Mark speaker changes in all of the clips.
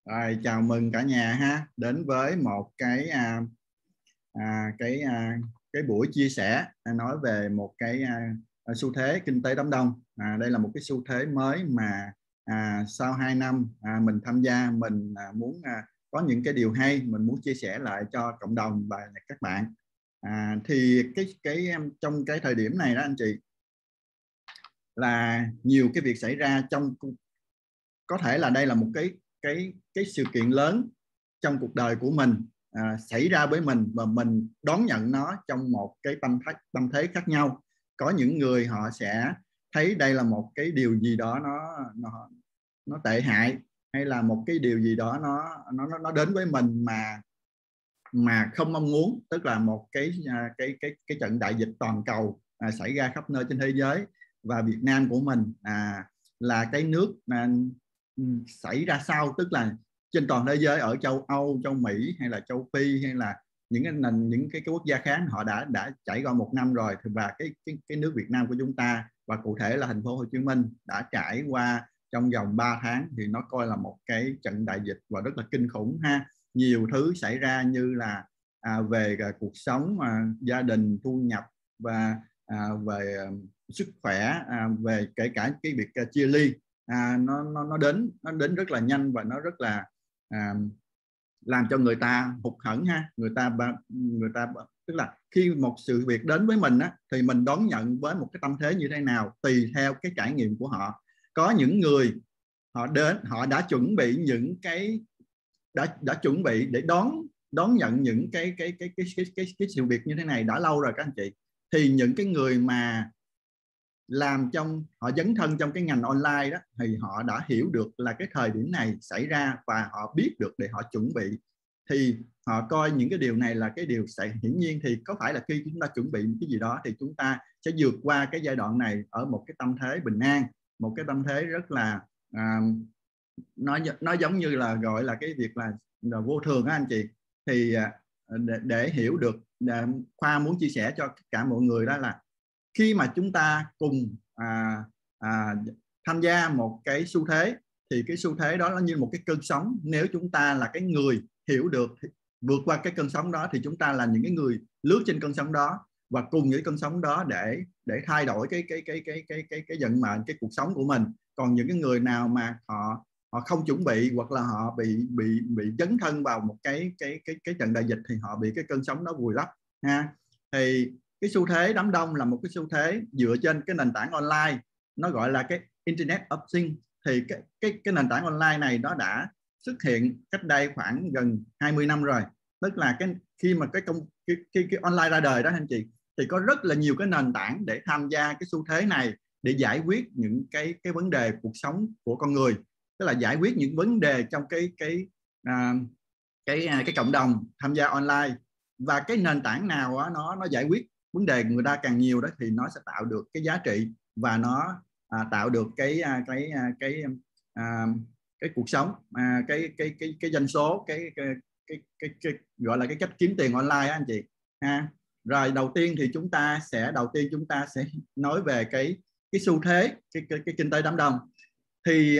Speaker 1: Rồi, chào mừng cả nhà ha, đến với một cái buổi chia sẻ nói về một cái xu thế kinh tế đám đông. Đây là một cái xu thế mới mà sau 2 năm mình tham gia, mình muốn có những cái điều hay mình muốn chia sẻ lại cho cộng đồng và các bạn. Thì trong cái thời điểm này đó anh chị, là nhiều cái việc xảy ra trong, có thể là đây là một cái sự kiện lớn trong cuộc đời của mình xảy ra với mình, và mình đón nhận nó trong một cái tâm thế khác nhau. Có những người họ sẽ thấy đây là một cái điều gì đó nó tệ hại, hay là một cái điều gì đó nó đến với mình mà không mong muốn, tức là một cái trận đại dịch toàn cầu xảy ra khắp nơi trên thế giới, và Việt Nam của mình là cái nước xảy ra sau, tức là trên toàn thế giới, ở châu Âu, châu Mỹ hay là châu Phi hay là những cái quốc gia khác, họ đã trải qua 1 năm rồi, và cái nước Việt Nam của chúng ta, và cụ thể là thành phố Hồ Chí Minh, đã trải qua trong vòng 3 tháng thì nó coi là một cái trận đại dịch và rất là kinh khủng ha. Nhiều thứ xảy ra như là về cuộc sống, gia đình, thu nhập, và về sức khỏe, về kể cả cái việc chia ly, nó đến rất là nhanh, và nó rất là làm cho người ta hụt hẫng ha. Người ta tức là khi một sự việc đến với mình thì mình đón nhận với một cái tâm thế như thế nào tùy theo cái trải nghiệm của họ. Có những người họ đã chuẩn bị những cái đã chuẩn bị để đón nhận những cái sự việc như thế này đã lâu rồi các anh chị. Thì những cái người mà họ dấn thân trong cái ngành online đó, thì họ đã hiểu được là cái thời điểm này xảy ra, và họ biết được để họ chuẩn bị. Thì họ coi những cái điều này là cái điều hiển nhiên. Thì có phải là khi chúng ta chuẩn bị cái gì đó thì chúng ta sẽ vượt qua cái giai đoạn này ở một cái tâm thế bình an, một cái tâm thế rất là nó giống như là gọi là cái việc là vô thường á anh chị. Thì để hiểu được, Khoa muốn chia sẻ cho tất cả mọi người đó là khi mà chúng ta cùng tham gia một cái xu thế, thì cái xu thế đó nó như một cái cơn sóng. Nếu chúng ta là cái người hiểu được vượt qua cái cơn sóng đó, thì chúng ta là những cái người lướt trên cơn sóng đó, và cùng với cơn sóng đó để thay đổi cái vận mệnh, cái cuộc sống của mình. Còn những cái người nào mà họ không chuẩn bị, hoặc là họ bị dấn thân vào một cái trận đại dịch, thì họ bị cái cơn sóng đó vùi lấp ha. Thì cái xu thế đám đông là một cái xu thế dựa trên cái nền tảng online, nó gọi là cái Internet of Things. Thì cái nền tảng online này nó đã xuất hiện cách đây khoảng gần 20 năm rồi. Tức là khi mà cái online ra đời đó anh chị, thì có rất là nhiều cái nền tảng để tham gia cái xu thế này, để giải quyết những cái vấn đề cuộc sống của con người, tức là giải quyết những vấn đề trong cái cộng đồng tham gia online. Và cái nền tảng nào đó, nó giải quyết vấn đề người ta càng nhiều đó, thì nó sẽ tạo được cái giá trị, và nó tạo được cái cuộc sống, cái doanh số, cái gọi là cái cách kiếm tiền online á anh chị ha. Rồi đầu tiên chúng ta sẽ nói về cái xu thế cái kinh tế đám đông. Thì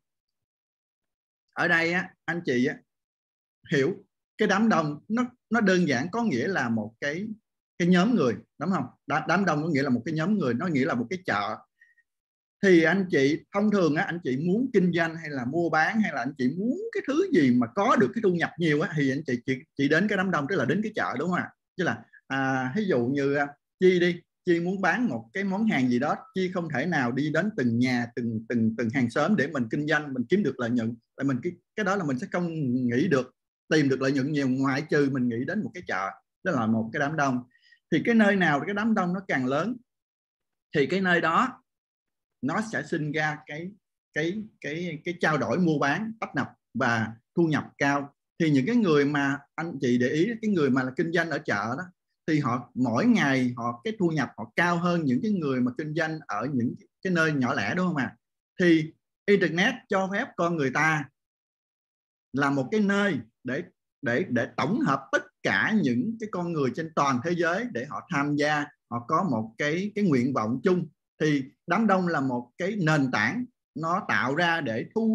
Speaker 1: ở đây anh chị hiểu cái đám đông nó đơn giản có nghĩa là một cái nhóm người, đúng không? Đám đông có nghĩa là một cái nhóm người, nó nghĩa là một cái chợ. Thì anh chị thông thường anh chị muốn kinh doanh hay là mua bán, hay là anh chị muốn cái thứ gì mà có được cái thu nhập nhiều thì anh chị đến cái đám đông, tức là đến cái chợ, đúng không ạ? Chứ là ví dụ như Chi muốn bán một cái món hàng gì đó, Chi không thể nào đi đến từng nhà, từng hàng xóm để mình kinh doanh, mình kiếm được lợi nhuận. Tại mình cái đó là mình sẽ không nghĩ được tìm được lợi nhuận nhiều, ngoại trừ mình nghĩ đến một cái chợ, đó là một cái đám đông. Thì cái nơi nào cái đám đông nó càng lớn, thì cái nơi đó nó sẽ sinh ra cái trao đổi mua bán tấp nập và thu nhập cao. Thì những cái người mà anh chị để ý, cái người mà là kinh doanh ở chợ đó, thì họ mỗi ngày cái thu nhập họ cao hơn những cái người mà kinh doanh ở những cái nơi nhỏ lẻ, đúng không ạ? Thì Internet cho phép con người ta là một cái nơi để tổng hợp tất cả những cái con người trên toàn thế giới, để họ tham gia, họ có một cái nguyện vọng chung. Thì đám đông là một cái nền tảng nó tạo ra để thu hút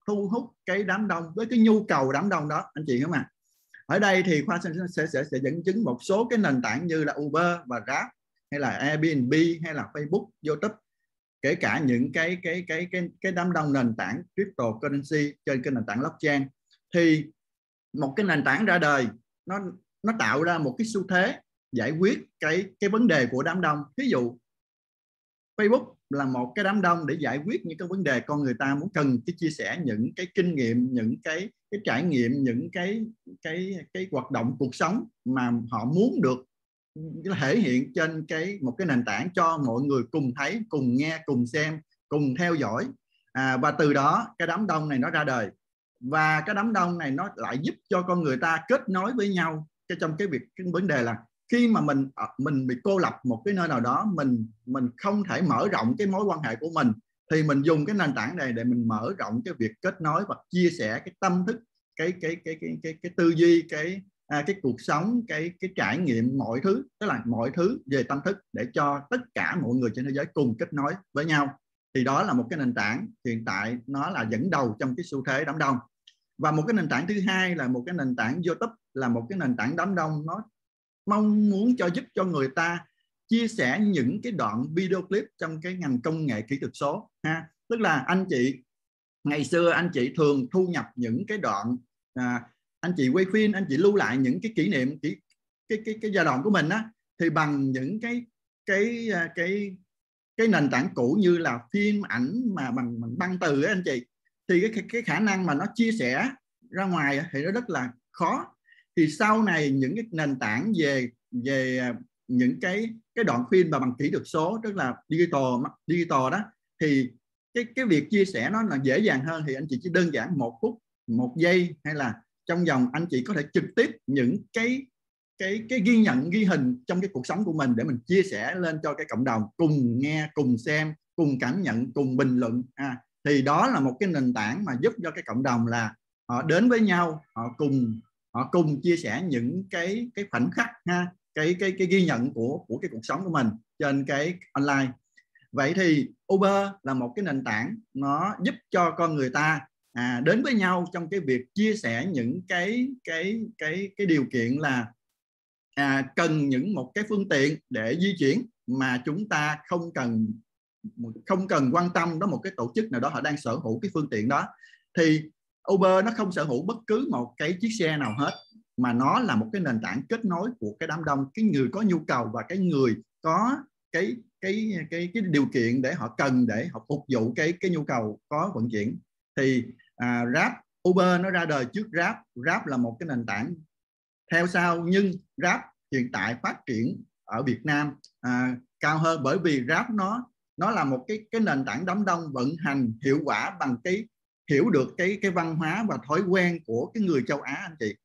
Speaker 1: thu hút cái đám đông với cái nhu cầu đám đông đó anh chị hiểu mà. Ở đây thì Khoa sẽ dẫn chứng một số cái nền tảng như là Uber và Grab hay là Airbnb hay là Facebook, YouTube, kể cả những cái đám đông nền tảng cryptocurrency trên cái nền tảng blockchain. Thì một cái nền tảng ra đời nó tạo ra một cái xu thế giải quyết cái vấn đề của đám đông. Ví dụ Facebook là một cái đám đông để giải quyết những cái vấn đề con người ta muốn cần cái chia sẻ những cái kinh nghiệm, những cái trải nghiệm, những cái hoạt động cuộc sống mà họ muốn được thể hiện trên một cái nền tảng cho mọi người cùng thấy, cùng nghe, cùng xem, cùng theo dõi. Và từ đó cái đám đông này nó ra đời, và cái đám đông này nó lại giúp cho con người ta kết nối với nhau. Trong cái vấn đề là khi mà mình bị cô lập một cái nơi nào đó, mình không thể mở rộng cái mối quan hệ của mình, thì mình dùng cái nền tảng này để mình mở rộng cái việc kết nối và chia sẻ cái tâm thức, cái tư duy, cái cuộc sống, cái trải nghiệm, mọi thứ, tức là mọi thứ về tâm thức, để cho tất cả mọi người trên thế giới cùng kết nối với nhau. Thì đó là một cái nền tảng hiện tại nó là dẫn đầu trong cái xu thế đám đông. Và một cái nền tảng thứ hai là một cái nền tảng YouTube, là một cái nền tảng đám đông, nó mong muốn giúp cho người ta chia sẻ những cái đoạn video clip trong cái ngành công nghệ kỹ thuật số ha. Tức là anh chị ngày xưa anh chị thường thu nhập những cái đoạn anh chị quay phim, anh chị lưu lại những cái kỷ niệm, cái giai đoạn của mình á, thì bằng những cái nền tảng cũ như là phim ảnh mà bằng băng từ á anh chị, thì cái khả năng mà nó chia sẻ ra ngoài thì nó rất là khó. Thì sau này những cái nền tảng về những cái đoạn phim mà bằng kỹ thuật số, tức là digital đó, thì cái việc chia sẻ nó là dễ dàng hơn. Thì anh chị chỉ đơn giản 1 phút, 1 giây, hay là trong vòng anh chị có thể trực tiếp những cái ghi nhận, ghi hình trong cái cuộc sống của mình để mình chia sẻ lên cho cái cộng đồng cùng nghe, cùng xem, cùng cảm nhận, cùng bình luận. Thì đó là một cái nền tảng mà giúp cho cái cộng đồng là họ đến với nhau, họ cùng chia sẻ những cái khoảnh khắc ha, cái ghi nhận của cái cuộc sống của mình trên cái online. Vậy thì Uber là một cái nền tảng nó giúp cho con người ta đến với nhau trong cái việc chia sẻ những cái điều kiện là cần một cái phương tiện để di chuyển mà chúng ta không cần quan tâm đó một cái tổ chức nào đó họ đang sở hữu cái phương tiện đó. Thì Uber nó không sở hữu bất cứ một cái chiếc xe nào hết, mà nó là một cái nền tảng kết nối của cái đám đông, cái người có nhu cầu và cái người có cái điều kiện để họ cần, để họ phục vụ cái nhu cầu có vận chuyển. Thì Uber nó ra đời trước Grab là một cái nền tảng theo sau, nhưng Grab hiện tại phát triển ở Việt Nam cao hơn, bởi vì Grab nó là một cái nền tảng đám đông vận hành hiệu quả bằng cái hiểu được cái văn hóa và thói quen của cái người châu Á anh chị.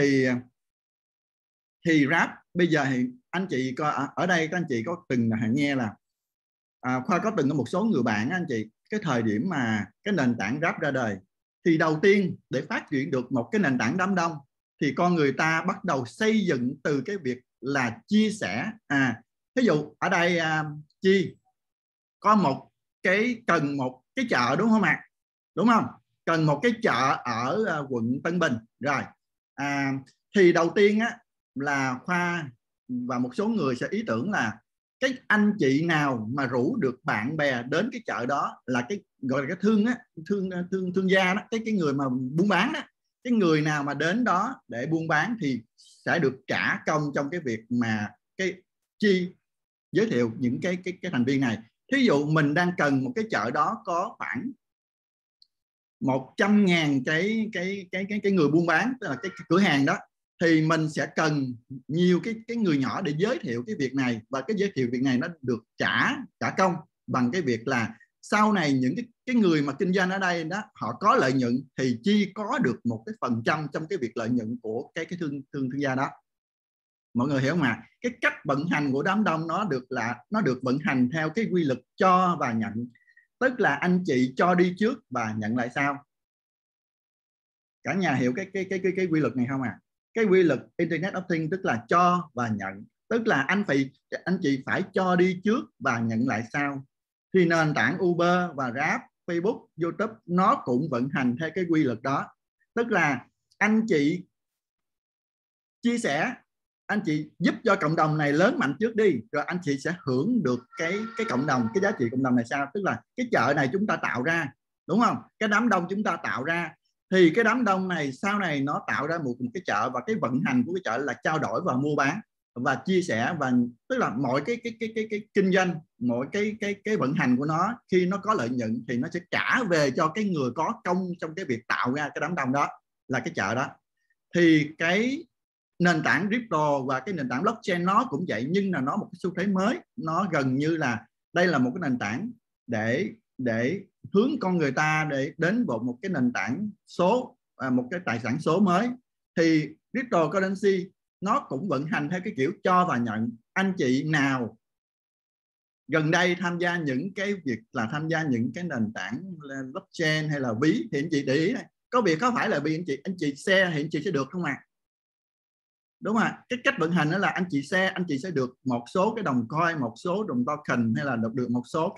Speaker 1: Thì Grab bây giờ thì anh chị ở đây các anh chị có từng nghe là Khoa có từng có một số người bạn anh chị, cái thời điểm mà cái nền tảng Grab ra đời, thì đầu tiên để phát triển được một cái nền tảng đám đông thì con người ta bắt đầu xây dựng từ cái việc là chia sẻ. Ví dụ ở đây Chi có cần một cái chợ đúng không ạ? Đúng không? Cần một cái chợ ở quận Tân Bình rồi. Thì đầu tiên á là Khoa và một số người sẽ ý tưởng là cái anh chị nào mà rủ được bạn bè đến cái chợ đó là cái gọi là cái thương gia đó, cái người mà buôn bán đó, cái người nào mà đến đó để buôn bán thì sẽ được trả công trong cái việc mà cái Chi giới thiệu những cái thành viên này. Thí dụ mình đang cần một cái chợ đó có khoảng 100.000 cái người buôn bán, tức là cái cửa hàng đó, thì mình sẽ cần nhiều cái người nhỏ để giới thiệu cái việc này, và cái giới thiệu việc này nó được trả công bằng cái việc là sau này những cái người mà kinh doanh ở đây đó họ có lợi nhuận thì Chi có được một cái phần trăm trong cái việc lợi nhuận của cái thương gia đó. Mọi người hiểu không ạ? Cái cách vận hành của đám đông nó được vận hành theo cái quy luật cho và nhận, tức là anh chị cho đi trước và nhận lại sau. Cả nhà hiểu cái quy luật này không ạ? Cái quy luật Internet of Things tức là cho và nhận, tức là anh chị phải cho đi trước và nhận lại sau. Thì nền tảng Uber và Grab Facebook, YouTube nó cũng vận hành theo cái quy luật đó. Tức là anh chị chia sẻ, anh chị giúp cho cộng đồng này lớn mạnh trước đi, rồi anh chị sẽ hưởng được cái cộng đồng, cái giá trị cộng đồng này sao? Tức là cái chợ này chúng ta tạo ra, đúng không? Cái đám đông chúng ta tạo ra, thì cái đám đông này sau này nó tạo ra một cái chợ, và cái vận hành của cái chợ là trao đổi và mua bán và chia sẻ, và tức là mọi cái kinh doanh, mọi cái vận hành của nó, khi nó có lợi nhuận thì nó sẽ trả về cho cái người có công trong cái việc tạo ra cái đám đông đó, là cái chợ đó. Thì cái nền tảng crypto và cái nền tảng blockchain nó cũng vậy, nhưng là nó một cái xu thế mới, nó gần như là đây là một cái nền tảng để hướng con người ta để đến một cái nền tảng số, một cái tài sản số mới. Thì cryptocurrency nó cũng vận hành theo cái kiểu cho và nhận. Anh chị nào gần đây tham gia những cái việc là tham gia những cái nền tảng blockchain hay là ví, thì anh chị để ý này, có việc có phải là vì anh chị share thì anh chị sẽ được không ạ? Đúng rồi, cái cách vận hành đó là anh chị share, anh chị sẽ được một số cái đồng coin, một số đồng token, hay là được một số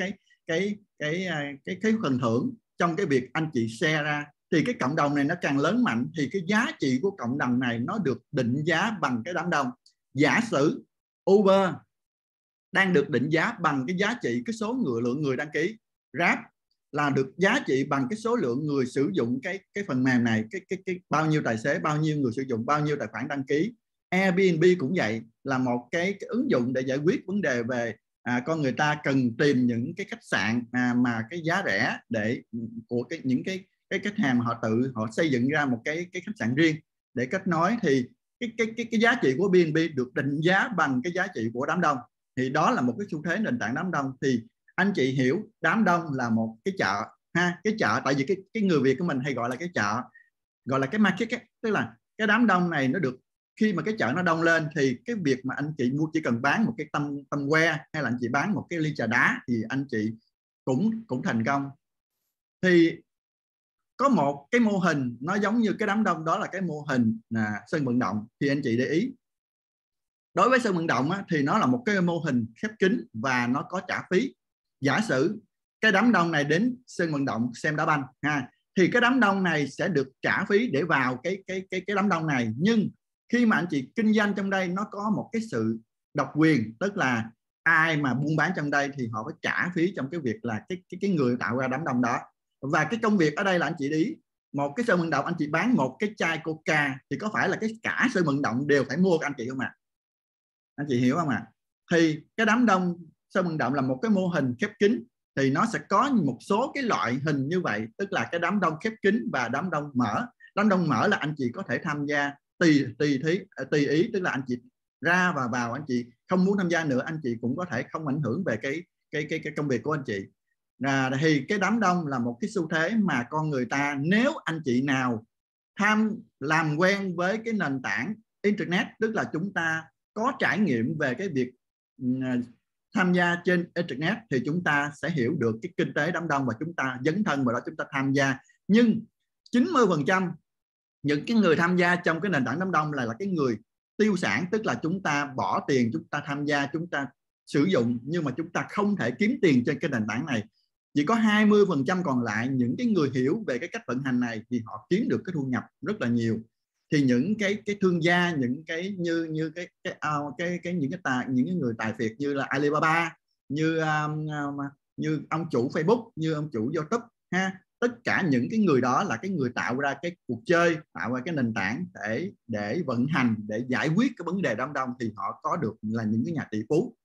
Speaker 1: cái phần thưởng trong cái việc anh chị share ra. Thì cái cộng đồng này nó càng lớn mạnh thì cái giá trị của cộng đồng này nó được định giá bằng cái đám đông. Giả sử Uber đang được định giá bằng cái giá trị cái số lượng người đăng ký, Grab là được giá trị bằng cái số lượng người sử dụng cái phần mềm này, cái bao nhiêu tài xế, bao nhiêu người sử dụng, bao nhiêu tài khoản đăng ký. Airbnb cũng vậy, là một cái ứng dụng để giải quyết vấn đề về con người ta cần tìm những cái khách sạn mà cái giá rẻ để của những cái khách hàng họ họ xây dựng ra một cái khách sạn riêng để kết nối. Thì cái giá trị của Airbnb được định giá bằng cái giá trị của đám đông. Thì đó là một cái xu thế nền tảng đám đông. Thì anh chị hiểu đám đông là một cái chợ ha, cái chợ, tại vì cái người Việt của mình hay gọi là cái chợ, gọi là cái market ấy. Tức là cái đám đông này nó được, khi mà cái chợ nó đông lên thì cái việc mà anh chị mua, chỉ cần bán một cái tăm que, hay là anh chị bán một cái ly trà đá thì anh chị cũng thành công. Thì có một cái mô hình nó giống như cái đám đông đó, là cái mô hình sân vận động. Thì anh chị để ý, đối với sân vận động thì nó là một cái mô hình khép kín và nó có trả phí. Giả sử cái đám đông này đến sân vận động xem đá banh ha, thì cái đám đông này sẽ được trả phí để vào cái đám đông này. Nhưng khi mà anh chị kinh doanh trong đây, nó có một cái sự độc quyền, tức là ai mà buôn bán trong đây thì họ phải trả phí trong cái việc là cái người tạo ra đám đông đó. Và cái công việc ở đây là anh chị ý, một cái sân vận động anh chị bán một cái chai Coca thì có phải là cả sân vận động đều phải mua anh chị không ạ? Anh chị hiểu không ạ? Thì cái đám đông sân vận động là một cái mô hình khép kín, thì nó sẽ có một số cái loại hình như vậy, tức là cái đám đông khép kín và đám đông mở. Đám đông mở là anh chị có thể tham gia tùy ý, tức là anh chị ra và vào, anh chị không muốn tham gia nữa, anh chị cũng có thể không ảnh hưởng về cái công việc của anh chị. Thì cái đám đông là một cái xu thế mà con người ta, nếu anh chị nào làm quen với cái nền tảng internet, tức là chúng ta có trải nghiệm về cái việc tham gia trên internet, thì chúng ta sẽ hiểu được cái kinh tế đám đông và chúng ta dấn thân vào đó, chúng ta tham gia. Nhưng 90% những cái người tham gia trong cái nền tảng đám đông là cái người tiêu sản, tức là chúng ta bỏ tiền, chúng ta tham gia, chúng ta sử dụng, nhưng mà chúng ta không thể kiếm tiền trên cái nền tảng này. Chỉ có 20% còn lại, những cái người hiểu về cái cách vận hành này thì họ kiếm được cái thu nhập rất là nhiều. Thì những cái thương gia, những cái như những cái người tài phiệt như là Alibaba, như ông chủ Facebook, như ông chủ YouTube ha, tất cả những cái người đó là cái người tạo ra cái cuộc chơi, tạo ra cái nền tảng để vận hành, để giải quyết cái vấn đề đám đông, thì họ có được là những cái nhà tỷ phú.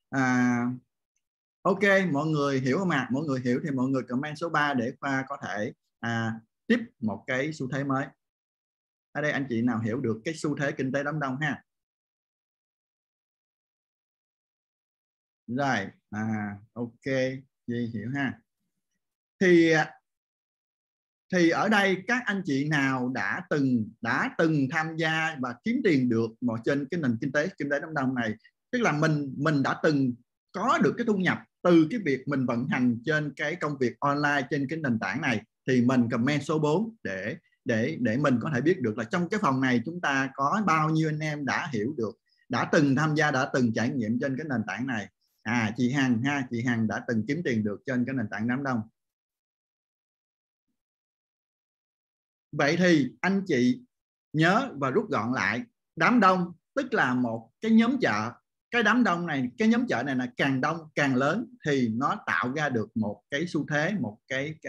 Speaker 1: Ok, mọi người hiểu không ạ? Mọi người hiểu thì mọi người comment số 3 để Khoa có thể tiếp một cái xu thế mới. Ở đây anh chị nào hiểu được cái xu thế kinh tế đám đông ha? Rồi, ok, Duy hiểu ha. Thì ở đây các anh chị nào đã từng tham gia và kiếm tiền được trên cái nền kinh tế đám đông này, tức là mình đã từng có được cái thu nhập từ cái việc mình vận hành trên cái công việc online trên cái nền tảng này, thì mình comment số 4 để mình có thể biết được là trong cái phòng này chúng ta có bao nhiêu anh em đã hiểu được, đã từng tham gia, đã từng trải nghiệm trên cái nền tảng này. Chị Hằng ha, chị Hằng đã từng kiếm tiền được trên cái nền tảng đám đông. Vậy thì anh chị nhớ và rút gọn lại, đám đông tức là một cái nhóm chợ. Cái đám đông này, cái nhóm chợ này là càng đông càng lớn thì nó tạo ra được một cái xu thế, một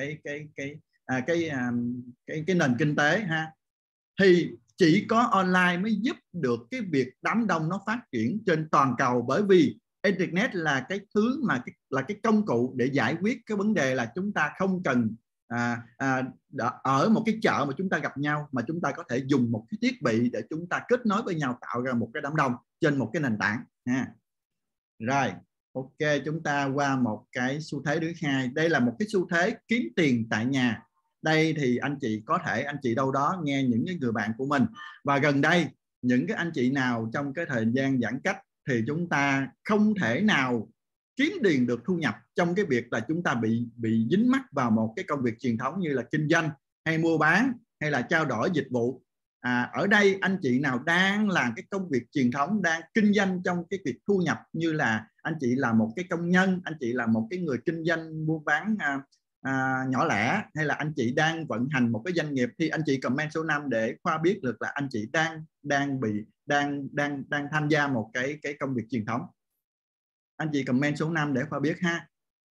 Speaker 1: cái nền kinh tế ha. Thì chỉ có online mới giúp được cái việc đám đông nó phát triển trên toàn cầu, bởi vì internet là cái thứ mà là cái công cụ để giải quyết cái vấn đề là chúng ta không cần ở một cái chợ mà chúng ta gặp nhau, mà chúng ta có thể dùng một cái thiết bị để chúng ta kết nối với nhau, tạo ra một cái đám đông trên một cái nền tảng ha. Rồi, ok, chúng ta qua một cái xu thế thứ hai. Đây là một cái xu thế kiếm tiền tại nhà. Đây thì anh chị có thể, anh chị đâu đó nghe những cái người bạn của mình, và gần đây những cái anh chị nào trong cái thời gian giãn cách thì chúng ta không thể nào kiếm tiền được thu nhập trong cái việc là chúng ta bị dính mắc vào một cái công việc truyền thống như là kinh doanh hay mua bán hay là trao đổi dịch vụ. Ở đây anh chị nào đang làm cái công việc truyền thống, đang kinh doanh trong cái việc thu nhập, như là anh chị là một cái công nhân, anh chị là một cái người kinh doanh buôn bán nhỏ lẻ, hay là anh chị đang vận hành một cái doanh nghiệp, thì anh chị comment số 5 để Khoa biết được là anh chị đang tham gia một cái công việc truyền thống. Anh chị comment số 5 để Khoa biết ha.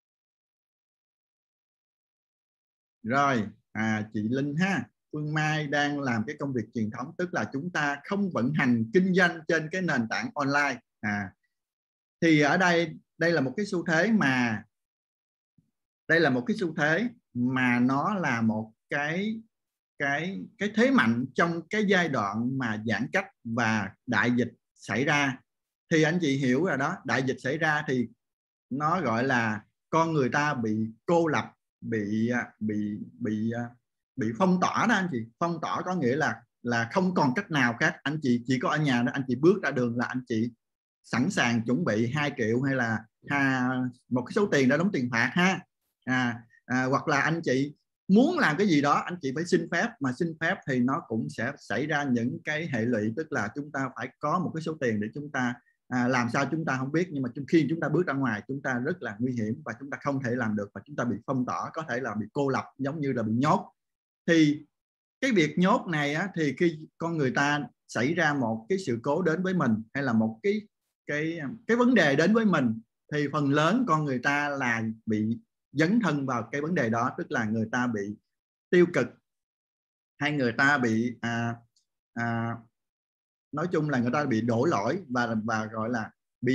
Speaker 1: Rồi, chị Linh ha, Phương Mai đang làm cái công việc truyền thống, tức là chúng ta không vận hành kinh doanh trên cái nền tảng online. Thì ở đây là một cái xu thế mà nó là một cái thế mạnh trong cái giai đoạn mà giãn cách và đại dịch xảy ra. Thì anh chị hiểu rồi đó, đại dịch xảy ra thì nó gọi là con người ta bị cô lập, bị phong tỏa đó anh chị. Phong tỏa có nghĩa là không còn cách nào khác, anh chị chỉ có ở nhà đó, anh chị bước ra đường là anh chị sẵn sàng chuẩn bị 2 triệu hay là một cái số tiền để đóng tiền phạt ha. Hoặc là anh chị muốn làm cái gì đó anh chị phải xin phép, mà xin phép thì nó cũng sẽ xảy ra những cái hệ lụy, tức là chúng ta phải có một cái số tiền để chúng ta làm sao chúng ta không biết, nhưng mà khi chúng ta bước ra ngoài chúng ta rất là nguy hiểm và chúng ta không thể làm được, và chúng ta bị phong tỏa, có thể là bị cô lập, giống như là bị nhốt. Thì cái việc nhốt này á, thì khi con người ta xảy ra một cái sự cố đến với mình, hay là một cái vấn đề đến với mình, thì phần lớn con người ta là bị dấn thân vào cái vấn đề đó, tức là người ta bị tiêu cực, hay người ta bị nói chung là người ta bị đổ lỗi và gọi là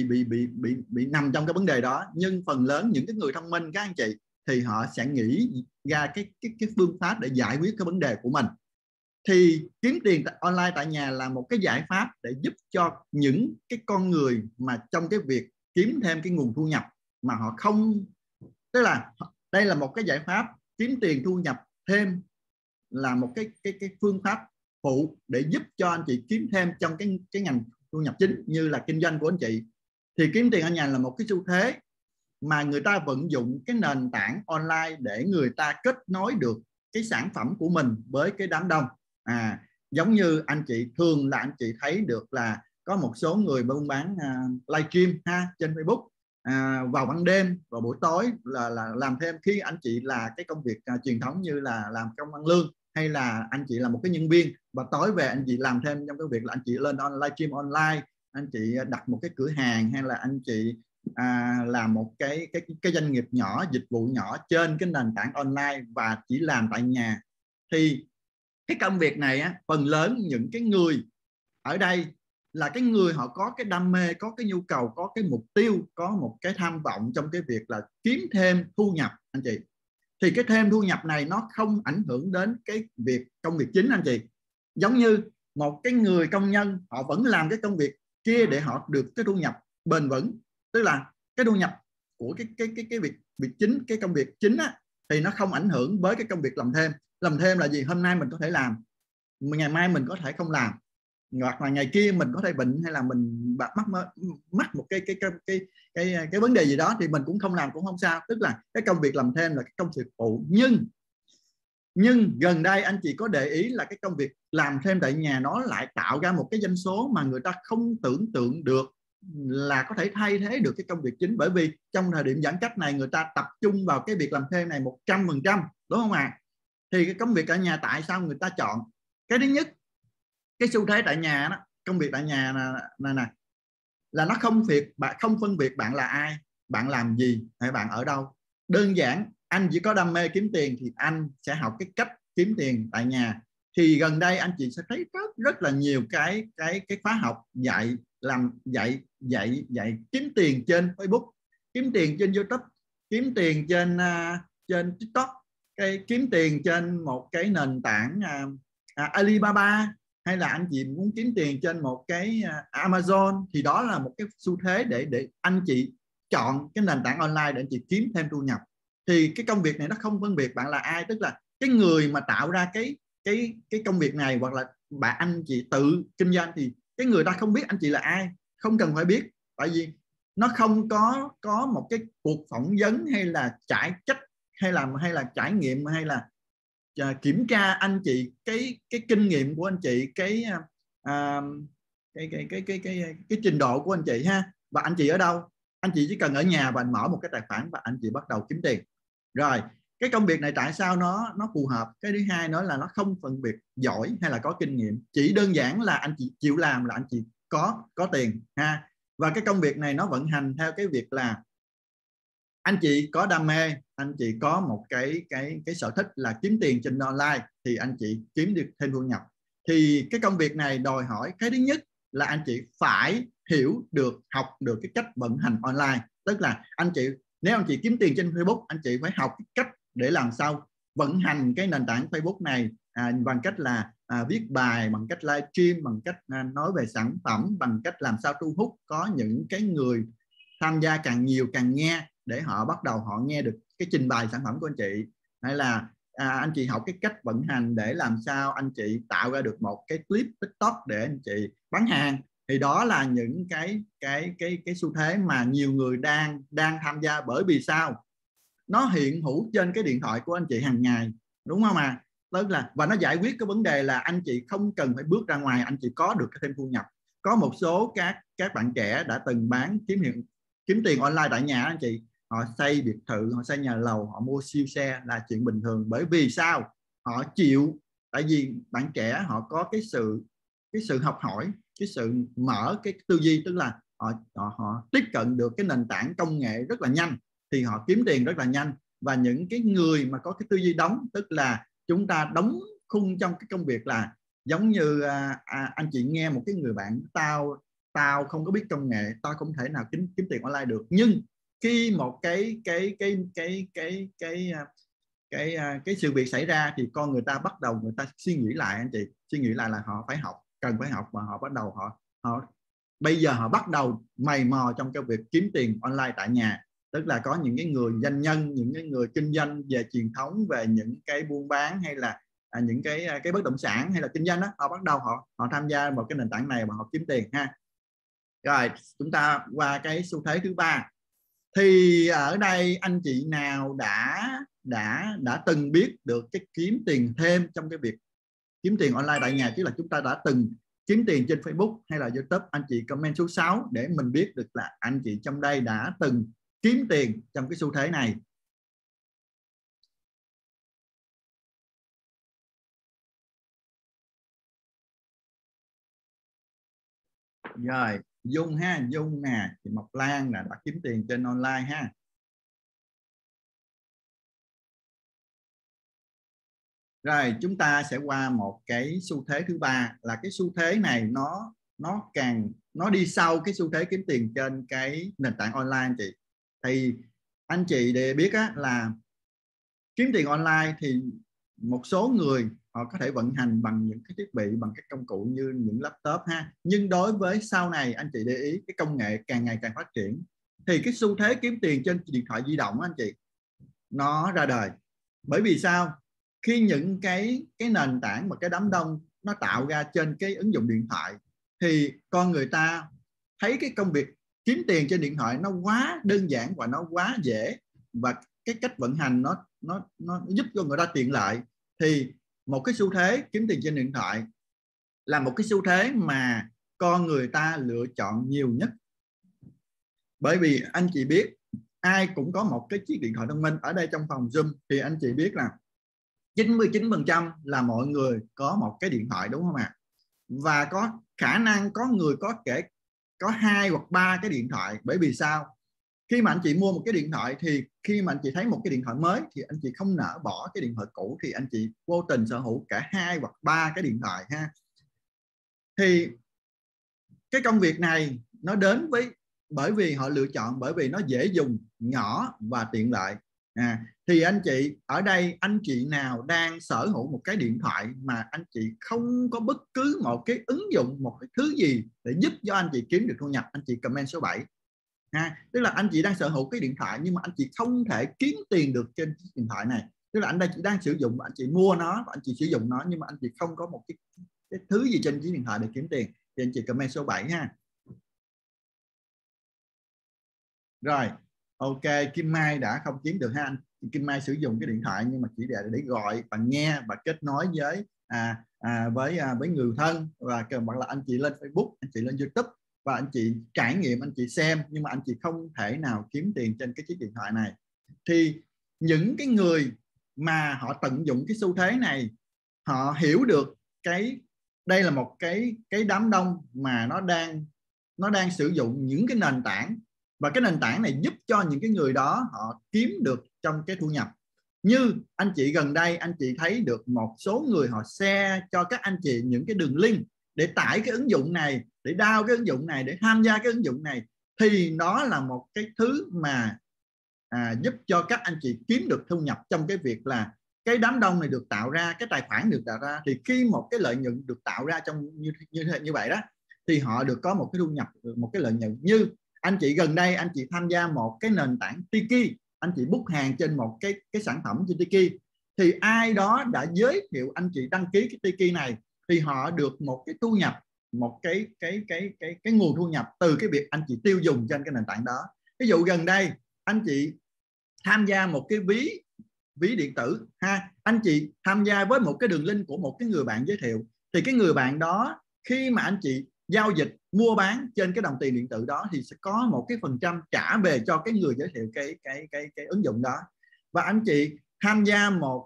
Speaker 1: bị nằm trong cái vấn đề đó. Nhưng phần lớn những cái người thông minh, các anh chị, thì họ sẽ nghĩ ra cái phương pháp để giải quyết cái vấn đề của mình. Thì kiếm tiền online tại nhà là một cái giải pháp để giúp cho những cái con người mà trong cái việc kiếm thêm cái nguồn thu nhập mà họ không, tức là đây là một cái giải pháp kiếm tiền thu nhập thêm, là một cái phương pháp phụ để giúp cho anh chị kiếm thêm trong cái ngành thu nhập chính như là kinh doanh của anh chị. Thì kiếm tiền ở nhà là một cái xu thế mà người ta vận dụng cái nền tảng online để người ta kết nối được cái sản phẩm của mình với cái đám đông. Giống như anh chị thường là anh chị thấy được là có một số người buôn bán livestream ha trên Facebook vào ban đêm, vào buổi tối là làm thêm, khi anh chị là cái công việc truyền thống như là làm công ăn lương, hay là anh chị là một cái nhân viên, và tối về anh chị làm thêm trong cái việc là anh chị lên livestream online, anh chị đặt một cái cửa hàng, hay là anh chị làm một cái doanh nghiệp nhỏ, dịch vụ nhỏ trên cái nền tảng online và chỉ làm tại nhà. Thì cái công việc này á, phần lớn những cái người ở đây là cái người họ có cái đam mê, có cái nhu cầu, có cái mục tiêu, có một cái tham vọng trong cái việc là kiếm thêm thu nhập anh chị. Thì cái thêm thu nhập này nó không ảnh hưởng đến cái việc công việc chính anh chị. Giống như một cái người công nhân, họ vẫn làm cái công việc kia để họ được cái thu nhập bền vững, tức là cái thu nhập của cái việc chính, cái công việc chính á, thì nó không ảnh hưởng với cái công việc làm thêm. Làm thêm là gì? Hôm nay mình có thể làm, ngày mai mình có thể không làm, hoặc là ngày kia mình có thể bệnh, hay là mình mắc một cái vấn đề gì đó thì mình cũng không làm cũng không sao. Tức là cái công việc làm thêm là cái công việc phụ. Nhưng gần đây anh chị có để ý là cái công việc làm thêm tại nhà nó lại tạo ra một cái doanh số mà người ta không tưởng tượng được là có thể thay thế được cái công việc chính. Bởi vì trong thời điểm giãn cách này, người ta tập trung vào cái việc làm thêm này 100%, đúng không ạ? Thì cái công việc tại nhà tại sao người ta chọn? Cái thứ nhất, cái xu thế tại nhà đó, công việc tại nhà là nó không phân biệt bạn là ai, bạn làm gì hay bạn ở đâu. Đơn giản anh chỉ có đam mê kiếm tiền thì anh sẽ học cái cách kiếm tiền tại nhà. Thì gần đây anh chị sẽ thấy rất là nhiều cái khóa học dạy kiếm tiền trên Facebook, kiếm tiền trên YouTube, kiếm tiền trên TikTok, kiếm tiền trên một cái nền tảng Alibaba, hay là anh chị muốn kiếm tiền trên một cái Amazon. Thì đó là một cái xu thế để anh chị chọn cái nền tảng online để anh chị kiếm thêm thu nhập. Thì cái công việc này nó không phân biệt bạn là ai, tức là cái người mà tạo ra cái công việc này, hoặc là anh chị tự kinh doanh, thì cái người ta không biết anh chị là ai, không cần phải biết, tại vì nó không có một cái cuộc phỏng vấn hay là trải trách hay là trải nghiệm hay là kiểm tra anh chị cái kinh nghiệm của anh chị, cái trình độ của anh chị ha, và anh chị ở đâu. Anh chị chỉ cần ở nhà và mở một cái tài khoản và anh chị bắt đầu kiếm tiền. Rồi cái công việc này tại sao nó phù hợp? Cái thứ hai nữa là nó không phân biệt giỏi hay là có kinh nghiệm, chỉ đơn giản là anh chị chịu làm là anh chị có tiền ha. Và cái công việc này nó vận hành theo cái việc là anh chị có đam mê, anh chị có một cái sở thích là kiếm tiền trên online thì anh chị kiếm được thêm thu nhập. Thì cái công việc này đòi hỏi cái thứ nhất là anh chị phải hiểu được, học được cái cách vận hành online. Tức là nếu anh chị kiếm tiền trên Facebook, anh chị phải học cái cách để làm sao vận hành cái nền tảng Facebook này bằng cách là viết bài, bằng cách livestream, bằng cách nói về sản phẩm, bằng cách làm sao thu hút có những cái người tham gia càng nhiều càng nghe, để họ bắt đầu họ nghe được cái trình bày sản phẩm của anh chị. Hay là anh chị học cái cách vận hành để làm sao anh chị tạo ra được một cái clip TikTok để anh chị bán hàng. Thì đó là những cái xu thế mà nhiều người đang tham gia. Bởi vì sao? Nó hiện hữu trên cái điện thoại của anh chị hàng ngày, đúng không ạ? Tức là và nó giải quyết cái vấn đề là anh chị không cần phải bước ra ngoài, anh chị có được thêm thu nhập. Có một số các bạn trẻ đã từng kiếm tiền online tại nhà anh chị. Họ xây biệt thự, họ xây nhà lầu, họ mua siêu xe là chuyện bình thường. Bởi vì sao? Họ chịu. Tại vì bạn trẻ họ có cái sự học hỏi, cái sự mở cái tư duy, tức là họ tiếp cận được cái nền tảng công nghệ rất là nhanh, thì họ kiếm tiền rất là nhanh. Và những cái người mà có cái tư duy đóng, tức là chúng ta đóng khung trong cái công việc, là giống như anh chị nghe một cái người bạn, tao không có biết công nghệ, tao không thể nào kiếm tiền online được. Nhưng khi một cái sự việc xảy ra thì con người ta bắt đầu người ta suy nghĩ lại, anh chị suy nghĩ lại là họ phải học, cần phải học, và họ bắt đầu bây giờ họ bắt đầu mày mò trong cái việc kiếm tiền online tại nhà. Tức là có những cái người doanh nhân, những cái người kinh doanh về truyền thống, về những cái buôn bán, hay là những cái bất động sản, hay là kinh doanh đó, họ bắt đầu họ tham gia vào cái nền tảng này và họ kiếm tiền ha. Rồi chúng ta qua cái xu thế thứ ba. Thì ở đây anh chị nào đã từng biết được cái kiếm tiền thêm trong cái việc kiếm tiền online tại nhà, chứ là chúng ta đã từng kiếm tiền trên Facebook hay là YouTube? Anh chị comment số 6 để mình biết được là anh chị trong đây đã từng kiếm tiền trong cái xu thế này. Rồi Dung ha, Dung nè, chị Mộc Lan đã kiếm tiền trên online ha. Rồi chúng ta sẽ qua một cái xu thế thứ ba, là cái xu thế này nó đi sau cái xu thế kiếm tiền trên cái nền tảng online anh chị. Thì anh chị để biết á, là kiếm tiền online thì một số người họ có thể vận hành bằng những cái thiết bị, bằng các công cụ như những laptop ha. Nhưng đối với sau này anh chị để ý, cái công nghệ càng ngày càng phát triển, thì cái xu thế kiếm tiền trên điện thoại di động anh chị nó ra đời. Bởi vì sao? Khi những cái nền tảng mà cái đám đông nó tạo ra trên cái ứng dụng điện thoại, thì con người ta thấy cái công việc kiếm tiền trên điện thoại nó quá đơn giản và nó quá dễ, và cái cách vận hành nó giúp cho người ta tiện lợi. Thì một cái xu thế kiếm tiền trên điện thoại là một cái xu thế mà con người ta lựa chọn nhiều nhất. Bởi vì anh chị biết ai cũng có một cái chiếc điện thoại thông minh. Ở đây trong phòng Zoom thì anh chị biết là 99% là mọi người có một cái điện thoại, đúng không ạ? Và có khả năng có người có 2 hoặc 3 cái điện thoại. Bởi vì sao? Khi mà anh chị mua một cái điện thoại thì khi mà anh chị thấy một cái điện thoại mới thì anh chị không nỡ bỏ cái điện thoại cũ, thì anh chị vô tình sở hữu cả 2 hoặc 3 cái điện thoại ha. Thì cái công việc này nó đến bởi vì họ lựa chọn, bởi vì nó dễ dùng, nhỏ và tiện lợi. Thì anh chị ở đây, anh chị nào đang sở hữu một cái điện thoại mà anh chị không có bất cứ một cái ứng dụng, một cái thứ gì để giúp cho anh chị kiếm được thu nhập, anh chị comment số 7. Tức là anh chị đang sở hữu cái điện thoại nhưng mà anh chị không thể kiếm tiền được trên điện thoại này. Tức là anh đây chị đang sử dụng, anh chị mua nó và anh chị sử dụng nó, nhưng mà anh chị không có một cái thứ gì trên chiếc điện thoại để kiếm tiền, thì anh chị comment số 7 ha. Rồi, ok, Kim Mai đã không kiếm được ha anh. Kim Mai sử dụng cái điện thoại nhưng mà chỉ để gọi và nghe và kết nối với người thân, và hoặc là anh chị lên Facebook, anh chị lên YouTube và anh chị trải nghiệm, anh chị xem, nhưng mà anh chị không thể nào kiếm tiền trên cái chiếc điện thoại này. Thì những cái người mà họ tận dụng cái xu thế này, họ hiểu được đây là một cái đám đông mà nó đang sử dụng những cái nền tảng, và cái nền tảng này giúp cho những cái người đó họ kiếm được trong cái thu nhập. Như anh chị gần đây, anh chị thấy được một số người họ share cho các anh chị những cái đường link để tải cái ứng dụng này, để download cái ứng dụng này, để tham gia cái ứng dụng này, thì nó là một cái thứ mà giúp cho các anh chị kiếm được thu nhập trong cái việc là cái đám đông này được tạo ra, cái tài khoản được tạo ra, thì khi một cái lợi nhuận được tạo ra trong như vậy đó, thì họ được có một cái thu nhập, một cái lợi nhuận. Như anh chị gần đây, anh chị tham gia một cái nền tảng Tiki, anh chị book hàng trên một cái sản phẩm trên Tiki, thì ai đó đã giới thiệu anh chị đăng ký cái Tiki này, thì họ được một cái thu nhập, một cái nguồn thu nhập từ cái việc anh chị tiêu dùng trên cái nền tảng đó. Ví dụ gần đây anh chị tham gia một cái ví điện tử ha, anh chị tham gia với một cái đường link của một cái người bạn giới thiệu, thì cái người bạn đó khi mà anh chị giao dịch mua bán trên cái đồng tiền điện tử đó thì sẽ có một cái phần trăm trả về cho cái người giới thiệu cái ứng dụng đó. Và anh chị tham gia một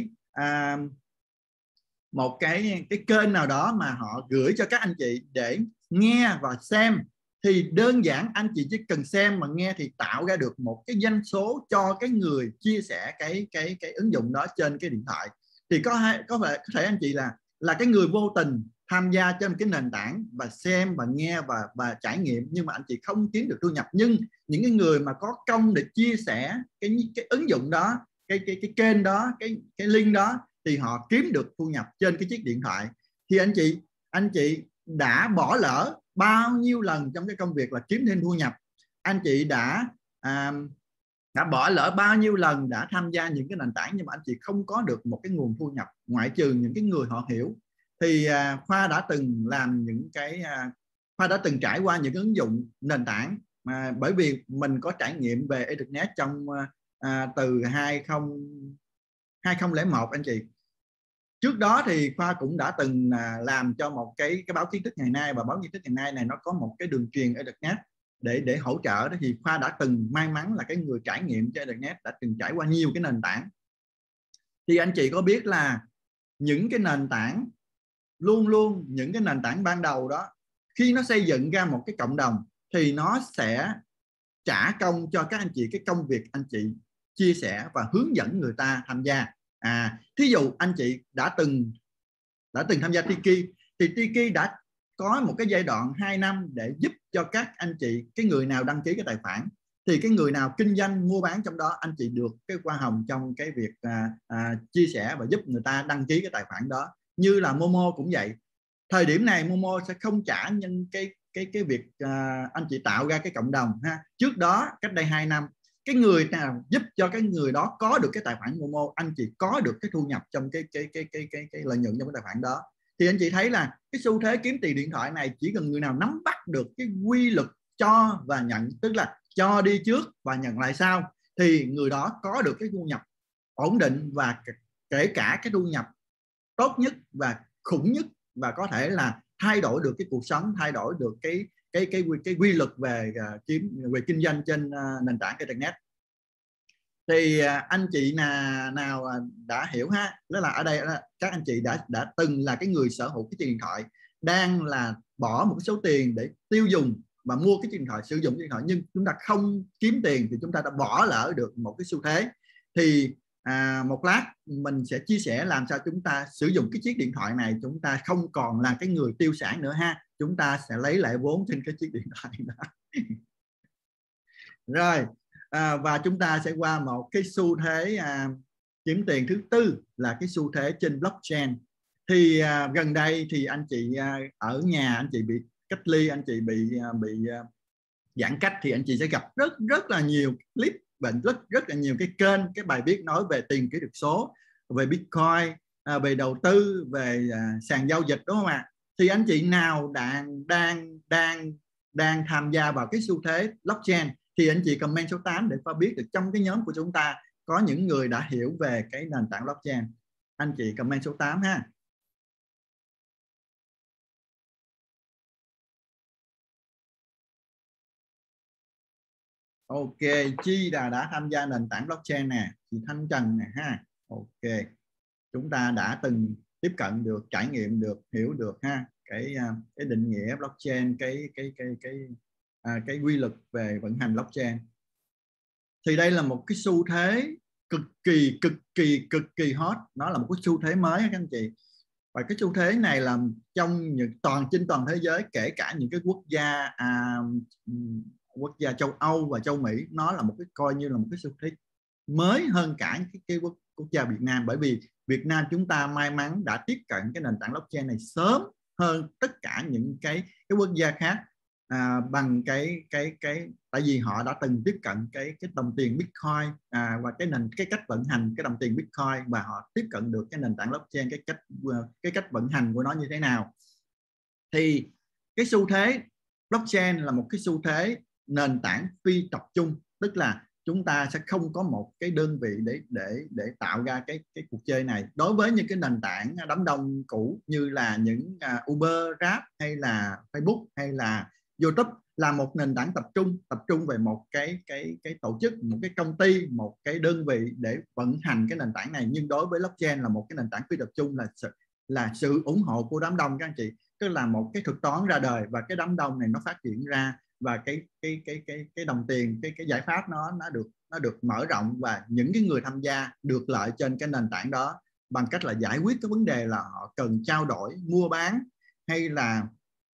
Speaker 1: cái kênh nào đó mà họ gửi cho các anh chị để nghe và xem, thì đơn giản anh chị chỉ cần xem mà nghe thì tạo ra được một cái doanh số cho cái người chia sẻ cái ứng dụng đó trên cái điện thoại. Thì có thể anh chị là cái người vô tình tham gia trên cái nền tảng và xem và nghe và trải nghiệm, nhưng mà anh chị không kiếm được thu nhập. Nhưng những cái người mà có công để chia sẻ cái ứng dụng đó, cái kênh đó, cái link đó, thì họ kiếm được thu nhập trên cái chiếc điện thoại. Thì anh chị đã bỏ lỡ bao nhiêu lần trong cái công việc là kiếm thêm thu nhập, anh chị đã bỏ lỡ bao nhiêu lần đã tham gia những cái nền tảng, nhưng mà anh chị không có được một cái nguồn thu nhập, ngoại trừ những cái người họ hiểu. Thì Khoa đã từng làm những Khoa đã từng trải qua những cái ứng dụng nền tảng, mà bởi vì mình có trải nghiệm về Ethernet trong từ 2001 anh chị. Trước đó thì Khoa cũng đã từng làm cho một cái báo kiến thức ngày nay, và báo kiến thức ngày nay này nó có một cái đường truyền Ethernet để hỗ trợ đó. Thì Khoa đã từng may mắn là cái người trải nghiệm cho Ethernet, đã từng trải qua nhiều cái nền tảng. Thì anh chị có biết là những cái nền tảng, luôn những cái nền tảng ban đầu đó, khi nó xây dựng ra một cái cộng đồng thì nó sẽ trả công cho các anh chị cái công việc anh chị chia sẻ và hướng dẫn người ta tham gia. Thí dụ anh chị đã từng tham gia Tiki, thì Tiki đã có một cái giai đoạn 2 năm để giúp cho các anh chị, cái người nào đăng ký cái tài khoản, thì cái người nào kinh doanh mua bán trong đó, anh chị được cái hoa hồng trong cái việc chia sẻ và giúp người ta đăng ký cái tài khoản đó. Như là Momo cũng vậy. Thời điểm này Momo sẽ không trả nhân cái việc anh chị tạo ra cái cộng đồng ha. Trước đó cách đây 2 năm, cái người nào giúp cho cái người đó có được cái tài khoản Momo, anh chị có được cái thu nhập trong cái lợi nhuận trong cái tài khoản đó. Thì anh chị thấy là cái xu thế kiếm tiền điện thoại này, chỉ cần người nào nắm bắt được cái quy luật cho và nhận, tức là cho đi trước và nhận lại sau, thì người đó có được cái thu nhập ổn định, và kể cả cái thu nhập tốt nhất và khủng nhất, và có thể là thay đổi được cái cuộc sống, thay đổi được cái quy luật về kinh doanh trên nền tảng Internet. Thì anh chị nào đã hiểu ha, đó là ở đây các anh chị đã từng là cái người sở hữu cái chiếc điện thoại, đang là bỏ một số tiền để tiêu dùng và mua cái chiếc điện thoại, sử dụng cái điện thoại, nhưng chúng ta không kiếm tiền thì chúng ta đã bỏ lỡ được một cái xu thế. Thì một lát mình sẽ chia sẻ làm sao chúng ta sử dụng cái chiếc điện thoại này, chúng ta không còn là cái người tiêu sản nữa ha, chúng ta sẽ lấy lại vốn trên cái chiếc điện thoại đó. Rồi và chúng ta sẽ qua một cái xu thế kiếm tiền thứ tư là cái xu thế trên blockchain. Thì gần đây thì anh chị ở nhà, anh chị bị cách ly, anh chị bị giãn cách, thì anh chị sẽ gặp rất là nhiều clip và rất là nhiều cái kênh, cái bài viết nói về tiền kỹ thuật số, về Bitcoin, về đầu tư, về sàn giao dịch, đúng không ạ? Thì anh chị nào đang tham gia vào cái xu thế blockchain thì anh chị comment số 8 để biết được trong cái nhóm của chúng ta có những người đã hiểu về cái nền tảng blockchain. Anh chị comment số 8 ha. Ok, Chi đã tham gia nền tảng blockchain nè, chị Thanh Trần nè ha. Ok, chúng ta đã từng tiếp cận được, trải nghiệm được, hiểu được ha cái định nghĩa blockchain, cái quy luật về vận hành blockchain. Thì đây là một cái xu thế cực kỳ hot, nó là một cái xu thế mới các anh chị. Và cái xu thế này là trong trên toàn thế giới, kể cả những cái quốc gia châu Âu và châu Mỹ, nó là một cái coi như là một cái xu thế mới hơn cả cái quốc gia Việt Nam, bởi vì Việt Nam chúng ta may mắn đã tiếp cận cái nền tảng blockchain này sớm hơn tất cả những cái quốc gia khác, bằng tại vì họ đã từng tiếp cận cái đồng tiền Bitcoin và cái cách vận hành cái đồng tiền Bitcoin, và họ tiếp cận được cái nền tảng blockchain, cái cách vận hành của nó như thế nào. Thì cái xu thế blockchain là một cái xu thế nền tảng phi tập trung, tức là chúng ta sẽ không có một cái đơn vị để tạo ra cái cuộc chơi này. Đối với những cái nền tảng đám đông cũ như là những Uber, Grab hay là Facebook hay là YouTube, là một nền tảng tập trung về một cái tổ chức, một cái công ty, một cái đơn vị để vận hành cái nền tảng này. Nhưng đối với blockchain là một cái nền tảng phi tập trung, là sự ủng hộ của đám đông các anh chị, tức là một cái thuật toán ra đời và cái đám đông này nó phát triển ra, và cái đồng tiền, cái giải pháp nó được mở rộng, và những cái người tham gia được lợi trên cái nền tảng đó bằng cách là giải quyết cái vấn đề là họ cần trao đổi, mua bán hay là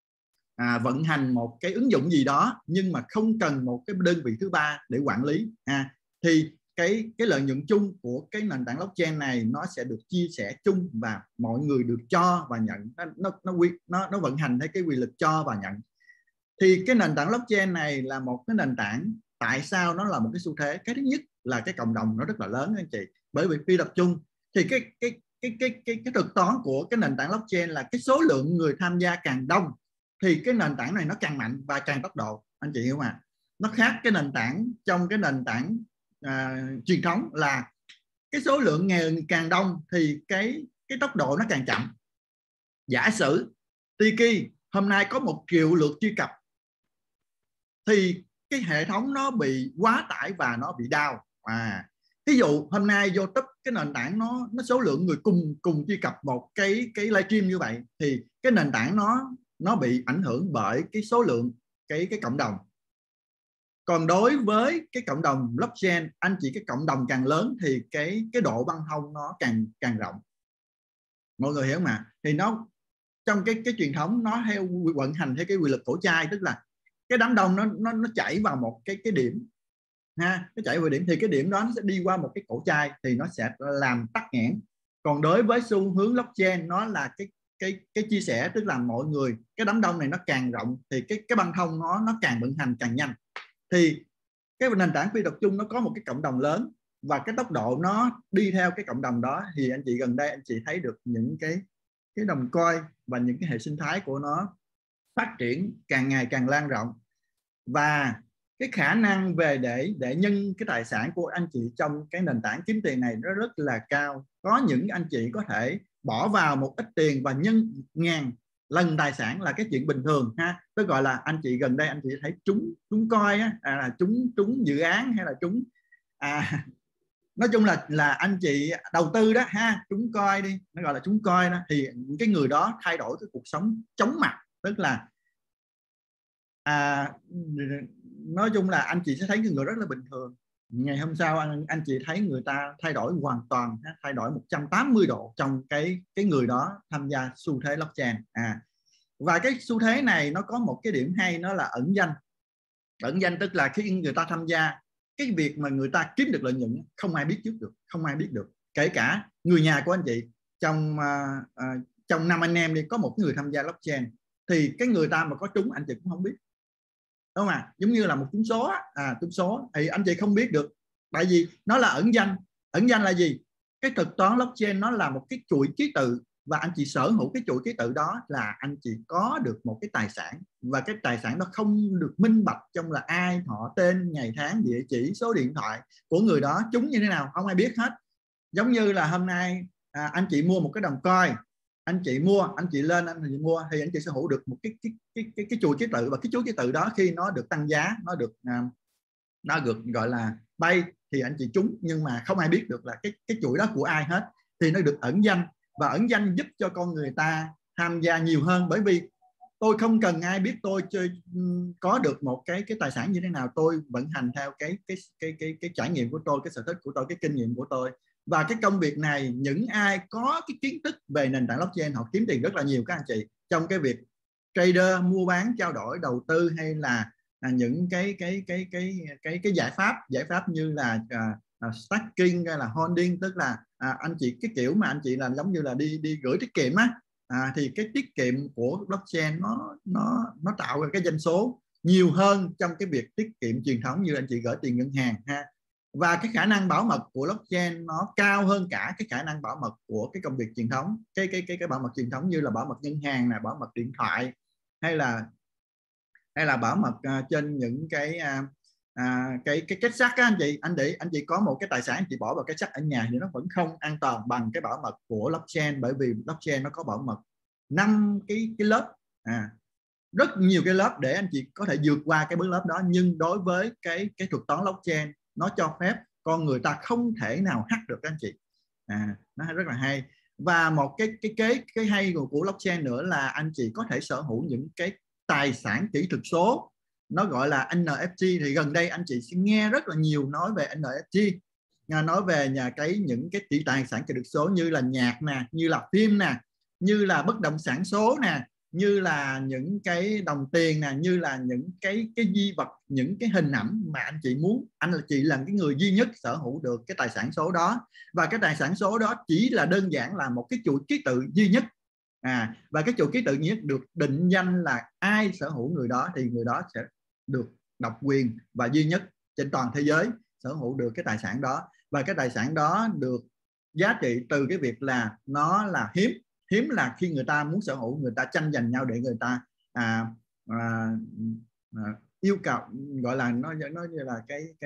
Speaker 1: vận hành một cái ứng dụng gì đó, nhưng mà không cần một cái đơn vị thứ ba để quản lý. Thì cái lợi nhuận chung của cái nền tảng blockchain này nó sẽ được chia sẻ chung, và mọi người được cho và nhận, nó vận hành theo cái quy luật cho và nhận. Thì cái nền tảng blockchain này là một cái nền tảng, tại sao nó là một cái xu thế? Cái thứ nhất là cái cộng đồng nó rất là lớn anh chị, bởi vì phi tập trung thì cái thuật toán của cái nền tảng blockchain là cái số lượng người tham gia càng đông thì cái nền tảng này nó càng mạnh và càng tốc độ, anh chị hiểu không ạ? Nó khác cái nền tảng, trong cái nền tảng truyền thống là cái số lượng người càng đông thì cái tốc độ nó càng chậm. Giả sử Tiki hôm nay có 1 triệu lượt truy cập thì cái hệ thống nó bị quá tải và nó bị down. Ví dụ hôm nay YouTube, cái nền tảng nó số lượng người cùng truy cập một cái livestream như vậy, thì cái nền tảng nó bị ảnh hưởng bởi cái số lượng cái cộng đồng. Còn đối với cái cộng đồng blockchain, anh chị, cái cộng đồng càng lớn thì cái độ băng thông nó càng rộng. Mọi người hiểu mà? Thì nó trong cái truyền thống nó vận hành theo cái quy luật cổ chai, tức là cái đám đông nó chảy vào một cái điểm ha, nó chảy vào điểm thì cái điểm đó nó sẽ đi qua một cái cổ chai thì nó sẽ làm tắc nghẽn. Còn đối với xu hướng blockchain, nó là cái chia sẻ, tức là mọi người, cái đám đông này nó càng rộng thì cái băng thông nó càng vận hành càng nhanh. Thì cái nền tảng phi tập trung nó có một cái cộng đồng lớn và cái tốc độ nó đi theo cái cộng đồng đó. Thì anh chị gần đây anh chị thấy được những cái đồng coin và những cái hệ sinh thái của nó phát triển càng ngày càng lan rộng, và cái khả năng về để nhân cái tài sản của anh chị trong cái nền tảng kiếm tiền này nó rất là cao. Có những anh chị có thể bỏ vào một ít tiền và nhân ngàn lần tài sản là cái chuyện bình thường ha. Tôi gọi là anh chị gần đây anh chị thấy trúng coi á, là trúng dự án hay là trúng nói chung là anh chị đầu tư đó ha, trúng coi đi, nó gọi là trúng coi đó, thì cái người đó thay đổi cái cuộc sống chóng mặt, tức là nói chung là anh chị sẽ thấy cái người rất là bình thường, ngày hôm sau anh chị thấy người ta thay đổi hoàn toàn, thay đổi 180 độ trong cái người đó tham gia xu thế blockchain. Và cái xu thế này nó có một cái điểm hay, nó là ẩn danh. Ẩn danh tức là khi người ta tham gia, cái việc mà người ta kiếm được lợi nhuận không ai biết trước được, không ai biết được, kể cả người nhà của anh chị. Trong 5 anh em đi, có một người tham gia blockchain thì cái người ta mà có trúng anh chị cũng không biết, đúng không ạ? Giống như là một trúng số, trúng số thì anh chị không biết được, tại vì nó là ẩn danh. Ẩn danh là gì? Cái thuật toán blockchain nó là một cái chuỗi ký tự, và anh chị sở hữu cái chuỗi ký tự đó là anh chị có được một cái tài sản, và cái tài sản đó không được minh bạch trong là ai, họ, tên, ngày tháng, địa chỉ, số điện thoại của người đó trúng như thế nào, không ai biết hết. Giống như là hôm nay anh chị mua một cái đồng coin, anh chị lên anh chị mua thì anh chị sở hữu được một cái chuỗi ký tự, và cái chuỗi ký tự đó khi nó được tăng giá, nó được gọi là bay thì anh chị trúng, nhưng mà không ai biết được là cái chuỗi đó của ai hết, thì nó được ẩn danh. Và ẩn danh giúp cho con người ta tham gia nhiều hơn, bởi vì tôi không cần ai biết tôi có được một cái tài sản như thế nào, tôi vận hành theo cái trải nghiệm của tôi, cái sở thích của tôi, cái kinh nghiệm của tôi. Và cái công việc này, những ai có cái kiến thức về nền tảng blockchain họ kiếm tiền rất là nhiều các anh chị, trong cái việc trader, mua bán, trao đổi, đầu tư, hay là những cái giải pháp như là stacking hay là holding, tức là anh chị cái kiểu mà anh chị làm giống như là đi gửi tiết kiệm á, thì cái tiết kiệm của blockchain nó tạo ra cái doanh số nhiều hơn trong cái việc tiết kiệm truyền thống như anh chị gửi tiền ngân hàng ha. Và cái khả năng bảo mật của blockchain nó cao hơn cả cái khả năng bảo mật của cái công việc truyền thống, cái bảo mật truyền thống như là bảo mật ngân hàng, là bảo mật điện thoại, hay là bảo mật trên những cái kết sắt á anh chị có một cái tài sản anh chị bỏ vào kết sắt ở nhà thì nó vẫn không an toàn bằng cái bảo mật của blockchain, bởi vì blockchain nó có bảo mật 5 cái lớp, rất nhiều cái lớp để anh chị có thể vượt qua cái lớp đó. Nhưng đối với cái thuật toán blockchain, nó cho phép con người ta không thể nào hack được các anh chị. Nó rất là hay. Và một cái hay của blockchain nữa là anh chị có thể sở hữu những cái tài sản kỹ thuật số, nó gọi là NFT. Thì gần đây anh chị sẽ nghe rất là nhiều nói về NFT, nói về những cái tài sản kỹ thuật số như là nhạc nè, như là phim nè, như là bất động sản số nè, như là những cái đồng tiền nè, như là những cái di vật, những cái hình ảnh mà anh chị muốn, anh là chị là cái người duy nhất sở hữu được cái tài sản số đó. Và cái tài sản số đó chỉ là đơn giản là một cái chuỗi ký tự duy nhất, và cái chuỗi ký tự duy nhất được định danh là ai sở hữu người đó, thì người đó sẽ được độc quyền và duy nhất trên toàn thế giới sở hữu được cái tài sản đó. Và cái tài sản đó được giá trị từ cái việc là nó là hiếm là khi người ta muốn sở hữu, người ta tranh giành nhau để người ta yêu cầu, gọi là nó như là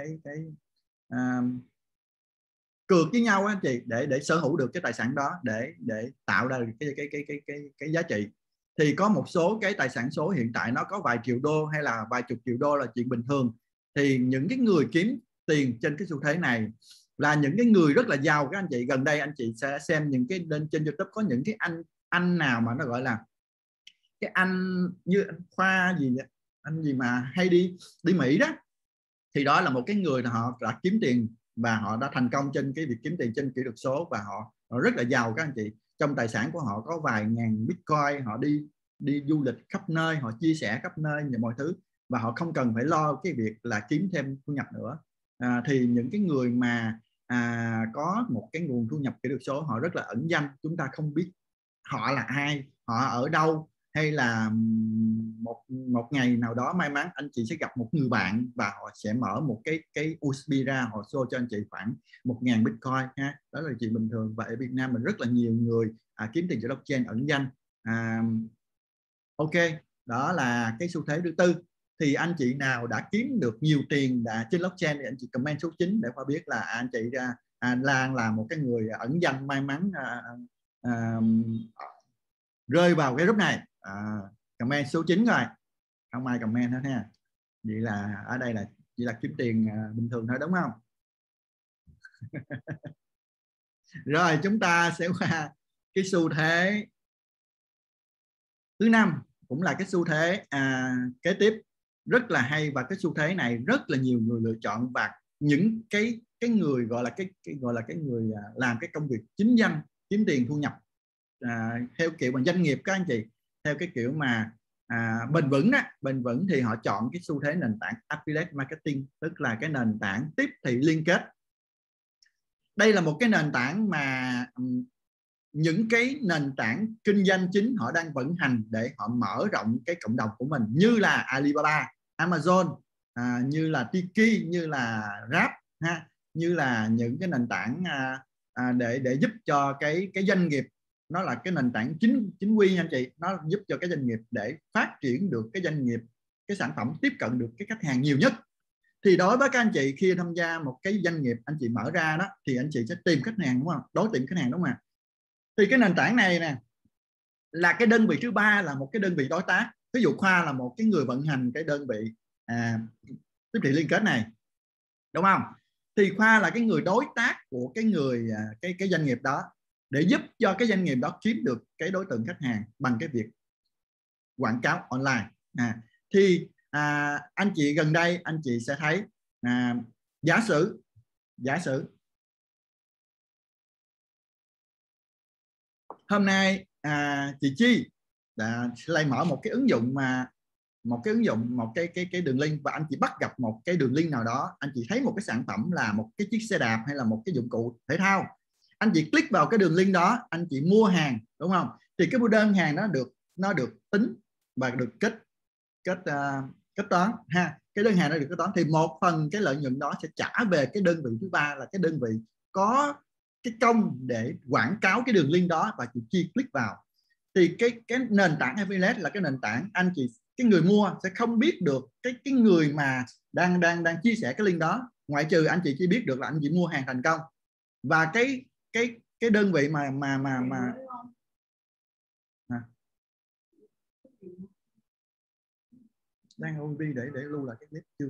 Speaker 1: cược với nhau anh chị, để sở hữu được cái tài sản đó, để tạo ra cái giá trị. Thì có một số cái tài sản số hiện tại nó có vài triệu đô hay là vài chục triệu đô là chuyện bình thường. Thì những cái người kiếm tiền trên cái xu thế này là những cái người rất là giàu các anh chị. Gần đây anh chị sẽ xem những cái lên trên YouTube có những cái anh nào mà nó gọi là cái anh như anh Khoa gì vậy? Anh gì mà hay đi Mỹ đó, thì đó là một cái người họ đã kiếm tiền và họ đã thành công trên cái việc kiếm tiền trên kỹ thuật số, và họ rất là giàu các anh chị. Trong tài sản của họ có vài ngàn Bitcoin, họ đi du lịch khắp nơi, họ chia sẻ khắp nơi mọi thứ, và họ không cần phải lo cái việc là kiếm thêm thu nhập nữa. Thì những cái người mà có một cái nguồn thu nhập kỹ thuật số, họ rất là ẩn danh, chúng ta không biết họ là ai, họ ở đâu, hay là một ngày nào đó may mắn anh chị sẽ gặp một người bạn và họ sẽ mở một cái USB ra, họ show cho anh chị khoảng 1.000 Bitcoin ha. Đó là chuyện bình thường. Và ở Việt Nam mình rất là nhiều người kiếm tiền từ blockchain ẩn danh. Ok, đó là cái xu thế thứ tư. Thì anh chị nào đã kiếm được nhiều tiền trên blockchain thì anh chị comment số 9 để Khoa biết là anh chị Lan là một cái người ẩn danh may mắn rơi vào cái group này. Comment số 9 rồi, không ai comment hết ha. Vậy là ở đây là chỉ là kiếm tiền bình thường thôi đúng không? Rồi chúng ta sẽ qua cái xu thế thứ 5, cũng là cái xu thế kế tiếp rất là hay, và cái xu thế này rất là nhiều người lựa chọn, và những cái người gọi là cái người làm cái công việc chính danh kiếm tiền thu nhập theo kiểu bằng doanh nghiệp các anh chị, theo cái kiểu mà bền vững đó, bền vững thì họ chọn cái xu thế nền tảng affiliate marketing, tức là cái nền tảng tiếp thị liên kết. Đây là một cái nền tảng mà những cái nền tảng kinh doanh chính họ đang vận hành để họ mở rộng cái cộng đồng của mình, như là Alibaba, Amazon, như là Tiki, như là Grab ha, như là những cái nền tảng để giúp cho cái doanh nghiệp, nó là cái nền tảng chính quy nha anh chị, nó giúp cho cái doanh nghiệp để phát triển được cái doanh nghiệp, cái sản phẩm tiếp cận được cái khách hàng nhiều nhất. Thì đối với các anh chị khi tham gia một cái doanh nghiệp anh chị mở ra đó, thì anh chị sẽ tìm khách hàng đúng không, đối tìm khách hàng đúng không ạ? Thì cái nền tảng này nè là cái đơn vị thứ 3, là một cái đơn vị đối tác. Ví dụ Khoa là một cái người vận hành cái đơn vị tiếp thị liên kết này, đúng không? Thì Khoa là cái người đối tác của cái người cái doanh nghiệp đó, để giúp cho cái doanh nghiệp đó kiếm được cái đối tượng khách hàng bằng cái việc quảng cáo online. Thì anh chị gần đây anh chị sẽ thấy giả sử hôm nay chị Chi đã lại mở một cái ứng dụng một cái đường link, và anh chị bắt gặp một cái đường link nào đó, anh chị thấy một cái sản phẩm là một cái chiếc xe đạp hay là một cái dụng cụ thể thao, anh chị click vào cái đường link đó, anh chị mua hàng đúng không? Thì cái đơn hàng nó được tính và được kết toán ha. Cái đơn hàng nó được kết toán thì một phần cái lợi nhuận đó sẽ trả về cái đơn vị thứ 3, là cái đơn vị có cái công để quảng cáo cái đường link đó, và chị Chi click vào. Thì cái nền tảng affiliate là cái nền tảng anh chị, cái người mua sẽ không biết được cái người mà đang chia sẻ cái link đó, ngoại trừ anh chị chỉ biết được là anh chị mua hàng thành công. Và cái đơn vị mà đang ôn đi để lưu lại cái clip chưa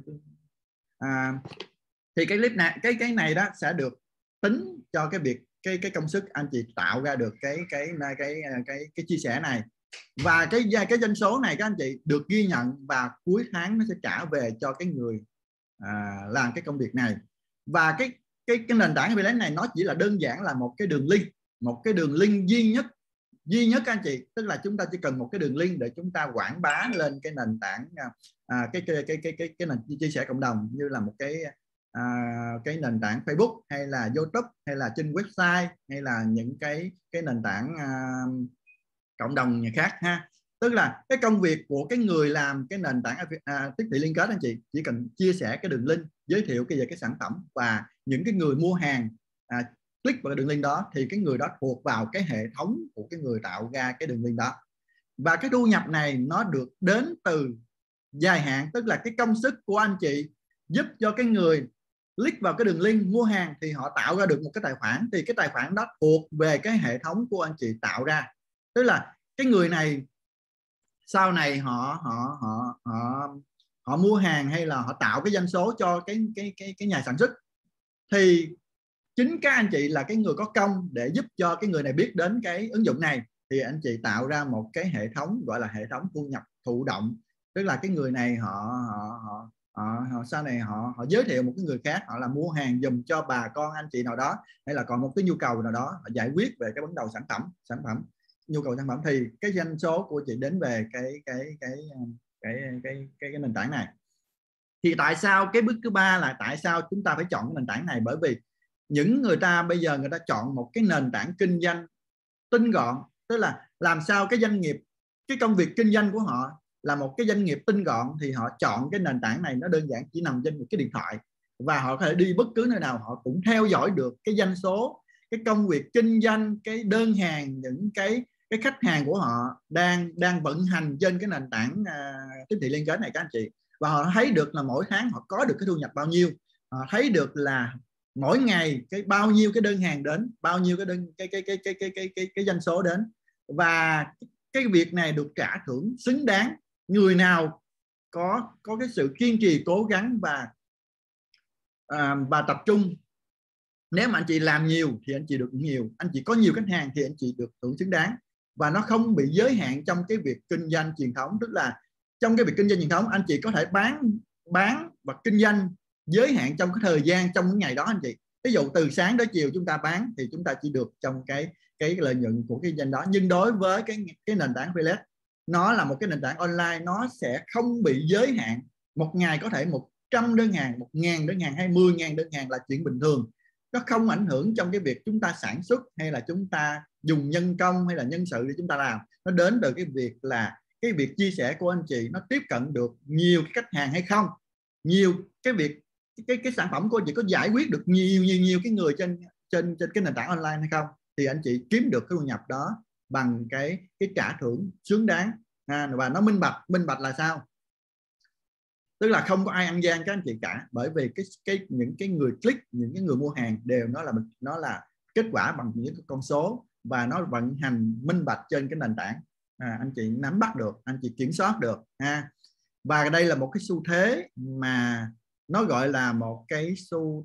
Speaker 1: thì cái clip này cái này đó sẽ được tính cho cái việc cái công sức anh chị tạo ra được cái chia sẻ này, và cái doanh số này các anh chị được ghi nhận, và cuối tháng nó sẽ trả về cho cái người làm cái công việc này. Và cái nền tảng affiliate này nó chỉ là đơn giản là một cái đường link duy nhất các anh chị, tức là chúng ta chỉ cần một cái đường link để chúng ta quảng bá lên cái nền tảng cái nền chia sẻ cộng đồng, như là một cái nền tảng Facebook hay là YouTube hay là trên website hay là những cái nền tảng cộng đồng khác ha. Tức là cái công việc của cái người làm cái nền tảng tiếp thị liên kết anh chị chỉ cần chia sẻ cái đường link, giới thiệu về cái sản phẩm, và những cái người mua hàng click vào cái đường link đó thì cái người đó thuộc vào cái hệ thống của cái người tạo ra cái đường link đó. Và cái thu nhập này nó được đến từ dài hạn, tức là cái công sức của anh chị giúp cho cái người click vào cái đường link mua hàng thì họ tạo ra được một cái tài khoản, thì cái tài khoản đó thuộc về cái hệ thống của anh chị tạo ra. Tức là cái người này sau này họ mua hàng hay là họ tạo cái doanh số cho cái nhà sản xuất, thì chính các anh chị là cái người có công để giúp cho cái người này biết đến cái ứng dụng này, thì anh chị tạo ra một cái hệ thống gọi là hệ thống thu nhập thụ động. Tức là cái người này họ sau này họ giới thiệu một cái người khác, họ là mua hàng dùm cho bà con anh chị nào đó, hay là còn một cái nhu cầu nào đó, họ giải quyết về cái vấn đề sản phẩm nhu cầu sản phẩm, thì cái doanh số của chị đến về cái nền tảng này. Thì tại sao cái bước thứ 3 là tại sao chúng ta phải chọn cái nền tảng này? Bởi vì những người ta bây giờ người ta chọn một cái nền tảng kinh doanh tinh gọn, tức là làm sao cái doanh nghiệp, cái công việc kinh doanh của họ là một cái doanh nghiệp tinh gọn, thì họ chọn cái nền tảng này, nó đơn giản chỉ nằm trên một cái điện thoại, và họ có thể đi bất cứ nơi nào họ cũng theo dõi được cái doanh số, cái công việc kinh doanh, cái đơn hàng, những cái khách hàng của họ đang vận hành trên cái nền tảng tiếp thị liên kết này các anh chị. Và họ thấy được là mỗi tháng họ có được cái thu nhập bao nhiêu, họ thấy được là mỗi ngày cái bao nhiêu cái đơn hàng đến, bao nhiêu cái doanh số đến, và cái việc này được trả thưởng xứng đáng. Người nào có cái sự kiên trì cố gắng và tập trung Nếu mà anh chị làm nhiều thì anh chị được nhiều, anh chị có nhiều khách hàng thì anh chị được hưởng xứng đáng, và nó không bị giới hạn trong cái việc kinh doanh truyền thống. Tức là trong cái việc kinh doanh truyền thống anh chị có thể bán và kinh doanh giới hạn trong cái thời gian trong cái ngày đó anh chị. Ví dụ từ sáng tới chiều chúng ta bán thì chúng ta chỉ được trong cái lợi nhuận của cái kinh doanh đó. Nhưng đối với cái nền tảng affiliate, nó là một cái nền tảng online, nó sẽ không bị giới hạn. Một ngày có thể 100 đơn hàng, 1.000 đơn hàng hay 10.000 đơn hàng là chuyện bình thường. Nó không ảnh hưởng trong cái việc chúng ta sản xuất hay là chúng ta dùng nhân công hay là nhân sự để chúng ta làm. Nó đến từ cái việc là cái việc chia sẻ của anh chị nó tiếp cận được nhiều cái khách hàng hay không, nhiều cái việc cái sản phẩm của anh chị có giải quyết được nhiều cái người trên cái nền tảng online hay không, thì anh chị kiếm được cái thu nhập đó bằng cái trả thưởng xứng đáng. Và nó minh bạch là sao? Tức là không có ai ăn gian các anh chị cả, bởi vì những cái người click, những cái người mua hàng đều nó là kết quả bằng những cái con số, và nó vận hành minh bạch trên cái nền tảng. Anh chị nắm bắt được, anh chị kiểm soát được và đây là một cái xu thế mà nó gọi là một cái xu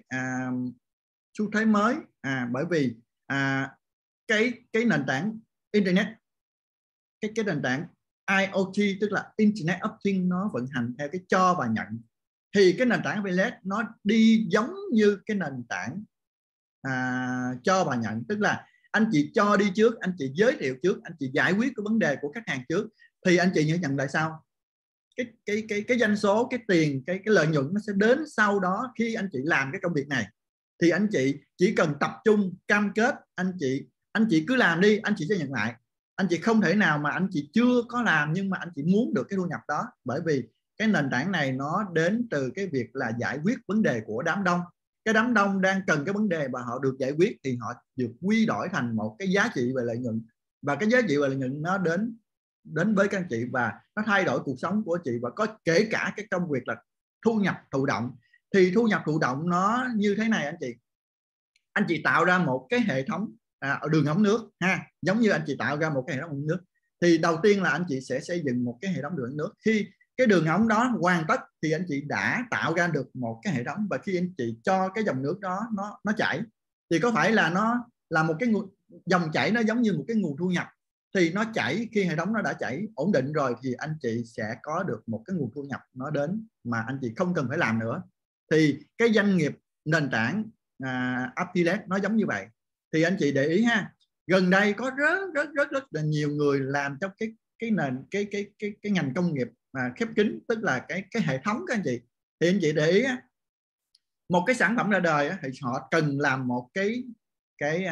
Speaker 1: thế mới, bởi vì cái nền tảng internet, cái nền tảng IoT, tức là Internet of Things, nó vận hành theo cái cho và nhận. Thì cái nền tảng affiliate nó đi giống như cái nền tảng cho và nhận. Tức là anh chị cho đi trước, anh chị giới thiệu trước, anh chị giải quyết cái vấn đề của khách hàng trước, thì anh chị nhận lại sau. Cái doanh số, cái tiền, cái lợi nhuận nó sẽ đến sau đó. Khi anh chị làm cái công việc này thì anh chị chỉ cần tập trung cam kết, anh chị cứ làm đi, anh chị sẽ nhận lại. Anh chị không thể nào mà anh chị chưa có làm nhưng mà anh chị muốn được cái thu nhập đó, bởi vì cái nền tảng này nó đến từ cái việc là giải quyết vấn đề của đám đông. Cái đám đông đang cần cái vấn đề và họ được giải quyết thì họ được quy đổi thành một cái giá trị về lợi nhuận, và cái giá trị về lợi nhuận nó đến với các anh chị và nó thay đổi cuộc sống của chị. Và có kể cả cái công việc là thu nhập thụ động, thì thu nhập thụ động nó như thế này anh chị tạo ra một cái hệ thống đường ống nước giống như anh chị tạo ra một cái hệ thống ống nước, thì đầu tiên là anh chị sẽ xây dựng một cái hệ thống đường ống nước. Khi cái đường ống đó hoàn tất thì anh chị đã tạo ra được một cái hệ thống, và khi anh chị cho cái dòng nước đó nó chảy thì có phải là nó là một cái dòng chảy, nó giống như một cái nguồn thu nhập. Thì nó chảy, khi hệ thống nó đã chảy ổn định rồi thì anh chị sẽ có được một cái nguồn thu nhập nó đến mà anh chị không cần phải làm nữa. Thì cái doanh nghiệp nền tảng affiliate nó giống như vậy. Thì anh chị để ý gần đây có rất là nhiều người làm trong cái ngành công nghiệp khép kín, tức là cái hệ thống các anh chị. Thì anh chị để ý một cái sản phẩm ra đời thì họ cần làm một cái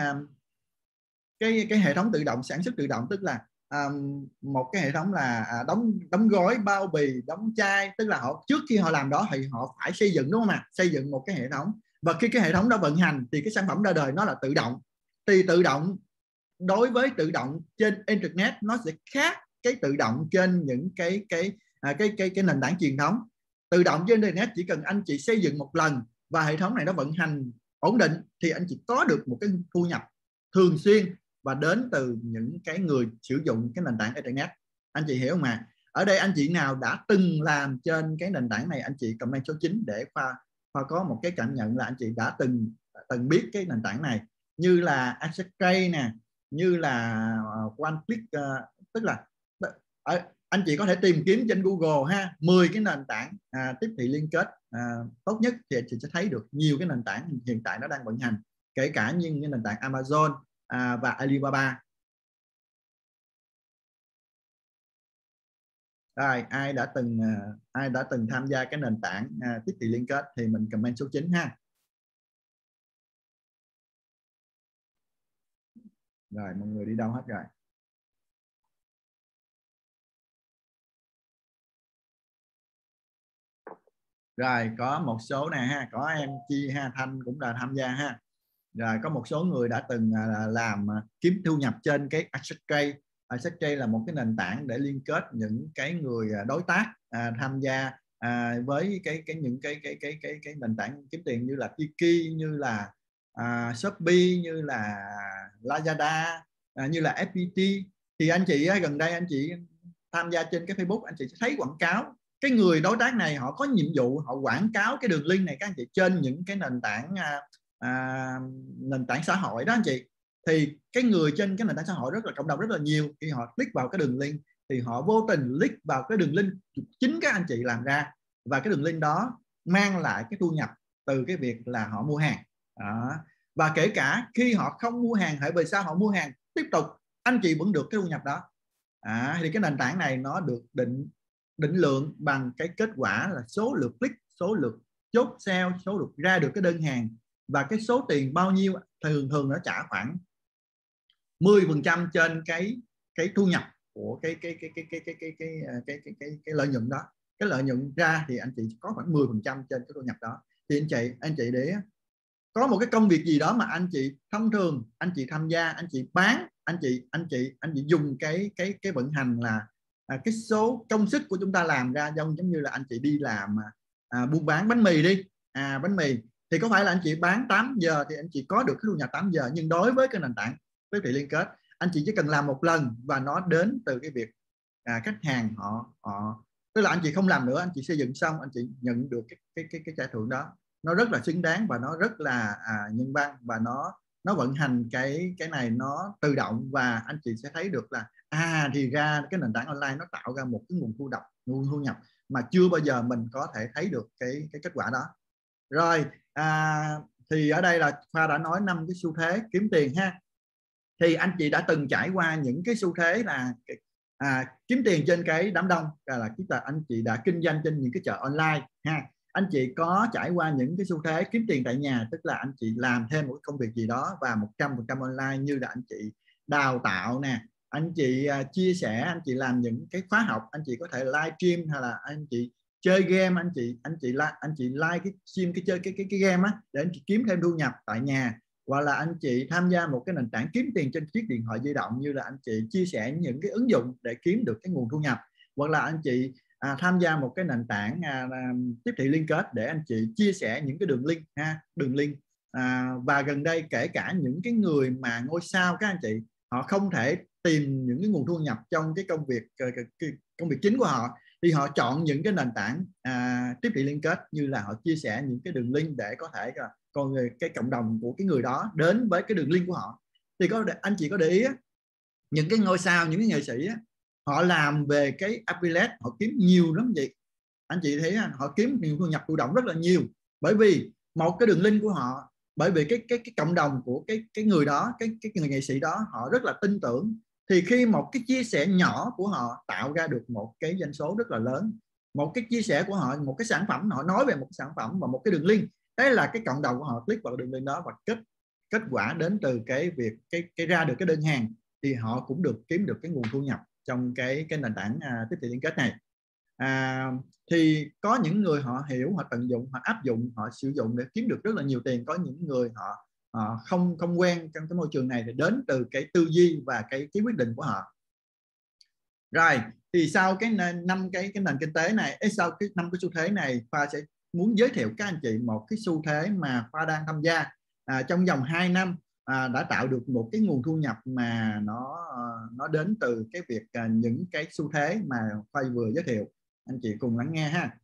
Speaker 1: hệ thống tự động, sản xuất tự động, tức là một cái hệ thống là đóng gói, bao bì, đóng chai. Tức là họ trước khi họ làm đó thì họ phải xây dựng, đúng không ạ? Xây dựng một cái hệ thống, và khi cái hệ thống đó vận hành thì cái sản phẩm ra đời nó là tự động. Thì tự động, đối với tự động trên internet nó sẽ khác cái tự động trên những cái nền tảng truyền thống. Tự động trên internet chỉ cần anh chị xây dựng một lần và hệ thống này nó vận hành ổn định thì anh chị có được một cái thu nhập thường xuyên và đến từ những cái người sử dụng cái nền tảng internet. Anh chị hiểu không ạ? Ở đây anh chị nào đã từng làm trên cái nền tảng này, anh chị comment số 9 để Khoa có một cái cảm nhận là anh chị đã từng biết cái nền tảng này, như là AccessKey nè, như là OneClick. Tức là anh chị có thể tìm kiếm trên Google 10 cái nền tảng tiếp thị liên kết tốt nhất, thì anh chị sẽ thấy được nhiều cái nền tảng hiện tại nó đang vận hành, kể cả như nền tảng Amazon và Alibaba. Rồi, ai đã từng tham gia cái nền tảng tiếp thị liên kết thì mình comment số 9 Rồi, mọi người đi đâu hết rồi? Rồi, có một số nè có em Chi Thanh cũng đã tham gia Rồi, có một số người đã từng làm kiếm thu nhập trên cái AccessKey. AccessKey là một cái nền tảng để liên kết những cái người đối tác tham gia với những cái nền tảng kiếm tiền như là Tiki, như là Shopee, như là Lazada, như là FPT. Thì anh chị gần đây anh chị tham gia trên cái Facebook, anh chị sẽ thấy quảng cáo. Cái người đối tác này họ có nhiệm vụ họ quảng cáo cái đường link này các anh chị trên những cái nền tảng nền tảng xã hội đó anh chị, thì cái người trên cái nền tảng xã hội rất là cộng đồng rất là nhiều, khi họ click vào cái đường link thì họ vô tình click vào cái đường link chính các anh chị làm ra, và cái đường link đó mang lại cái thu nhập từ cái việc là họ mua hàng đó. Và kể cả khi họ không mua hàng, hệ về sau họ mua hàng tiếp tục, anh chị vẫn được cái thu nhập đó. Thì cái nền tảng này nó được định lượng bằng cái kết quả là số lượt click, số lượt chốt sale, số lượt ra được cái đơn hàng, và cái số tiền bao nhiêu. Thường nó trả khoảng 10% trên cái thu nhập của cái lợi nhuận đó. Cái lợi nhuận ra thì anh chị có khoảng 10% trên cái thu nhập đó. Thì anh chị để có một cái công việc gì đó mà anh chị thông thường anh chị tham gia, anh chị bán, anh chị dùng cái vận hành là cái số công sức của chúng ta làm ra, giống như là anh chị đi làm buôn bán bánh mì đi, bánh mì thì có phải là anh chị bán 8 giờ thì anh chị có được cái thu nhập 8 giờ, nhưng đối với cái nền tảng tiếp thị liên kết, anh chị chỉ cần làm một lần và nó đến từ cái việc khách hàng họ tức là anh chị không làm nữa, anh chị xây dựng xong anh chị nhận được cái trả thưởng đó. Nó rất là xứng đáng và nó rất là nhân văn, và nó vận hành cái này nó tự động, và anh chị sẽ thấy được là thì ra cái nền tảng online nó tạo ra một cái nguồn thu nhập mà chưa bao giờ mình có thể thấy được cái kết quả đó. Rồi thì ở đây là Khoa đã nói 5 cái xu thế kiếm tiền ha. Thì anh chị đã từng trải qua những cái xu thế là kiếm tiền trên cái đám đông, là anh chị đã kinh doanh trên những cái chợ online ha. Anh chị có trải qua những cái xu thế kiếm tiền tại nhà, tức là anh chị làm thêm một cái công việc gì đó và 100% online, như là anh chị đào tạo nè, anh chị chia sẻ, anh chị làm những cái khóa học, anh chị có thể live stream, hay là anh chị chơi game, anh chị live cái stream cái game á, để anh chị kiếm thêm thu nhập tại nhà. Hoặc là anh chị tham gia một cái nền tảng kiếm tiền trên chiếc điện thoại di động, như là anh chị chia sẻ những cái ứng dụng để kiếm được cái nguồn thu nhập. Hoặc là anh chị tham gia một cái nền tảng tiếp thị liên kết để anh chị chia sẻ những cái đường link. Và gần đây kể cả những cái người mà ngôi sao, các anh chị, họ không thể tìm những cái nguồn thu nhập trong cái công việc chính của họ, thì họ chọn những cái nền tảng tiếp thị liên kết, như là họ chia sẻ những cái đường link để có thể cái cộng đồng của cái người đó đến với cái đường link của họ. Thì anh chị có để ý những cái ngôi sao, những cái nghệ sĩ họ làm về cái affiliate, họ kiếm nhiều lắm vậy. Anh chị thấy họ kiếm nhiều thu nhập thụ động rất là nhiều, bởi vì một cái đường link của họ, bởi vì cái cộng đồng của cái người đó, cái người nghệ sĩ đó, họ rất là tin tưởng. Thì khi một cái chia sẻ nhỏ của họ tạo ra được một cái doanh số rất là lớn, một cái chia sẻ của họ, một cái sản phẩm, họ nói về một cái sản phẩm và một cái đường link, thế là cái cộng đồng của họ click vào đường link đó, và kết quả đến từ cái việc cái ra được cái đơn hàng, thì họ cũng được kiếm được cái nguồn thu nhập trong cái nền tảng tiếp thị liên kết này. Thì có những người họ hiểu, họ tận dụng, họ áp dụng, họ sử dụng để kiếm được rất là nhiều tiền. Có những người họ không quen trong cái môi trường này, thì đến từ cái tư duy và cái quyết định của họ. Rồi thì sau cái năm cái nền kinh tế này, sau cái 5 cái xu thế này, Khoa sẽ muốn giới thiệu các anh chị một cái xu thế mà Khoa đang tham gia trong vòng 2 năm, đã tạo được một cái nguồn thu nhập mà nó đến từ cái việc những cái xu thế mà Khoa vừa giới thiệu. Anh chị cùng lắng nghe ha.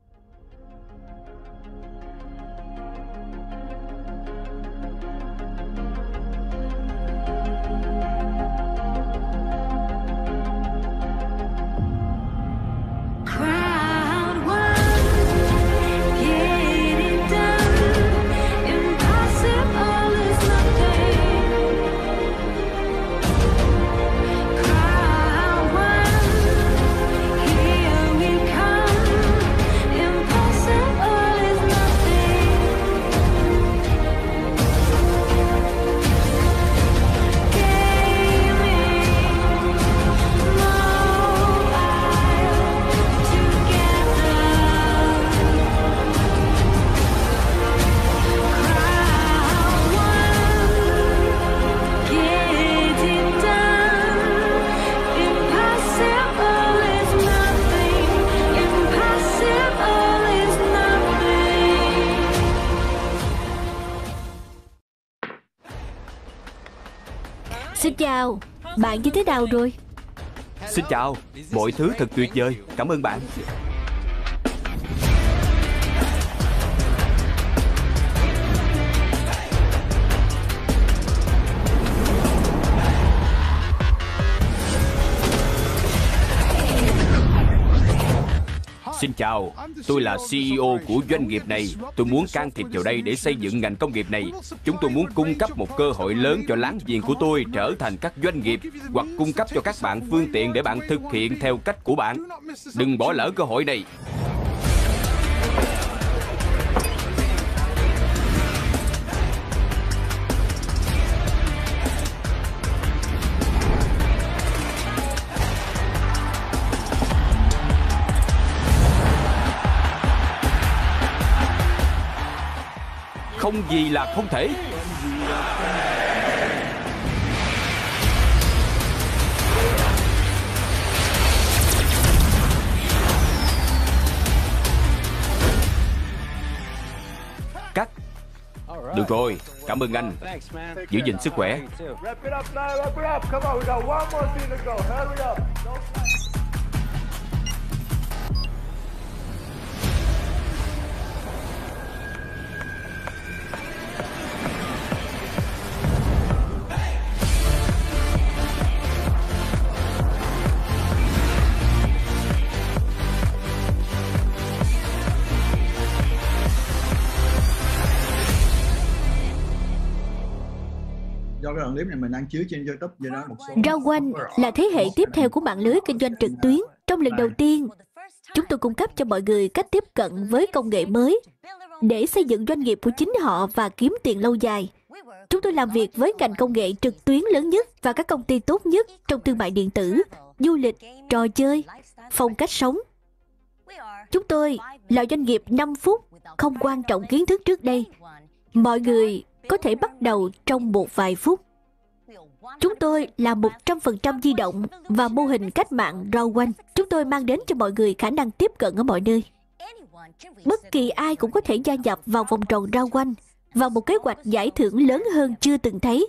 Speaker 2: Xin chào, bạn như thế nào rồi?
Speaker 3: Xin chào, mọi thứ thật tuyệt vời, cảm ơn bạn. Xin chào, tôi là CEO của doanh nghiệp này. Tôi muốn can thiệp vào đây để xây dựng ngành công nghiệp này. Chúng tôi muốn cung cấp một cơ hội lớn cho láng giềng của tôi trở thành các doanh nghiệp, hoặc cung cấp cho các bạn phương tiện để bạn thực hiện theo cách của bạn. Đừng bỏ lỡ cơ hội này. Không gì là không thể. Cắt. Được rồi, cảm ơn anh. Giữ gìn sức khỏe.
Speaker 1: Do cái đoạn clip này mình đang chiếu trên YouTube, do đó một số
Speaker 2: Rao Quanh là thế hệ tiếp theo của mạng lưới kinh doanh trực tuyến. Trong lần đầu tiên, chúng tôi cung cấp cho mọi người cách tiếp cận với công nghệ mới để xây dựng doanh nghiệp của chính họ và kiếm tiền lâu dài. Chúng tôi làm việc với ngành công nghệ trực tuyến lớn nhất và các công ty tốt nhất trong thương mại điện tử, du lịch, trò chơi, phong cách sống. Chúng tôi là doanh nghiệp 5 phút, không quan trọng kiến thức trước đây. Mọi người có thể bắt đầu trong một vài phút. Chúng tôi là 100% di động và mô hình cách mạng Rao Quanh. Chúng tôi mang đến cho mọi người khả năng tiếp cận ở mọi nơi. Bất kỳ ai cũng có thể gia nhập vào vòng tròn Rao Quanh và một kế hoạch giải thưởng lớn hơn chưa từng thấy.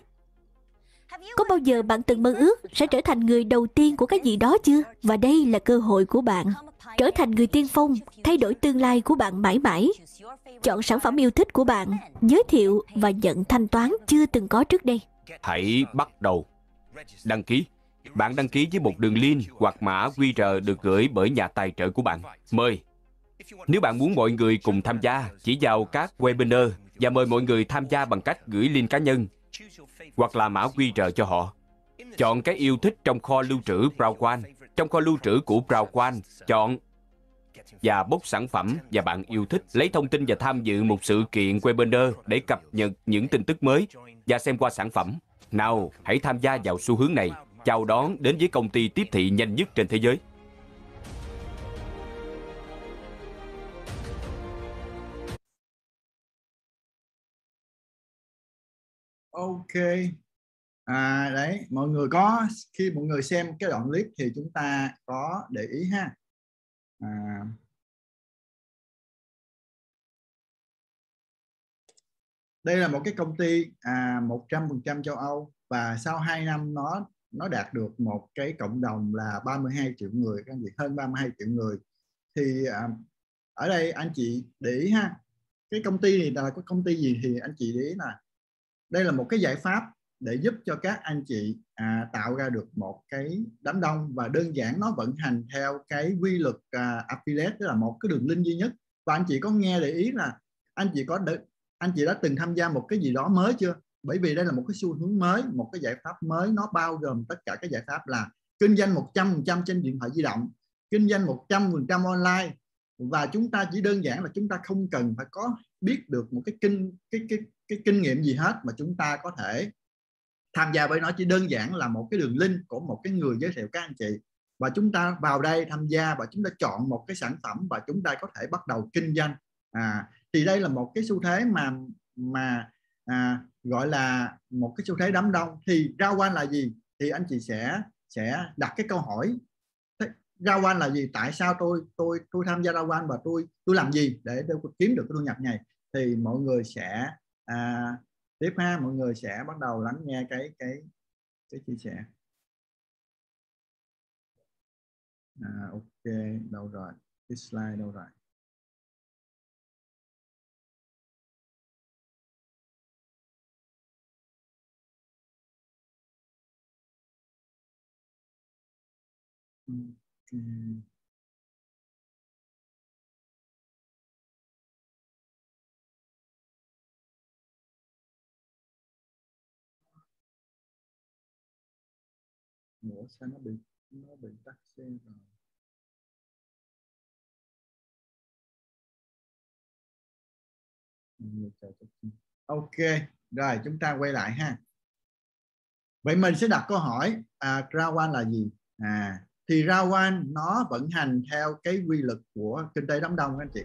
Speaker 2: Có bao giờ bạn từng mơ ước sẽ trở thành người đầu tiên của cái gì đó chưa? Và đây là cơ hội của bạn. Trở thành người tiên phong, thay đổi tương lai của bạn mãi mãi. Chọn sản phẩm yêu thích của bạn, giới thiệu và nhận thanh toán chưa từng có trước đây.
Speaker 3: Hãy bắt đầu. Đăng ký. Bạn đăng ký với một đường link hoặc mã QR được gửi bởi nhà tài trợ của bạn. Mời. Nếu bạn muốn mọi người cùng tham gia, chỉ vào các webinar và mời mọi người tham gia bằng cách gửi link cá nhân hoặc là mã QR cho họ. Chọn cái yêu thích trong kho lưu trữ Brown. Trong kho lưu trữ của Brown, chọn và bốc sản phẩm và bạn yêu thích. Lấy thông tin và tham dự một sự kiện webinar để cập nhật những tin tức mới và xem qua sản phẩm. Nào, hãy tham gia vào xu hướng này. Chào đón đến với công ty tiếp thị nhanh nhất trên thế giới.
Speaker 1: Ok. Đấy, mọi người có, khi mọi người xem cái đoạn clip thì chúng ta có để ý ha. Đây là một cái công ty 100% châu Âu, và sau 2 năm nó đạt được một cái cộng đồng là 32 triệu người, cái gì hơn 32 triệu người. Thì ở đây anh chị để ý ha, cái công ty này là cái công ty gì thì anh chị để ý là đây là một cái giải pháp để giúp cho các anh chị tạo ra được một cái đám đông, và đơn giản nó vận hành theo cái quy luật affiliate, tức là một cái đường link duy nhất. Và anh chị có nghe để ý là anh chị đã từng tham gia một cái gì đó mới chưa? Bởi vì đây là một cái xu hướng mới, một cái giải pháp mới, nó bao gồm tất cả các giải pháp là kinh doanh 100% trên điện thoại di động, kinh doanh 100% online. Và chúng ta chỉ đơn giản là chúng ta không cần phải có biết được một cái kinh nghiệm gì hết, mà chúng ta có thể tham gia với nó. Chỉ đơn giản là một cái đường link của một cái người giới thiệu các anh chị, và chúng ta vào đây tham gia và chúng ta chọn một cái sản phẩm và chúng ta có thể bắt đầu kinh doanh. Thì đây là một cái xu thế mà gọi là một cái xu thế đám đông. Thì Rao Quanh là gì? Thì anh chị sẽ đặt cái câu hỏi, Rao Quanh là gì? Tại sao tôi tham gia Rao Quanh và tôi làm gì để kiếm được cái thu nhập này? Thì mọi người sẽ tiếp ha, mọi người sẽ bắt đầu lắng nghe cái chia sẻ. Ok, đâu rồi? Cái slide đâu rồi? Okay. Ủa sao nó bị tắt xe rồi. Ok, rồi chúng ta quay lại ha. Vậy mình sẽ đặt câu hỏi round one là gì? Thì round one nó vận hành theo cái quy luật của kinh tế đám đông các anh chị.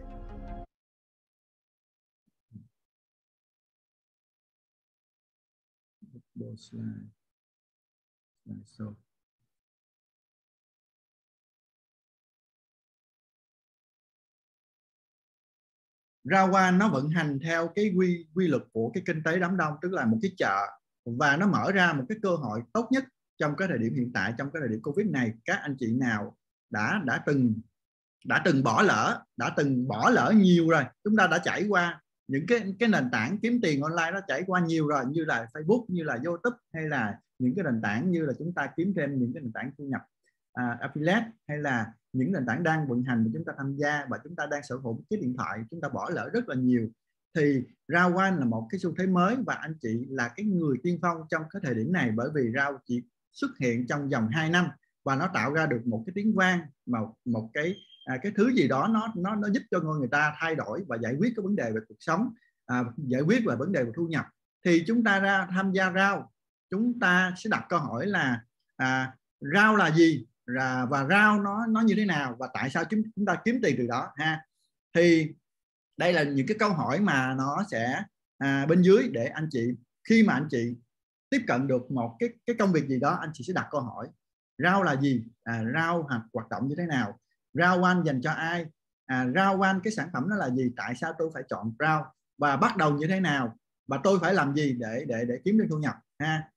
Speaker 1: Round one nó vận hành theo cái quy luật của cái kinh tế đám đông, tức là một cái chợ, và nó mở ra một cái cơ hội tốt nhất trong cái thời điểm hiện tại, trong cái thời điểm Covid này. Các anh chị nào đã từng bỏ lỡ nhiều rồi, chúng ta đã trải qua những cái nền tảng kiếm tiền online, nó trải qua nhiều rồi, như là Facebook, như là YouTube, hay là những cái nền tảng như là chúng ta kiếm thêm những cái nền tảng thu nhập affiliate, hay là những nền tảng đang vận hành mà chúng ta tham gia và chúng ta đang sở hữu cái điện thoại, chúng ta bỏ lỡ rất là nhiều. Thì round one là một cái xu thế mới, và anh chị là cái người tiên phong trong cái thời điểm này, bởi vì round chỉ xuất hiện trong vòng 2 năm và nó tạo ra được một cái tiếng vang, một cái thứ gì đó nó giúp cho người ta thay đổi và giải quyết cái vấn đề về cuộc sống, giải quyết về vấn đề về thu nhập. Thì chúng ta ra tham gia round, chúng ta sẽ đặt câu hỏi là round là gì, và round nó như thế nào, và tại sao chúng ta kiếm tiền từ đó ha. Thì đây là những cái câu hỏi mà nó sẽ bên dưới, để anh chị khi mà anh chị tiếp cận được một cái công việc gì đó, anh chị sẽ đặt câu hỏi round là gì, round hoạt động như thế nào, round one dành cho ai, round one cái sản phẩm nó là gì, tại sao tôi phải chọn round, và bắt đầu như thế nào, và tôi phải làm gì để kiếm được thu nhập ha.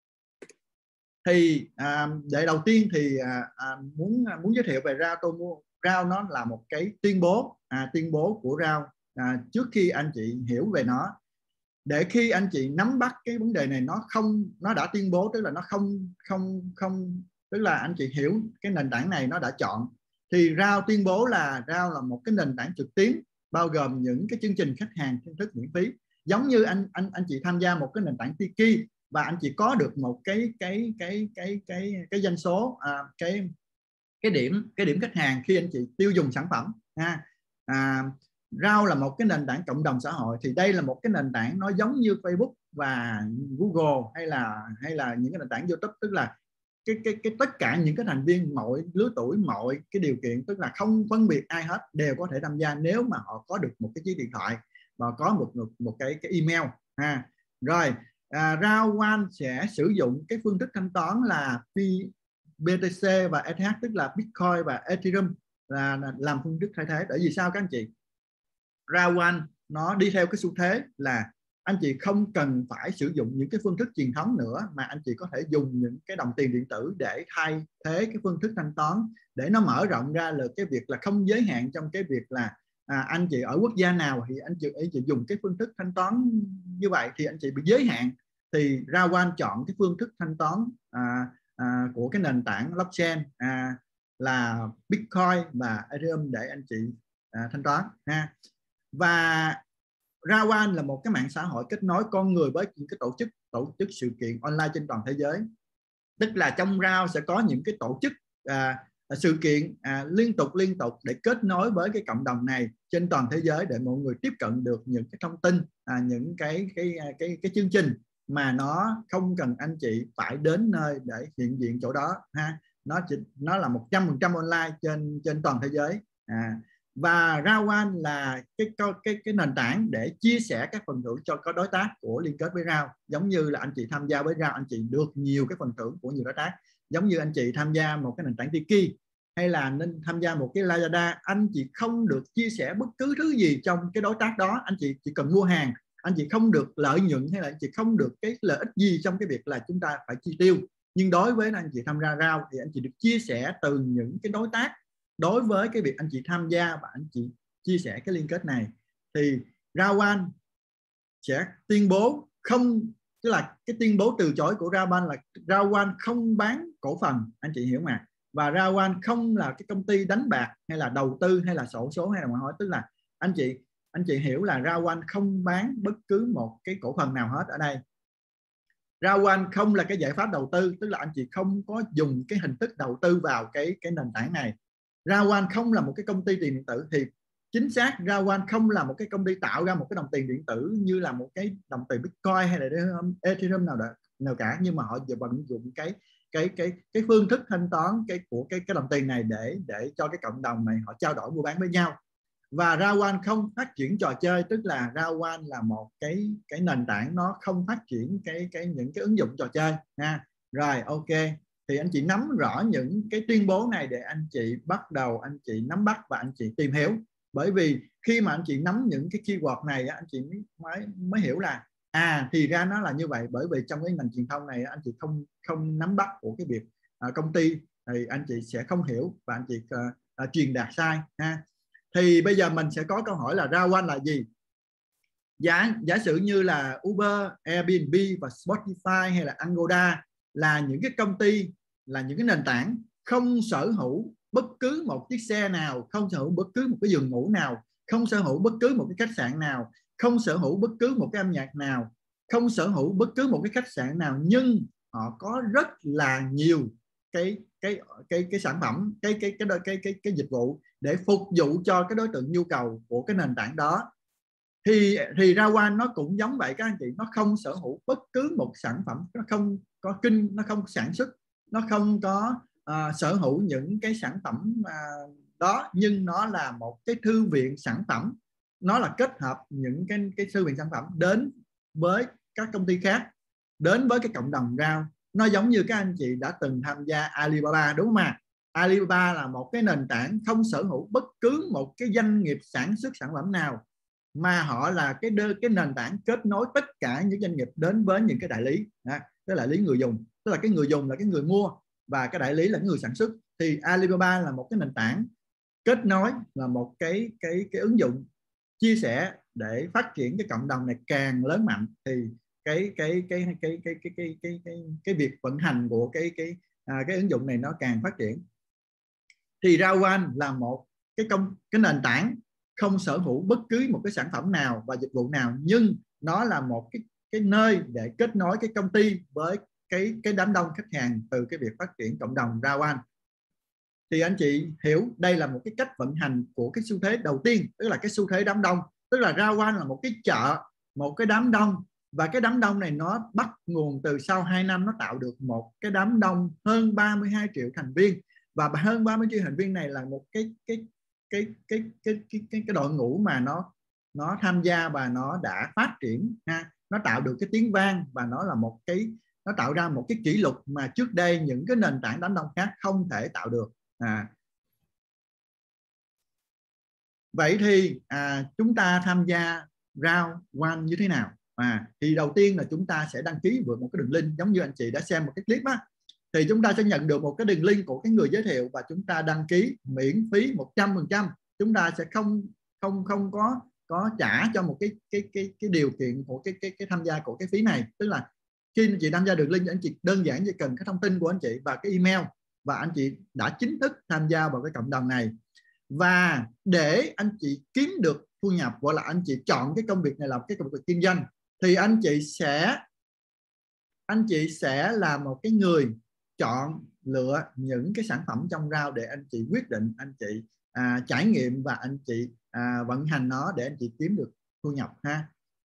Speaker 1: Thì để đầu tiên thì muốn giới thiệu về round nó là một cái tuyên bố của round. Trước khi anh chị hiểu về nó, để khi anh chị nắm bắt cái vấn đề này, nó đã tuyên bố, tức là nó không tức là anh chị hiểu cái nền tảng này nó đã chọn. Thì round tuyên bố là round là một cái nền tảng trực tuyến bao gồm những cái chương trình khách hàng chính thức miễn phí, giống như anh chị tham gia một cái nền tảng Tiki và anh chị có được một cái doanh số, cái điểm khách hàng khi anh chị tiêu dùng sản phẩm ha. Round là một cái nền tảng cộng đồng xã hội, thì đây là một cái nền tảng nó giống như Facebook và Google hay là những cái nền tảng YouTube, tức là cái tất cả những cái thành viên mọi lứa tuổi, mọi cái điều kiện, tức là không phân biệt ai hết, đều có thể tham gia nếu mà họ có được một cái chiếc điện thoại và có một cái email ha. Rồi round one sẽ sử dụng cái phương thức thanh toán là BTC và ETH, tức là Bitcoin và Ethereum là làm phương thức thay thế. Bởi vì sao các anh chị? Round one nó đi theo cái xu thế là anh chị không cần phải sử dụng những cái phương thức truyền thống nữa, mà anh chị có thể dùng những cái đồng tiền điện tử để thay thế cái phương thức thanh toán, để nó mở rộng ra là cái việc là không giới hạn trong cái việc là anh chị ở quốc gia nào thì anh chị dùng cái phương thức thanh toán như vậy thì anh chị bị giới hạn. Thì round one chọn cái phương thức thanh toán của cái nền tảng blockchain là Bitcoin và Ethereum để anh chị thanh toán ha. Và round one là một cái mạng xã hội kết nối con người với những cái tổ chức sự kiện online trên toàn thế giới. Tức là trong round sẽ có những cái tổ chức sự kiện liên tục để kết nối với cái cộng đồng này trên toàn thế giới, để mọi người tiếp cận được những cái thông tin, những cái chương trình mà nó không cần anh chị phải đến nơi để hiện diện chỗ đó ha. Nó là 100% online trên toàn thế giới. Và round one là cái nền tảng để chia sẻ các phần thưởng cho các đối tác của liên kết với round. Giống như là anh chị tham gia với round, anh chị được nhiều cái phần thưởng của nhiều đối tác. Giống như anh chị tham gia một cái nền tảng Tiki hay là nên tham gia một cái Lazada, anh chị không được chia sẻ bất cứ thứ gì trong cái đối tác đó. Anh chị chỉ cần mua hàng, anh chị không được lợi nhuận hay là anh chị không được cái lợi ích gì trong cái việc là chúng ta phải chi tiêu. Nhưng đối với anh chị tham gia round thì anh chị được chia sẻ từ những cái đối tác đối với cái việc anh chị tham gia và anh chị chia sẻ cái liên kết này. Thì round one sẽ tuyên bố không, tức là cái tuyên bố từ chối của round one là round one không bán cổ phần, anh chị hiểu mà. Và round one không là cái công ty đánh bạc hay là đầu tư hay là xổ số hay là ngoại hối, tức là anh chị hiểu là round one không bán bất cứ một cái cổ phần nào hết ở đây. Round One không là cái giải pháp đầu tư, tức là anh chị không có dùng cái hình thức đầu tư vào cái nền tảng này. Round One không là một cái công ty tiền điện tử, thì chính xác Round One không là một cái công ty tạo ra một cái đồng tiền điện tử như là một cái đồng tiền Bitcoin hay là Ethereum nào cả, nhưng mà họ vận dụng cái phương thức thanh toán của cái đồng tiền này để cho cái cộng đồng này họ trao đổi mua bán với nhau. Và Round One không phát triển trò chơi, tức là Round One là một cái nền tảng, nó không phát triển những cái ứng dụng trò chơi ha. Rồi, ok, thì anh chị nắm rõ những cái tuyên bố này để anh chị bắt đầu anh chị nắm bắt và anh chị tìm hiểu. Bởi vì khi mà anh chị nắm những cái keyword này, anh chị mới hiểu là thì ra nó là như vậy. Bởi vì trong cái ngành truyền thông này anh chị không nắm bắt của cái việc công ty thì anh chị sẽ không hiểu và anh chị truyền đạt sai ha. Thì bây giờ mình sẽ có câu hỏi là Round One là gì? Giả sử như là Uber, Airbnb và Spotify hay là Agoda là những cái công ty, là những cái nền tảng không sở hữu bất cứ một chiếc xe nào, không sở hữu bất cứ một cái giường ngủ nào, không sở hữu bất cứ một cái khách sạn nào, không sở hữu bất cứ một cái âm nhạc nào, không sở hữu bất cứ một cái khách sạn nào, nhưng họ có rất là nhiều cái sản phẩm, cái dịch vụ để phục vụ cho cái đối tượng nhu cầu của cái nền tảng đó. Thì Round One nó cũng giống vậy các anh chị, nó không sở hữu bất cứ một sản phẩm, nó không có nó không sản xuất, nó không có sở hữu những cái sản phẩm đó, nhưng nó là một cái thư viện sản phẩm, nó là kết hợp những cái thư viện sản phẩm đến với các công ty khác, đến với cái cộng đồng Round. Nó giống như các anh chị đã từng tham gia Alibaba đúng không ạ? Alibaba là một cái nền tảng không sở hữu bất cứ một cái doanh nghiệp sản xuất sản phẩm nào, mà họ là cái nền tảng kết nối tất cả những doanh nghiệp đến với những cái đại lý, cái đại lý người dùng, tức là cái người dùng là cái người mua và cái đại lý là cái người sản xuất. Thì Alibaba là một cái nền tảng kết nối, là một cái ứng dụng chia sẻ để phát triển cái cộng đồng này càng lớn mạnh, thì cái việc vận hành của cái ứng dụng này nó càng phát triển. Thì Round One là một cái nền tảng không sở hữu bất cứ một cái sản phẩm nào và dịch vụ nào, nhưng nó là một cái nơi để kết nối cái công ty với cái đám đông khách hàng từ cái việc phát triển cộng đồng Round One. Thì anh chị hiểu đây là một cái cách vận hành của cái xu thế đầu tiên, tức là cái xu thế đám đông. Tức là Round One là một cái chợ, một cái đám đông, và cái đám đông này nó bắt nguồn từ sau 2 năm nó tạo được một cái đám đông hơn 32 triệu thành viên, và hơn 30 triệu thành viên này là một cái đội ngũ mà nó tham gia và nó đã phát triển ha, nó tạo được cái tiếng vang, và nó là nó tạo ra một cái kỷ lục mà trước đây những cái nền tảng đám đông khác không thể tạo được. Vậy thì chúng ta tham gia Round One như thế nào? Thì đầu tiên là chúng ta sẽ đăng ký vượt một cái đường link, giống như anh chị đã xem một cái clip á, thì chúng ta sẽ nhận được một cái đường link của cái người giới thiệu, và chúng ta đăng ký miễn phí 100%. Chúng ta sẽ không có trả cho một cái điều kiện của cái tham gia của cái phí này. Tức là khi anh chị tham gia đường link, anh chị đơn giản chỉ cần cái thông tin của anh chị và cái email, và anh chị đã chính thức tham gia vào cái cộng đồng này. Và để anh chị kiếm được thu nhập, gọi là anh chị chọn cái công việc này làm cái công việc kinh doanh, thì anh chị sẽ là một cái người chọn lựa những cái sản phẩm trong Round để anh chị quyết định, anh chị trải nghiệm và anh chị vận hành nó để anh chị kiếm được thu nhập ha.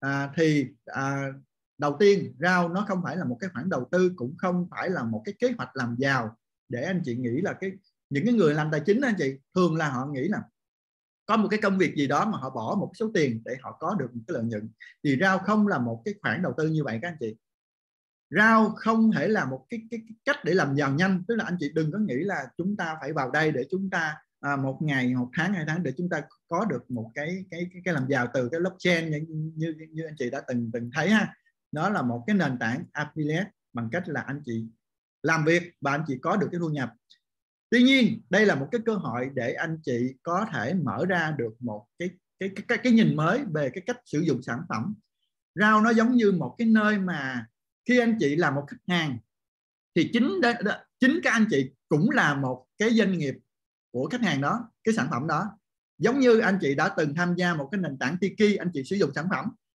Speaker 1: Đầu tiên Round nó không phải là một cái khoản đầu tư, cũng không phải là một cái kế hoạch làm giàu để anh chị nghĩ là những cái người làm tài chính anh chị thường là họ nghĩ là có một cái công việc gì đó mà họ bỏ một số tiền để họ có được một cái lợi nhuận. Thì Round không là một cái khoản đầu tư như vậy các anh chị. Round không thể là một cái cách để làm giàu nhanh. Tức là anh chị đừng có nghĩ là chúng ta phải vào đây để chúng ta một ngày, một tháng, 2 tháng để chúng ta có được một cái làm giàu từ cái blockchain như anh chị đã từng thấy ha. Nó là một cái nền tảng affiliate, bằng cách là anh chị làm việc và anh chị có được cái thu nhập. Tuy nhiên đây là một cái cơ hội để anh chị có thể mở ra được một cái nhìn mới về cái cách sử dụng sản phẩm. Round nó giống như một cái nơi mà khi anh chị là một khách hàng thì chính các anh chị cũng là một cái doanh nghiệp của khách hàng đó, cái sản phẩm đó. Giống như anh chị đã từng tham gia một cái nền tảng Tiki, anh chị sử dụng sản phẩm,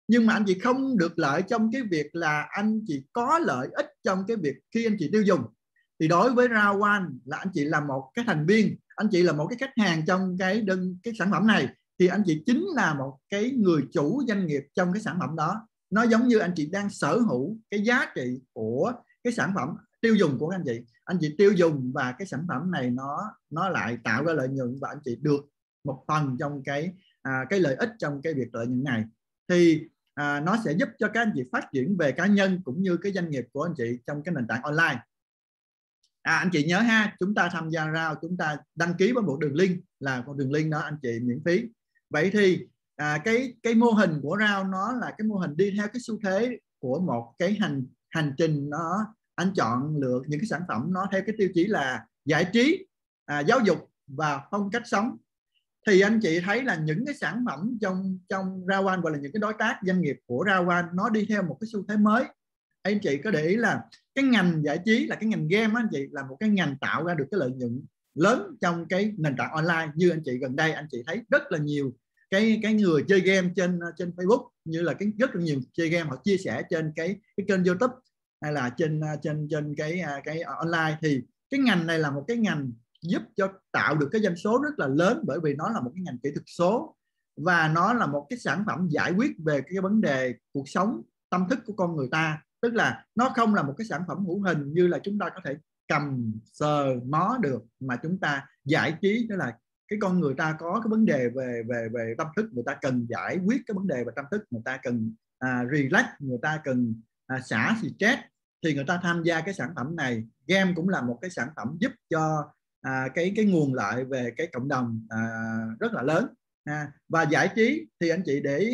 Speaker 1: nhưng mà anh chị không được lợi trong cái việc là anh chị có lợi ích trong cái việc khi anh chị tiêu dùng. Thì đối với Round One là anh chị là một cái thành viên, anh chị là một cái khách hàng trong cái sản phẩm này, thì anh chị chính là một cái người chủ doanh nghiệp trong cái sản phẩm đó. Nó giống như anh chị đang sở hữu cái giá trị của cái sản phẩm tiêu dùng của anh chị. Anh chị tiêu dùng và cái sản phẩm này nó lại tạo ra lợi nhuận, và anh chị được một phần trong cái lợi ích trong cái việc lợi nhuận này. Thì nó sẽ giúp cho các anh chị phát triển về cá nhân cũng như cái doanh nghiệp của anh chị trong cái nền tảng online. Anh chị nhớ ha, chúng ta tham gia Round, chúng ta đăng ký với một đường link, là một đường link đó anh chị miễn phí. Vậy thì cái mô hình của Round nó là cái mô hình đi theo cái xu thế của một cái hành trình. Anh chọn lựa những cái sản phẩm nó theo cái tiêu chí là giải trí, giáo dục và phong cách sống. Thì anh chị thấy là những cái sản phẩm trong Round One, gọi là những cái đối tác doanh nghiệp của Round One, nó đi theo một cái xu thế mới. Anh chị có để ý là cái ngành giải trí, là cái ngành game anh chị, là một cái ngành tạo ra được cái lợi nhuận lớn trong cái nền tảng online. Như anh chị gần đây anh chị thấy rất là nhiều cái người chơi game trên Facebook, như là rất là nhiều chơi game họ chia sẻ trên cái kênh YouTube hay là trên cái online. Thì cái ngành này là một cái ngành giúp cho tạo được cái doanh số rất là lớn, bởi vì nó là một cái ngành kỹ thuật số, và nó là một cái sản phẩm giải quyết về cái vấn đề cuộc sống tâm thức của con người ta. Tức là nó không là một cái sản phẩm hữu hình như là chúng ta có thể cầm sờ mó được, mà chúng ta giải trí, đó là cái con người ta có cái vấn đề về tâm thức, người ta cần giải quyết cái vấn đề về tâm thức, người ta cần relax, người ta cần xả stress, thì người ta tham gia cái sản phẩm này. Game cũng là một cái sản phẩm giúp cho cái nguồn lợi về cái cộng đồng rất là lớn. Và giải trí thì anh chị để ý,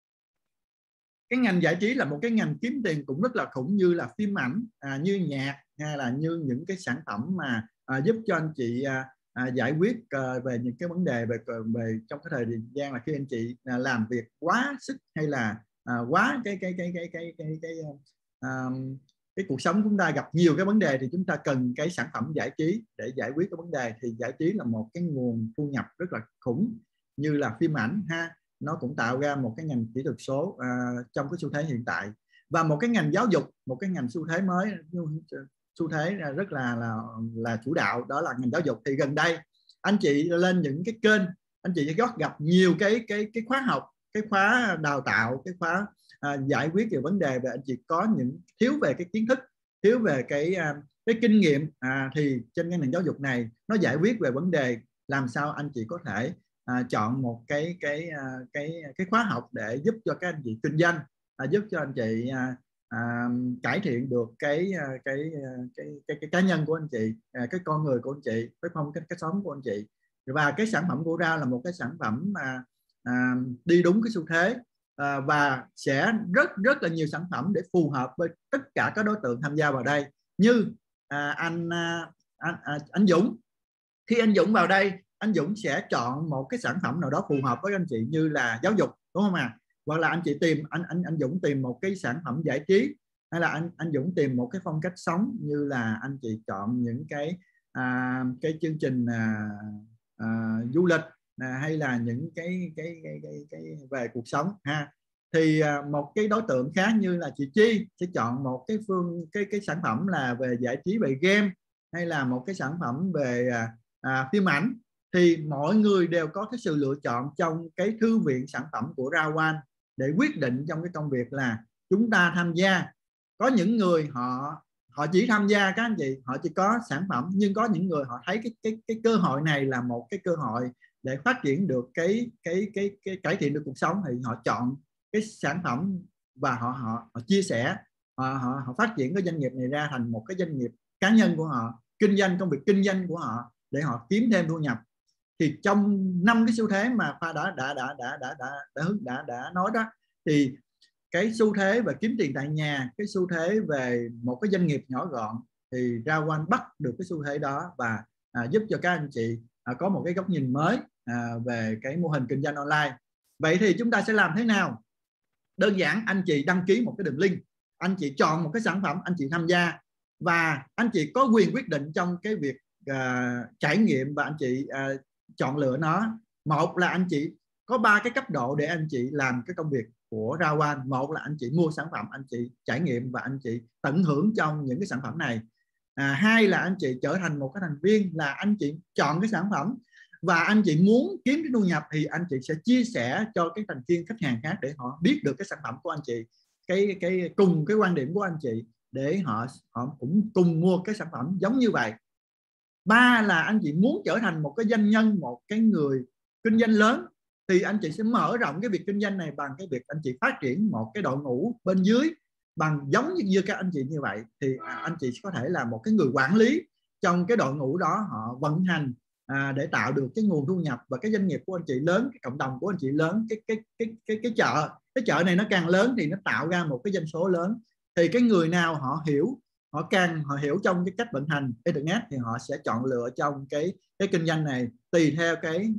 Speaker 1: cái ngành giải trí là một cái ngành kiếm tiền cũng rất là khủng, như là phim ảnh, như nhạc, hay là như những cái sản phẩm mà giúp cho anh chị giải quyết về những cái vấn đề về trong cái thời gian là khi anh chị làm việc quá sức, hay là quá cái cuộc sống chúng ta gặp nhiều cái vấn đề, thì chúng ta cần cái sản phẩm giải trí để giải quyết cái vấn đề. Thì giải trí là một cái nguồn thu nhập rất là khủng, như là phim ảnh ha, nó cũng tạo ra một cái ngành kỹ thuật số trong cái xu thế hiện tại. Và một cái ngành giáo dục, một cái ngành xu thế mới, xu thế rất là chủ đạo, đó là ngành giáo dục. Thì gần đây anh chị lên những cái kênh, anh chị sẽ gặp nhiều cái khóa học, cái khóa đào tạo, cái khóa giải quyết về vấn đề về anh chị có những thiếu về cái kiến thức, thiếu về cái kinh nghiệm, thì trên cái nền giáo dục này nó giải quyết về vấn đề làm sao anh chị có thể chọn một cái khóa học để giúp cho các anh chị kinh doanh, giúp cho anh chị cải thiện được cái cá nhân của anh chị, cái con người của anh chị, cái phong cách sống của anh chị. Và cái sản phẩm của Round là một cái sản phẩm mà đi đúng cái xu thế, và sẽ rất là nhiều sản phẩm để phù hợp với tất cả các đối tượng tham gia vào đây. Như anh Dũng, khi anh Dũng vào đây, anh Dũng sẽ chọn một cái sản phẩm nào đó phù hợp với anh chị, như là giáo dục, đúng không ạ? Hoặc là anh chị tìm anh Dũng tìm một cái sản phẩm giải trí, hay là anh Dũng tìm một cái phong cách sống, như là anh chị chọn những cái chương trình du lịch, hay là những cái về cuộc sống ha. Thì một cái đối tượng khác như là chị Chi sẽ chọn một cái sản phẩm là về giải trí, về game, hay là một cái sản phẩm về phim ảnh. Thì mọi người đều có cái sự lựa chọn trong cái thư viện sản phẩm của Round One để quyết định trong cái công việc là chúng ta tham gia. Có những người họ chỉ tham gia, các anh chị, họ chỉ có sản phẩm, nhưng có những người họ thấy cái cơ hội này là một cái cơ hội để phát triển được cái cải thiện được cuộc sống, thì họ chọn cái sản phẩm và họ chia sẻ, họ phát triển cái doanh nghiệp này ra thành một cái doanh nghiệp cá nhân của họ, kinh doanh, công việc kinh doanh của họ để họ kiếm thêm thu nhập. Thì trong 5 cái xu thế mà Khoa đã nói đó, thì cái xu thế về kiếm tiền tại nhà, cái xu thế về một cái doanh nghiệp nhỏ gọn, thì Round One bắt được cái xu thế đó và giúp cho các anh chị có một cái góc nhìn mới về cái mô hình kinh doanh online. Vậy thì chúng ta sẽ làm thế nào? Đơn giản, anh chị đăng ký một cái đường link, anh chị chọn một cái sản phẩm, anh chị tham gia, và anh chị có quyền quyết định trong cái việc trải nghiệm, và anh chị chọn lựa nó. Một là anh chị có 3 cái cấp độ để anh chị làm cái công việc của Rao One. Một là anh chị mua sản phẩm, anh chị trải nghiệm và anh chị tận hưởng trong những cái sản phẩm này. Hai là anh chị trở thành một cái thành viên, là anh chị chọn cái sản phẩm và anh chị muốn kiếm cái thu nhập thì anh chị sẽ chia sẻ cho cái thành viên khách hàng khác để họ biết được cái sản phẩm của anh chị, cùng cái quan điểm của anh chị, để họ cũng cùng mua cái sản phẩm giống như vậy. Ba là anh chị muốn trở thành một cái doanh nhân, một cái người kinh doanh lớn, thì anh chị sẽ mở rộng cái việc kinh doanh này bằng cái việc anh chị phát triển một cái đội ngũ bên dưới bằng giống như các anh chị như vậy. Thì anh chị có thể là một cái người quản lý trong cái đội ngũ đó, họ vận hành để tạo được cái nguồn thu nhập, và cái doanh nghiệp của anh chị lớn, cái cộng đồng của anh chị lớn, cái chợ này nó càng lớn thì nó tạo ra một cái doanh số lớn. Thì cái người nào họ hiểu trong cái cách vận hành internet thì họ sẽ chọn lựa trong cái kinh doanh này tùy theo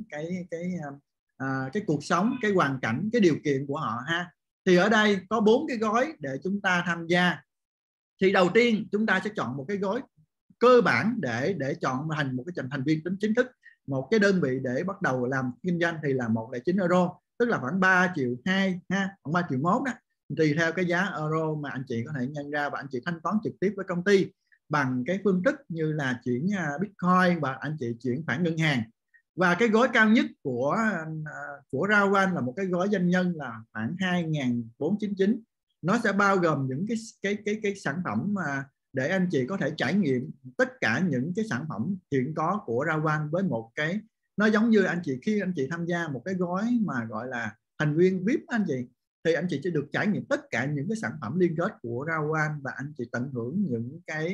Speaker 1: cái cuộc sống, cái hoàn cảnh, cái điều kiện của họ ha. Thì ở đây có 4 cái gói để chúng ta tham gia. Thì đầu tiên chúng ta sẽ chọn một cái gói cơ bản để chọn thành một cái thành viên chính thức. Một cái đơn vị để bắt đầu làm kinh doanh thì là 109 euro, tức là khoảng 3,2 triệu ha, khoảng 3,1 triệu đó, tùy theo cái giá euro mà anh chị có thể nhân ra, và anh chị thanh toán trực tiếp với công ty bằng cái phương thức như là chuyển Bitcoin và anh chị chuyển khoản ngân hàng. Và cái gói cao nhất của Rao One là một cái gói doanh nhân là khoảng 2.499. Nó sẽ bao gồm những cái sản phẩm mà để anh chị có thể trải nghiệm tất cả những cái sản phẩm hiện có của Rao One, với một cái nó giống như khi anh chị tham gia một cái gói mà gọi là thành viên VIP anh chị, thì anh chị sẽ được trải nghiệm tất cả những cái sản phẩm liên kết của Rao One, và anh chị tận hưởng những cái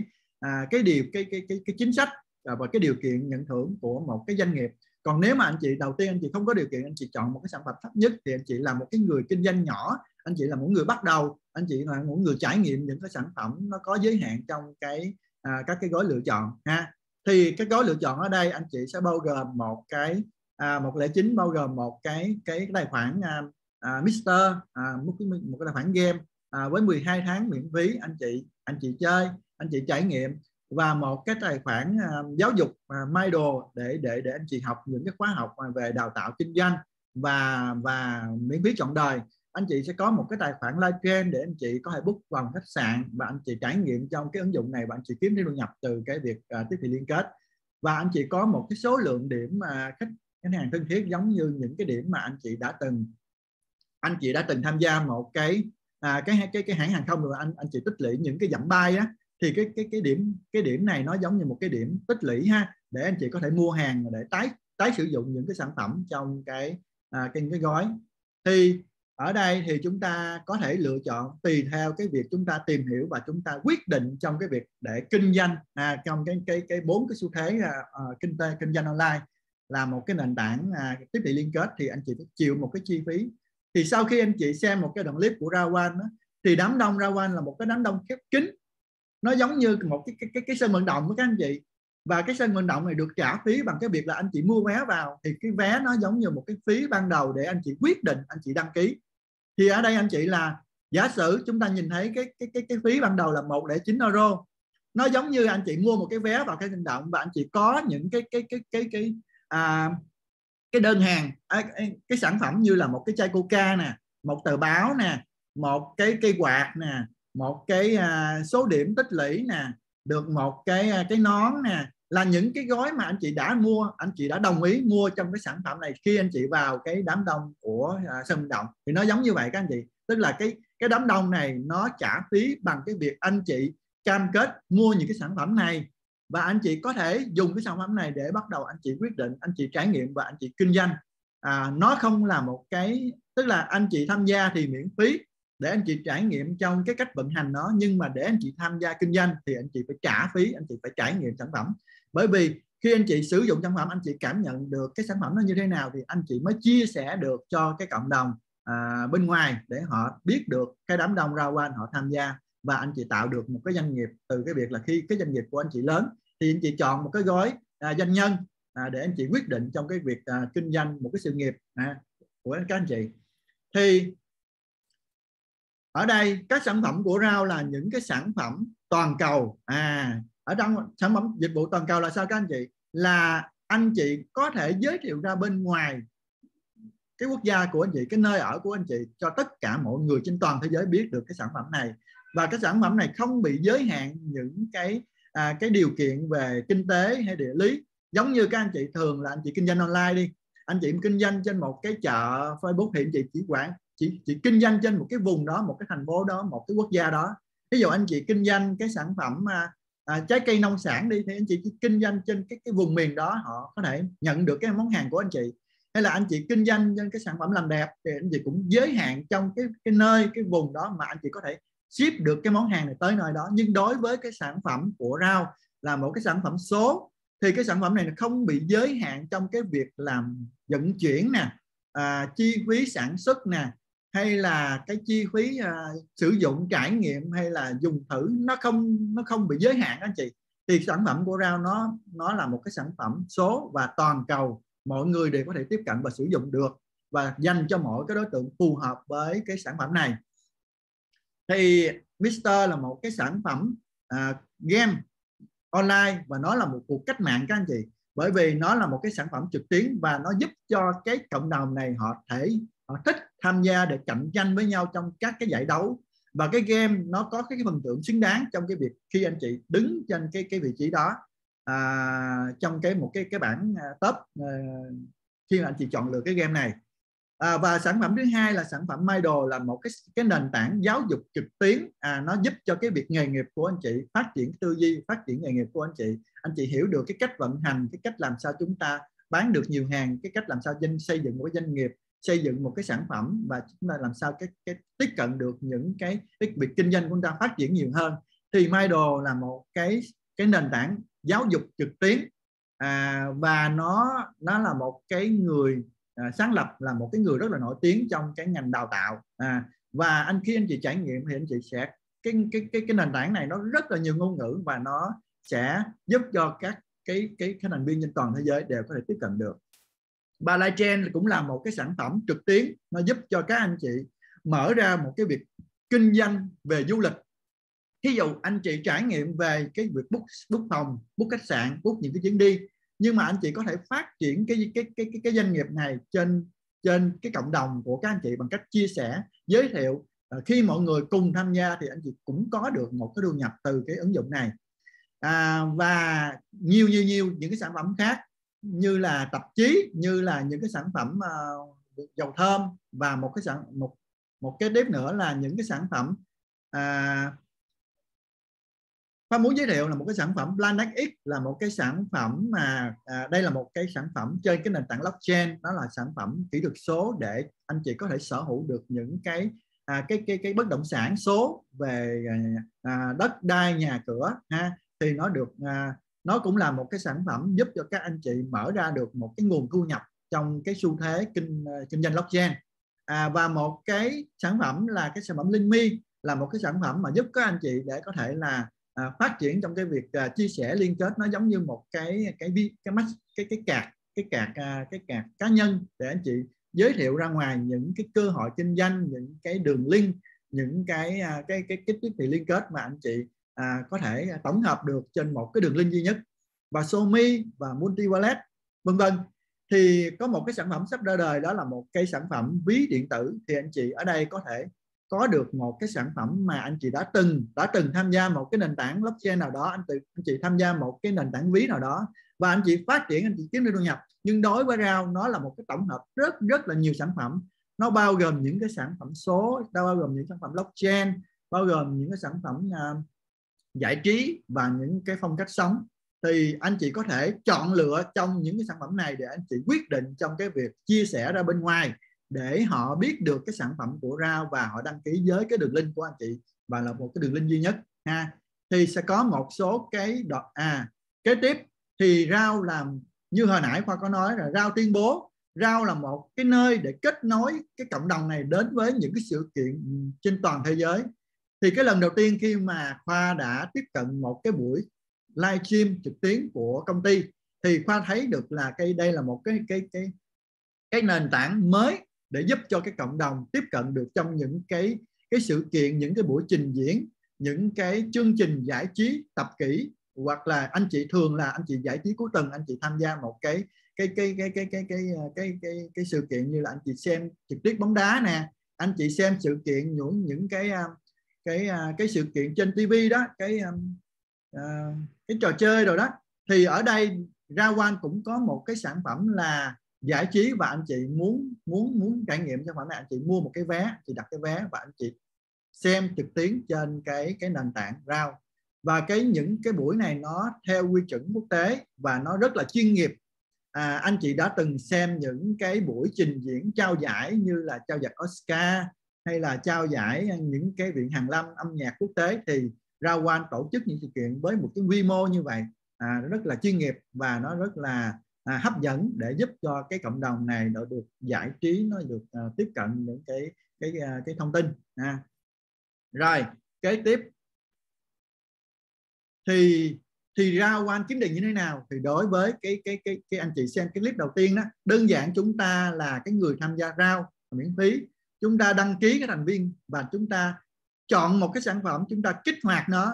Speaker 1: chính sách và cái điều kiện nhận thưởng của một cái doanh nghiệp. Còn nếu mà anh chị đầu tiên anh chị không có điều kiện, anh chị chọn một cái sản phẩm thấp nhất, thì anh chị là một cái người kinh doanh nhỏ, anh chị là một người bắt đầu, anh chị là một người trải nghiệm những cái sản phẩm nó có giới hạn trong các cái gói lựa chọn ha. Thì cái gói lựa chọn ở đây anh chị sẽ bao gồm một 109 bao gồm một cái tài khoản Mister, một cái tài khoản game với 12 tháng miễn phí, anh chị chơi, anh chị trải nghiệm, và một cái tài khoản giáo dục Mindle để anh chị học những cái khóa học về đào tạo kinh doanh và miễn phí trọn đời. Anh chị sẽ có một cái tài khoản livestream để anh chị có thể book vào khách sạn và anh chị trải nghiệm trong cái ứng dụng này, và anh chị kiếm thêm thu nhập từ cái việc tiếp thị liên kết. Và anh chị có một cái số lượng điểm khách hàng thân thiết, giống như những cái điểm mà anh chị đã từng tham gia một cái hãng hàng không, rồi anh chị tích lũy những cái dặm bay á, thì cái điểm này nó giống như một cái điểm tích lũy ha, để anh chị có thể mua hàng để tái sử dụng những cái sản phẩm trong cái gói. Thì ở đây thì chúng ta có thể lựa chọn tùy theo cái việc chúng ta tìm hiểu và chúng ta quyết định trong cái việc để kinh doanh trong cái 4 cái xu thế kinh doanh online, là một cái nền tảng tiếp thị liên kết, thì anh chị phải chịu một cái chi phí. Thì sau khi anh chị xem một cái đoạn clip của Rao One thì đám đông Rao One là một cái đám đông khép kín, nó giống như một cái sân vận động với các anh chị, và cái sân vận động này được trả phí bằng cái việc là anh chị mua vé vào, thì cái vé nó giống như một cái phí ban đầu để anh chị quyết định anh chị đăng ký. Thì ở đây anh chị là giả sử chúng ta nhìn thấy cái phí ban đầu là 109 euro, nó giống như anh chị mua một cái vé vào cái vận động, và anh chị có những cái đơn hàng, cái sản phẩm như là một cái chai Coca nè, một tờ báo nè, một cái cây quạt nè, một cái số điểm tích lũy nè, được một cái nón nè, là những cái gói mà anh chị đã mua, anh chị đã đồng ý mua trong cái sản phẩm này khi anh chị vào cái đám đông của sân vận động. Thì nó giống như vậy các anh chị, tức là cái đám đông này nó trả phí bằng cái việc anh chị cam kết mua những cái sản phẩm này, và anh chị có thể dùng cái sản phẩm này để bắt đầu anh chị quyết định, anh chị trải nghiệm và anh chị kinh doanh. Nó không là một cái, tức là anh chị tham gia thì miễn phí để anh chị trải nghiệm trong cái cách vận hành nó, nhưng mà để anh chị tham gia kinh doanh thì anh chị phải trả phí, anh chị phải trải nghiệm sản phẩm. Bởi vì khi anh chị sử dụng sản phẩm, anh chị cảm nhận được cái sản phẩm nó như thế nào thì anh chị mới chia sẻ được cho cái cộng đồng bên ngoài, để họ biết được cái đám đông Rao One họ tham gia, và anh chị tạo được một cái doanh nghiệp từ cái việc là khi cái doanh nghiệp của anh chị lớn thì anh chị chọn một cái gói doanh nhân để anh chị quyết định trong cái việc kinh doanh một cái sự nghiệp của các anh chị. Thì ở đây các sản phẩm của Rao là những cái sản phẩm toàn cầu. Ở trong sản phẩm dịch vụ toàn cầu là sao các anh chị? Là anh chị có thể giới thiệu ra bên ngoài cái quốc gia của anh chị, cái nơi ở của anh chị, cho tất cả mọi người trên toàn thế giới biết được cái sản phẩm này. Và cái sản phẩm này không bị giới hạn những cái điều kiện về kinh tế hay địa lý. Giống như các anh chị thường là anh chị kinh doanh online đi, anh chị kinh doanh trên một cái chợ Facebook thì anh chị chỉ kinh doanh trên một cái vùng đó, một cái thành phố đó, một cái quốc gia đó. Ví dụ anh chị kinh doanh cái sản phẩm trái cây nông sản đi, thì anh chị chỉ kinh doanh trên cái vùng miền đó, họ có thể nhận được cái món hàng của anh chị. Hay là anh chị kinh doanh trên cái sản phẩm làm đẹp thì anh chị cũng giới hạn trong cái nơi, cái vùng đó mà anh chị có thể ship được cái món hàng này tới nơi đó. Nhưng đối với cái sản phẩm của Rao là một cái sản phẩm số, thì cái sản phẩm này không bị giới hạn trong cái việc làm vận chuyển nè, chi phí sản xuất nè, hay là cái chi phí sử dụng trải nghiệm hay là dùng thử, nó không bị giới hạn anh chị. Thì sản phẩm của Rao nó là một cái sản phẩm số và toàn cầu, mọi người đều có thể tiếp cận và sử dụng được, và dành cho mỗi cái đối tượng phù hợp với cái sản phẩm này. Thì Mr. là một cái sản phẩm game online, và nó là một cuộc cách mạng các anh chị, bởi vì nó là một cái sản phẩm trực tuyến và nó giúp cho cái cộng đồng này họ thích tham gia để cạnh tranh với nhau trong các cái giải đấu. Và cái game nó có cái phần thưởng xứng đáng trong cái việc khi anh chị đứng trên cái vị trí đó trong một cái bảng top khi mà anh chị chọn lựa cái game này. Và sản phẩm thứ hai là sản phẩm Mido, là một cái nền tảng giáo dục trực tuyến. Nó giúp cho cái việc nghề nghiệp của anh chị phát triển tư duy, phát triển nghề nghiệp của anh chị hiểu được cái cách vận hành, cái cách làm sao chúng ta bán được nhiều hàng, cái cách làm sao xây dựng một cái doanh nghiệp, xây dựng một cái sản phẩm, và chúng ta làm sao cái tiếp cận được những cái việc kinh doanh của chúng ta phát triển nhiều hơn. Thì Mido là một cái nền tảng giáo dục trực tuyến, và nó là một cái người sáng lập, là một cái người rất là nổi tiếng trong cái ngành đào tạo. Và khi anh chị trải nghiệm thì anh chị sẽ cái nền tảng này nó rất là nhiều ngôn ngữ, và nó sẽ giúp cho các cái thành viên trên toàn thế giới đều có thể tiếp cận được. Và Lightchain cũng là một cái sản phẩm trực tuyến, nó giúp cho các anh chị mở ra một cái việc kinh doanh về du lịch. Ví dụ anh chị trải nghiệm về cái việc book phòng, book khách sạn, book những cái chuyến đi, nhưng mà anh chị có thể phát triển cái doanh nghiệp này trên cái cộng đồng của các anh chị bằng cách chia sẻ, giới thiệu. Khi mọi người cùng tham gia thì anh chị cũng có được một cái thu nhập từ cái ứng dụng này. Và nhiều những cái sản phẩm khác, như là tạp chí, như là những cái sản phẩm dầu thơm, và một cái tiếp nữa là những cái sản phẩm Khoa muốn giới thiệu là một cái sản phẩm Planet X, là một cái sản phẩm mà đây là một cái sản phẩm trên cái nền tảng blockchain. Đó là sản phẩm kỹ thuật số để anh chị có thể sở hữu được những cái bất động sản số về đất đai, nhà cửa thì nó cũng là một cái sản phẩm giúp cho các anh chị mở ra được một cái nguồn thu nhập trong cái xu thế kinh doanh blockchain. Và một cái sản phẩm là cái sản phẩm Linmi, là một cái sản phẩm mà giúp các anh chị để có thể là phát triển trong cái việc chia sẻ liên kết. Nó giống như một cái card cá nhân để anh chị giới thiệu ra ngoài những cái cơ hội kinh doanh, những cái đường link, những cái thiết bị liên kết mà anh chị có thể tổng hợp được trên một cái đường link duy nhất. Và SoMe và Multi Wallet vân vân. Thì có một cái sản phẩm sắp ra đời, đó là một cái sản phẩm ví điện tử. Thì anh chị ở đây có thể có được một cái sản phẩm mà anh chị đã từng tham gia một cái nền tảng blockchain nào đó, anh chị tham gia một cái nền tảng ví nào đó, và anh chị phát triển, anh chị kiếm được thu nhập. Nhưng đối với Rao, nó là một cái tổng hợp rất là nhiều sản phẩm. Nó bao gồm những cái sản phẩm số, nó bao gồm những sản phẩm blockchain, bao gồm những cái sản phẩm giải trí và những cái phong cách sống. Thì anh chị có thể chọn lựa trong những cái sản phẩm này để anh chị quyết định trong cái việc chia sẻ ra bên ngoài, để họ biết được cái sản phẩm của Rao và họ đăng ký với cái đường link của anh chị, và là một cái đường link duy nhất Thì sẽ có một số cái kế tiếp. Thì Rao làm như hồi nãy Khoa có nói là Rao tuyên bố Rao là một cái nơi để kết nối cái cộng đồng này đến với những cái sự kiện trên toàn thế giới. Thì cái lần đầu tiên khi mà Khoa đã tiếp cận một cái buổi livestream trực tuyến của công ty, thì Khoa thấy được là đây là một cái nền tảng mới để giúp cho cái cộng đồng tiếp cận được trong những cái sự kiện, những cái buổi trình diễn, những cái chương trình giải trí tập kỹ, hoặc là anh chị thường là anh chị giải trí cuối tuần, anh chị tham gia một cái cái sự kiện như là anh chị xem trực tiếp bóng đá nè, anh chị xem sự kiện những cái sự kiện trên TV đó, cái trò chơi rồi đó, thì ở đây Ra1 cũng có một cái sản phẩm là giải trí, và anh chị muốn trải nghiệm sản phẩm này, anh chị mua một cái vé, chị đặt cái vé và anh chị xem trực tuyến trên cái nền tảng RAW. Và những cái buổi này nó theo quy chuẩn quốc tế và nó rất là chuyên nghiệp. Anh chị đã từng xem những cái buổi trình diễn trao giải như là trao giải Oscar hay là trao giải những cái viện hàn lâm âm nhạc quốc tế, thì Ra1 tổ chức những sự kiện với một cái quy mô như vậy rất là chuyên nghiệp và nó rất là hấp dẫn để giúp cho cái cộng đồng này nó được giải trí, nó được tiếp cận những cái thông tin. Rồi kế tiếp thì Ra1 kiếm tiền như thế nào? Thì đối với cái anh chị xem cái clip đầu tiên đó, đơn giản chúng ta là cái người tham gia RAW miễn phí, chúng ta đăng ký cái thành viên và chúng ta chọn một cái sản phẩm, chúng ta kích hoạt nó,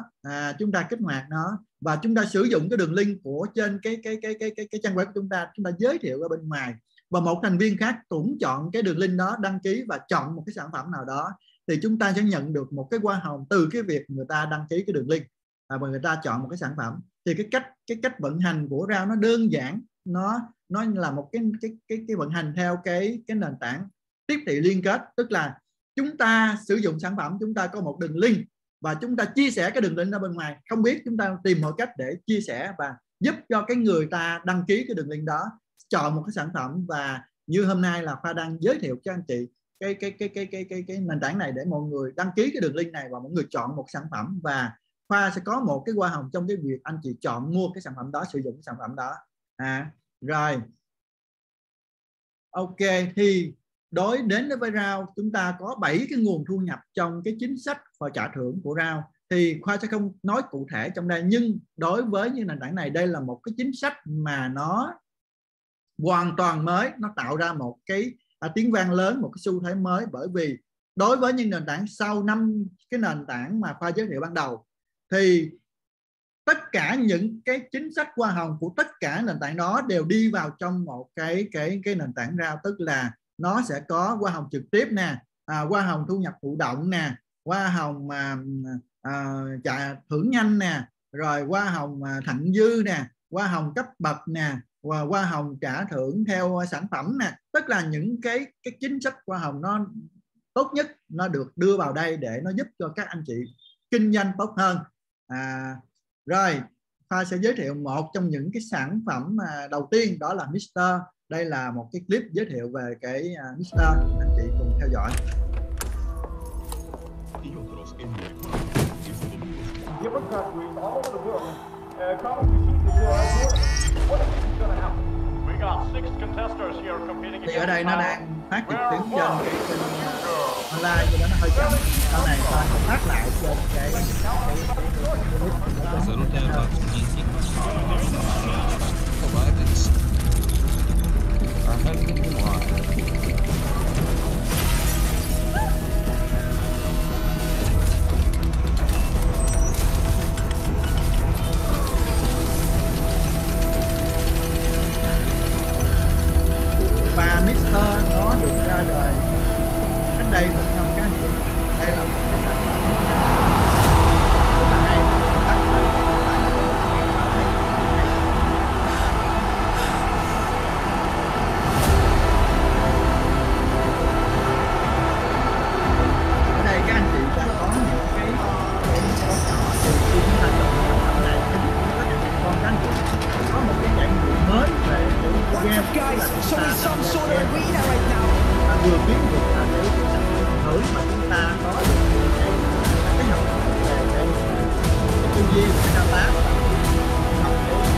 Speaker 1: và chúng ta sử dụng cái đường link của trên cái trang web của chúng ta giới thiệu ở bên ngoài, và một thành viên khác cũng chọn cái đường link đó, đăng ký và chọn một cái sản phẩm nào đó, thì chúng ta sẽ nhận được một cái hoa hồng từ cái việc người ta đăng ký cái đường link và người ta chọn một cái sản phẩm. Thì cái cách vận hành của RAW nó đơn giản, nó là một cái vận hành theo cái nền tảng tiếp thị liên kết, tức là chúng ta sử dụng sản phẩm, chúng ta có một đường link và chúng ta chia sẻ cái đường link ra bên ngoài, không biết chúng ta tìm mọi cách để chia sẻ và giúp cho cái người ta đăng ký cái đường link đó chọn một cái sản phẩm. Và như hôm nay là Khoa đang giới thiệu cho anh chị cái nền tảng này để mọi người đăng ký cái đường link này và mọi người chọn một sản phẩm, và Khoa sẽ có một cái hoa hồng trong cái việc anh chị chọn mua cái sản phẩm đó, sử dụng cái sản phẩm đó. Rồi ok, thì đến với RAW chúng ta có 7 cái nguồn thu nhập trong cái chính sách và trả thưởng của RAW. Thì Khoa sẽ không nói cụ thể trong đây, nhưng đối với những nền tảng này, đây là một cái chính sách mà nó hoàn toàn mới, nó tạo ra một cái tiếng vang lớn, một cái xu thế mới. Bởi vì đối với những nền tảng sau 5 cái nền tảng mà Khoa giới thiệu ban đầu, thì tất cả những cái chính sách hoa hồng của tất cả nền tảng đó đều đi vào trong một cái nền tảng RAW, tức là nó sẽ có hoa hồng trực tiếp nè, hoa hồng thu nhập thụ động nè, hoa hồng trả thưởng nhanh nè, rồi hoa hồng thặng dư nè, hoa hồng cấp bậc nè, và hoa hồng trả thưởng theo sản phẩm nè. Tức là những cái chính sách hoa hồng nó tốt nhất nó được đưa vào đây để nó giúp cho các anh chị kinh doanh tốt hơn. Rồi Khoa sẽ giới thiệu một trong những cái sản phẩm đầu tiên, đó là Mr. Đây là một cái clip giới thiệu về cái Mr. Anh chị cùng theo dõi. Thì ở đây nó đang phát trực tuyến trên cái kênh online, cho nên nó hơi chậm. Sau này Khoa sẽ phát lại trên cái và Mr. nó được ra đời cách đây 1 năm các anh chị. Đây là một cái sản phẩm rất là hay. Ở đây các anh chị sẽ có những cái con nhỏ từ khi chúng ta chọn sản phẩm này, con các anh chị có một cái trải nghiệm mới về cái game, tức là chúng ta vừa kiếm được là cái thử mà chúng ta có được cái học về cái tư duy, cái thao tác, học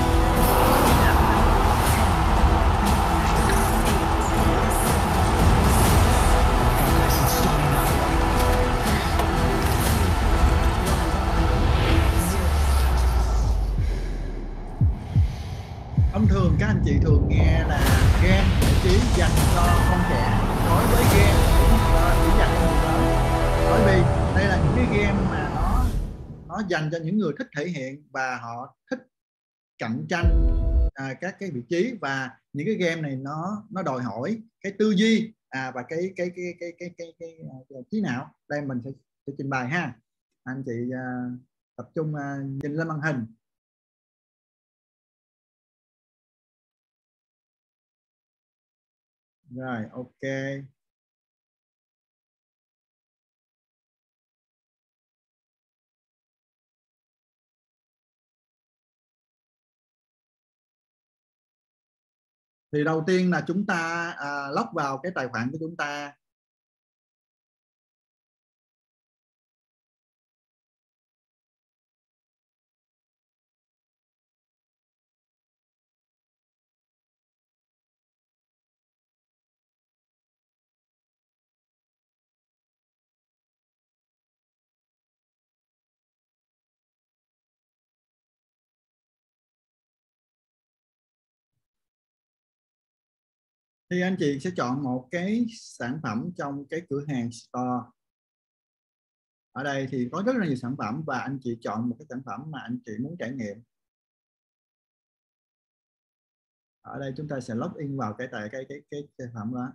Speaker 1: thông thường các anh chị thường nghe là game giải trí dành cho con trẻ. Đối với game chỉ dành cho người lớn, bởi vì đây là những cái game mà nó dành cho những người thích thể hiện và họ thích cạnh tranh các cái vị trí, và những cái game này nó đòi hỏi cái tư duy và cái trí não. Đây mình sẽ trình bày ha. Anh chị tập trung nhìn lên màn hình. Rồi, ok. Thì đầu tiên là chúng ta log vào cái tài khoản của chúng ta. Thì anh chị sẽ chọn một cái sản phẩm trong cái cửa hàng store. Ở đây thì có rất là nhiều sản phẩm, và anh chị chọn một cái sản phẩm mà anh chị muốn trải nghiệm. Ở đây chúng ta sẽ login vào cái sản phẩm đó.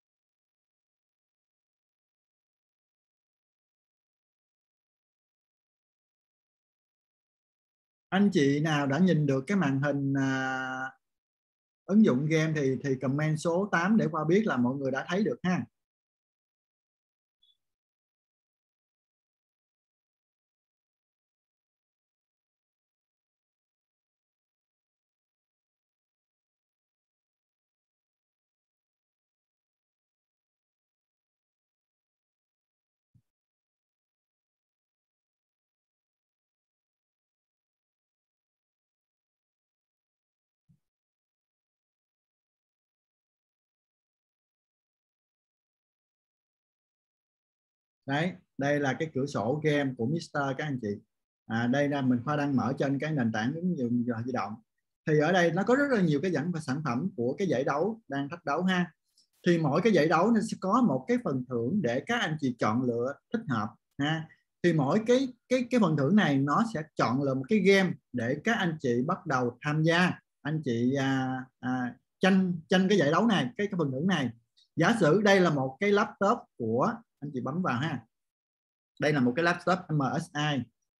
Speaker 1: Anh chị nào đã nhìn được cái màn hình ứng dụng game thì comment số 8 để Khoa biết là mọi người đã thấy được ha. Đấy, đây là cái cửa sổ game của Mister các anh chị. Đây là Khoa đang mở trên cái nền tảng ứng dụng di động. Thì ở đây nó có rất là nhiều cái sản phẩm của cái giải đấu đang thách đấu ha. Thì mỗi cái giải đấu nó sẽ có một cái phần thưởng để các anh chị chọn lựa thích hợp ha. Thì mỗi cái phần thưởng này nó sẽ chọn lựa một cái game để các anh chị bắt đầu tham gia. Anh chị tranh cái giải đấu này, cái phần thưởng này. Giả sử đây là một cái laptop của, anh chị bấm vào ha. Đây là một cái laptop MSI.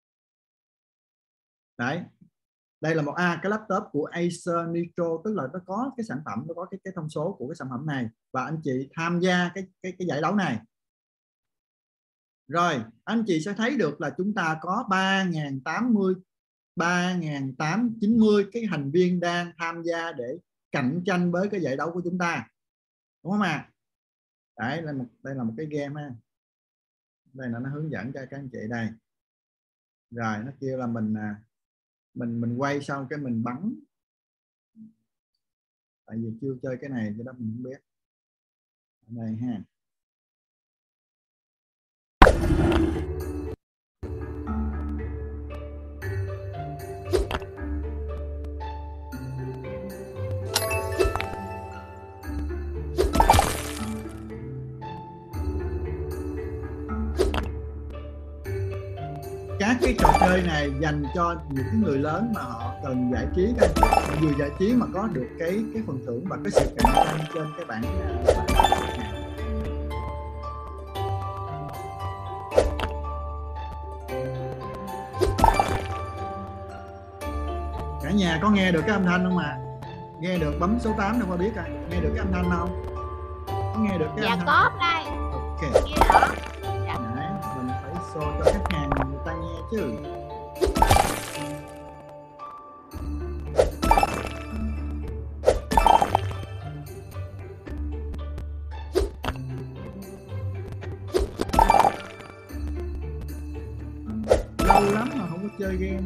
Speaker 1: Đấy. Đây là một cái laptop của Acer Nitro, tức là nó có cái sản phẩm, nó có cái thông số của cái sản phẩm này, và anh chị tham gia cái giải đấu này. Rồi, anh chị sẽ thấy được là chúng ta có 3.890 cái thành viên đang tham gia để cạnh tranh với cái giải đấu của chúng ta. Đúng không ạ? Đấy, đây là một cái game ha. Đây là nó hướng dẫn cho các anh chị đây. Rồi, nó kêu là mình quay xong cái mình bắn. Tại vì chưa chơi cái này cho đó mình không biết. Ở đây ha. Các cái trò chơi này dành cho những cái người lớn mà họ cần giải trí, vừa giải trí mà có được cái phần thưởng và cái sự cạnh tranh trên cái bảng. Cả nhà có nghe được cái âm thanh không ạ? Nghe được bấm số 8 để Khoa biết coi. Nghe được cái âm thanh không? Có nghe được cái âm thanh?
Speaker 4: Có đây.
Speaker 1: Ok.
Speaker 4: Nghe rõ.
Speaker 1: Đấy, mình phải show cho khách hàng người ta nghe chứ. Lâu lắm mà không có chơi game.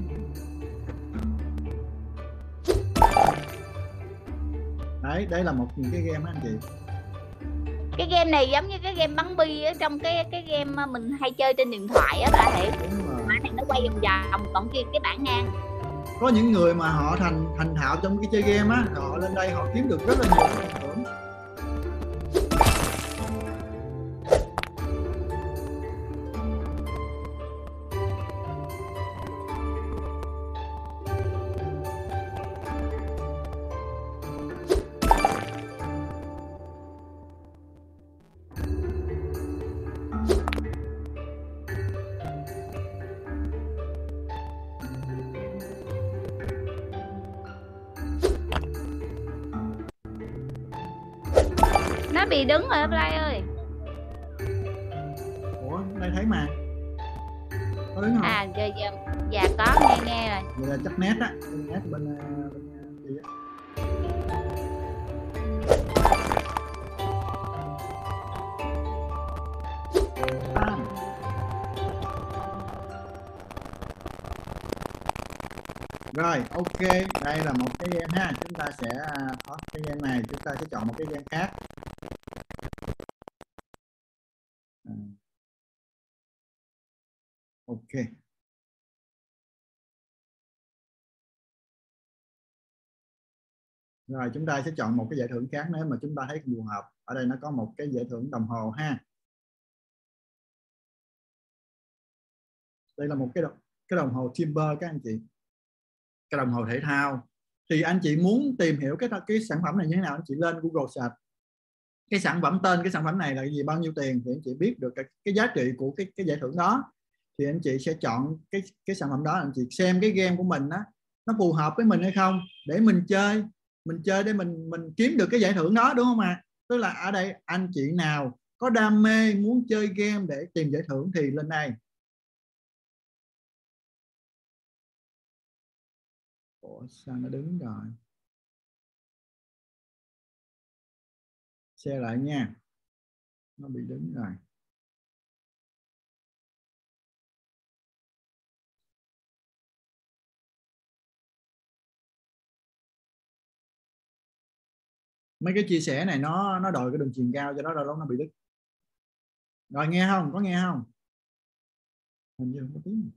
Speaker 1: Đấy, đây là một những cái game anh chị.
Speaker 4: Cái game này giống như cái game bắn bi ở trong cái game mà mình hay chơi trên điện thoại á, bà hiểu. Cái này nó quay vòng vòng, còn kia cái bảng ngang.
Speaker 1: Có những người mà họ thành thạo trong cái chơi game á, họ lên đây họ kiếm được rất là nhiều phần thưởng.
Speaker 4: Nó bị đứng rồi Play ơi.
Speaker 1: Ủa đây thấy mà. Có đứng không?
Speaker 4: Dạ có nghe rồi.
Speaker 1: Vậy là chắc nét á, nét bên gì á. Rồi, ok, đây là một cái game ha, chúng ta sẽ thoát cái game này, chúng ta sẽ chọn một cái game khác. Ok. Rồi chúng ta sẽ chọn một cái giải thưởng khác nếu mà chúng ta thấy phù hợp. Ở đây nó có một cái giải thưởng đồng hồ ha. Đây là một cái đồng hồ Timber các anh chị. Cái đồng hồ thể thao. Thì anh chị muốn tìm hiểu cái sản phẩm này như thế nào, anh chị lên Google search cái sản phẩm, tên cái sản phẩm này là gì, bao nhiêu tiền, thì anh chị biết được cái giá trị của cái giải thưởng đó. Thì anh chị sẽ chọn cái sản phẩm đó, anh chị xem cái game của mình đó, nó phù hợp với mình hay không để mình chơi để mình kiếm được cái giải thưởng đó, đúng không ạ? Tức là ở đây anh chị nào có đam mê muốn chơi game để tìm giải thưởng thì lên đây. Ủa sao nó đứng rồi? Share lại nha. Nó bị đứng rồi. Mấy cái chia sẻ này nó đòi cái đường truyền cao, cho đó đôi lúc nó bị đứt. Rồi nghe không? Có nghe không? Hình như không có tiếng.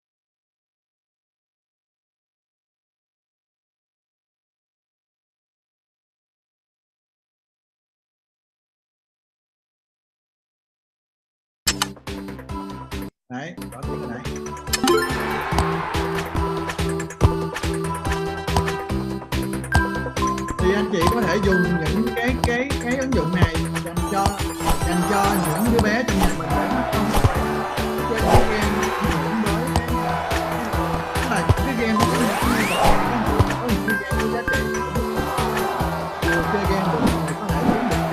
Speaker 1: Đấy, có tiếng rồi đấy. Thì anh chị có thể dùng những cái ứng dụng này dành cho những đứa bé trong nhà mình để nó không chơi cái game những với cái game nó có một cái game có giá trị. Chơi game được mình có thể kiếm được.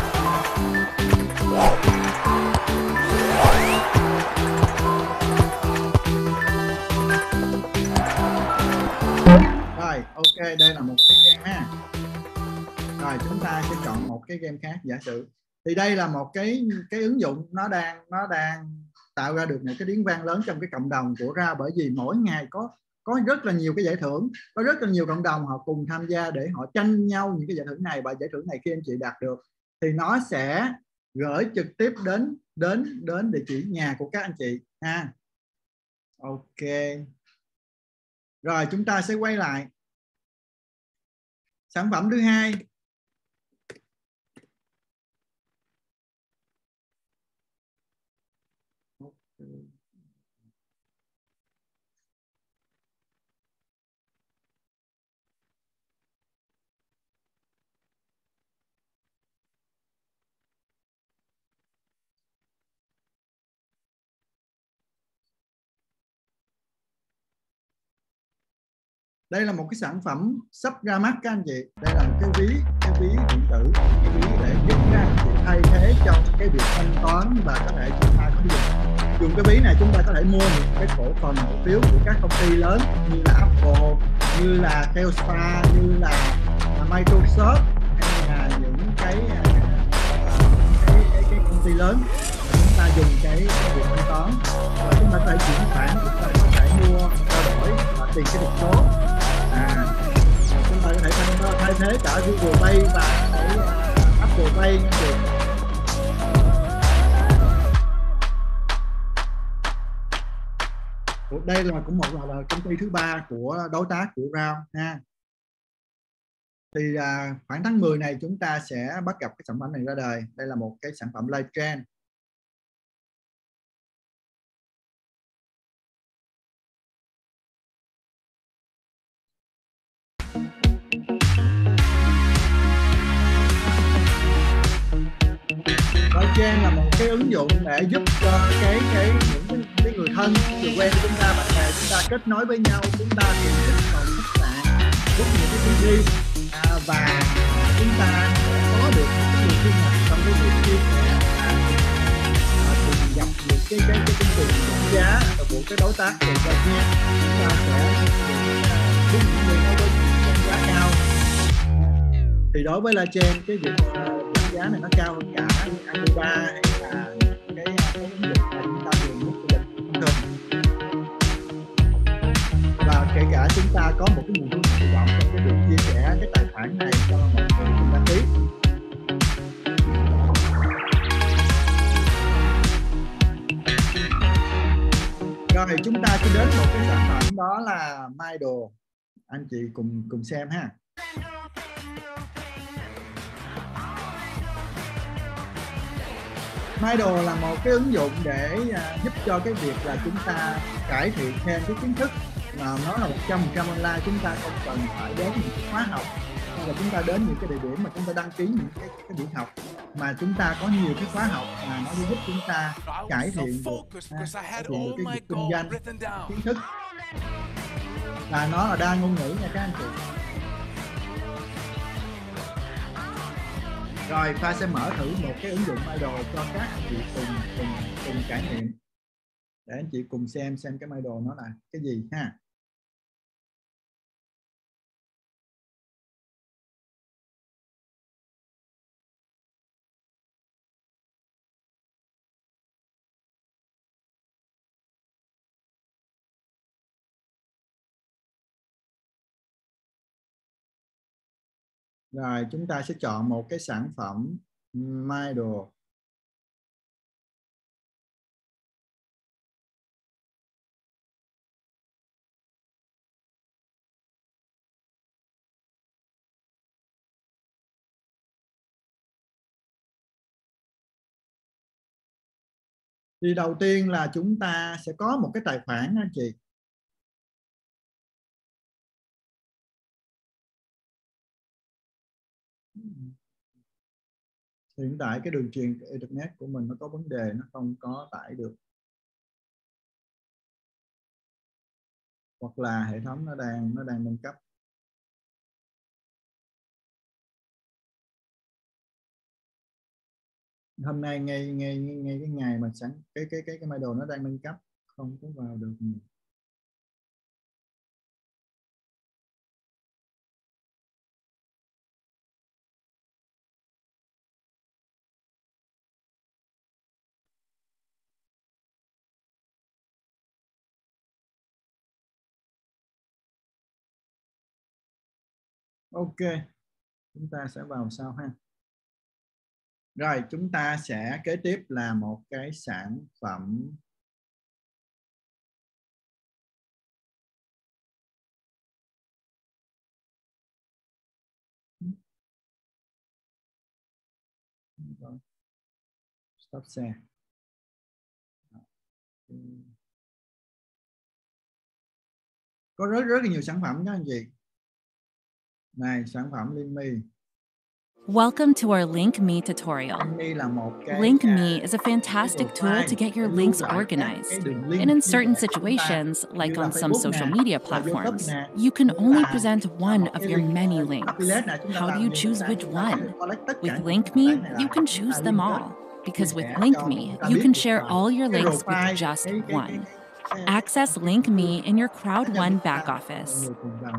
Speaker 1: Rồi, ok, đây là một cái game ha. Rồi chúng ta sẽ chọn một cái game khác, giả sử thì đây là một cái ứng dụng nó đang tạo ra được một cái tiếng vang lớn trong cái cộng đồng của RAO, bởi vì mỗi ngày có rất là nhiều cái giải thưởng, có rất là nhiều cộng đồng họ cùng tham gia để họ tranh nhau những cái giải thưởng này, và giải thưởng này khi anh chị đạt được thì nó sẽ gửi trực tiếp đến địa chỉ nhà của các anh chị ha. Ok. Rồi chúng ta sẽ quay lại sản phẩm thứ hai. Đây là một cái sản phẩm sắp ra mắt các anh chị. Đây là một cái ví điện tử, cái ví để giúp các anh chị thay thế trong cái việc thanh toán, và có thể chúng ta có dùng cái ví này, chúng ta có thể mua những cái cổ phần cổ phiếu của các công ty lớn như là Apple, như là Tesla, như là Microsoft, hay là những cái công ty lớn. Chúng ta dùng cái việc thanh toán và chúng ta có thể chuyển khoản, chúng ta có thể mua trao đổi và tiền kỹ thuật số. Chúng ta có thể thay thế cả Google Pay và Apple Pay nha chị. Đây là cũng một là công ty thứ ba của đối tác của RAO ha. Thì khoảng tháng 10 này chúng ta sẽ bắt gặp cái sản phẩm này ra đời. Đây là một cái sản phẩm live trend. Live là một cái ứng dụng để giúp cho những cái người thân, người quen của chúng ta, bạn bè chúng ta kết nối với nhau, chúng ta tìm kiếm phòng khách sạn, book những cái công ty và chúng ta có có được cái nguồn thu nhập trong cái việc chia sẻ thường gặp được cái công việc giảm giá của cái đối tác về cho kia, chúng ta sẽ biết những người có cái giá cao. Thì đối với LiveChain cái việc giảm giá này nó cao hơn cả Agoda hay là cái ứng dụng mà chúng ta dùng mức du lịch thông thường. Và kể cả chúng ta có một cái nguồn thu nhập tự động trong cái việc chia sẻ cái tài khoản này cho mọi người cùng đăng ký. Rồi chúng ta sẽ đến một cái sản phẩm đó là Midle. Anh chị cùng xem ha. Midle là một cái ứng dụng để giúp cho cái việc là chúng ta cải thiện thêm cái kiến thức. Nó là 100% online, chúng ta không cần phải đến những cái khóa học hay là chúng ta đến những cái địa điểm mà chúng ta đăng ký những cái buổi học, mà chúng ta có nhiều cái khóa học mà nó giúp chúng ta cải thiện được cái việc kinh doanh, kiến thức, và nó là đa ngôn ngữ nha các anh chị. Rồi Khoa sẽ mở thử một cái ứng dụng Midle cho các anh chị cùng trải nghiệm, để anh chị cùng xem cái Midle nó là cái gì ha. Rồi chúng ta sẽ chọn một cái sản phẩm Midle. Thì đầu tiên là chúng ta sẽ có một cái tài khoản anh chị. Hiện tại cái đường truyền Ethernet của mình nó có vấn đề, nó không có tải được, hoặc là hệ thống nó đang nâng cấp. Hôm nay ngay cái ngày mà cái Midle nó đang nâng cấp, không có vào được. Ok, chúng ta sẽ vào sau ha. Rồi chúng ta sẽ kế tiếp là một cái sản phẩm stop share. Có rất là nhiều sản phẩm các anh chị. Này, sản phẩm Linmi.
Speaker 5: Welcome to our LinkMe tutorial. LinkMe is a fantastic tool to get your links organized. And in certain situations, like on some social media platforms, you can only present one of your many links. How do you choose which one? With LinkMe, you can choose them all. Because with LinkMe, you can share all your links with just one. Access LinkMe in your Crowd1 back office.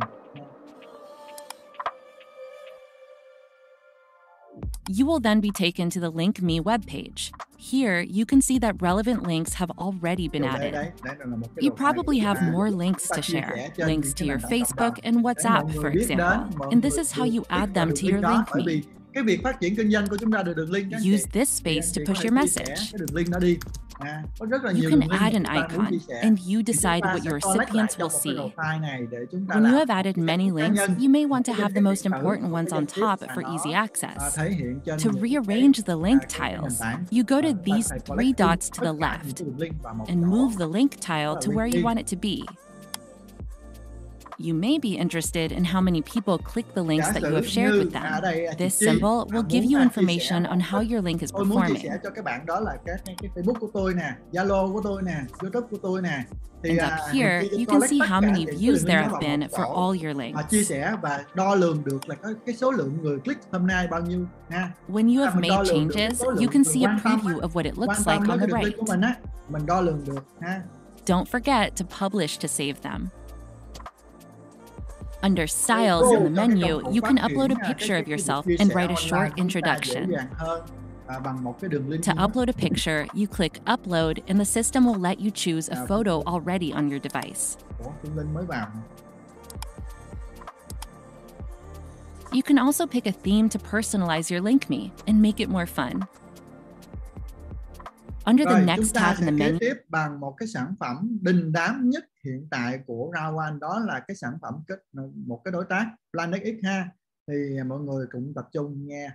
Speaker 5: You will then be taken to the LinkMe webpage. Here, you can see that relevant links have already been added. You probably have more links to share, links to your Facebook and WhatsApp, for example, and this is how you add them to your LinkMe. Use this space to push your message. You can add an icon, and you decide what your recipients will see. When you have added many links, you may want to have the most important ones on top for easy access. To rearrange the link tiles, you go to these three dots to the left and move the link tile to where you want it to be. You may be interested in how many people click the links that you have shared with them. This symbol will give you information on how your link is
Speaker 1: tôi muốn chia
Speaker 5: performing.
Speaker 1: sẻ cho các bạn đó là cái Facebook của tôi nè, Zalo của tôi nè, YouTube của tôi nè. Thì
Speaker 5: And up here, you can see how many views there have been for all your links.
Speaker 1: Chia sẻ và đo lường được là cái số lượng người click hôm nay bao nhiêu ha.
Speaker 5: When you have made changes, you can see a preview of what it looks like on the right.
Speaker 1: Của mình á, mình đo lường được ha.
Speaker 5: Don't forget to publish to save them. Under Styles in the menu, you can upload a picture of yourself and write a short introduction. To upload a picture, you click Upload and the system will let you choose a photo already on your device. You can also pick a theme to personalize your LinkMe and make it more fun. Under the next tab in the menu,
Speaker 1: tiếp bằng một cái sản phẩm đình đám nhất hiện tại của Round One, đó là cái sản phẩm một cái đối tác Planet X ha. Thì mọi người cũng tập trung nghe.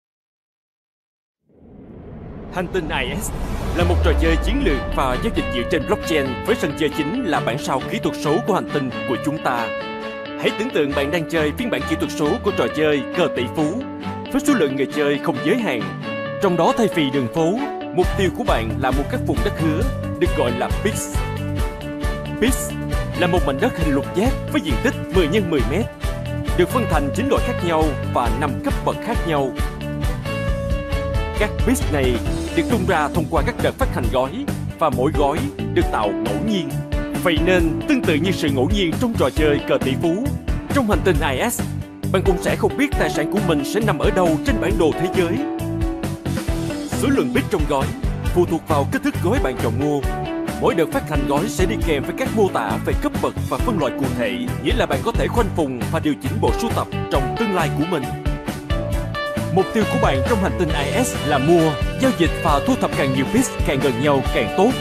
Speaker 3: Hành tinh IS là một trò chơi chiến lược và giao dịch dựa trên blockchain với sân chơi chính là bản sao kỹ thuật số của hành tinh của chúng ta. Hãy tưởng tượng bạn đang chơi phiên bản kỹ thuật số của trò chơi cờ tỷ phú với số lượng người chơi không giới hạn. Trong đó thay vì đường phố, mục tiêu của bạn là một các vùng đất hứa được gọi là Pix. Pix là một mảnh đất hình lục giác với diện tích 10 x 10 m, được phân thành 9 loại khác nhau và 5 cấp bậc khác nhau. Các Pix này được tung ra thông qua các đợt phát hành gói và mỗi gói được tạo ngẫu nhiên. Vậy nên, tương tự như sự ngẫu nhiên trong trò chơi cờ tỷ phú, trong hành tinh IS, bạn cũng sẽ không biết tài sản của mình sẽ nằm ở đâu trên bản đồ thế giới. Số lượng bit trong gói phụ thuộc vào kích thước gói bạn chọn mua. Mỗi đợt phát hành gói sẽ đi kèm với các mô tả về cấp bậc và phân loại cụ thể, nghĩa là bạn có thể khoanh vùng và điều chỉnh bộ sưu tập trong tương lai của mình. Mục tiêu của bạn trong hành tinh IS là mua, giao dịch và thu thập càng nhiều bits càng gần nhau càng tốt.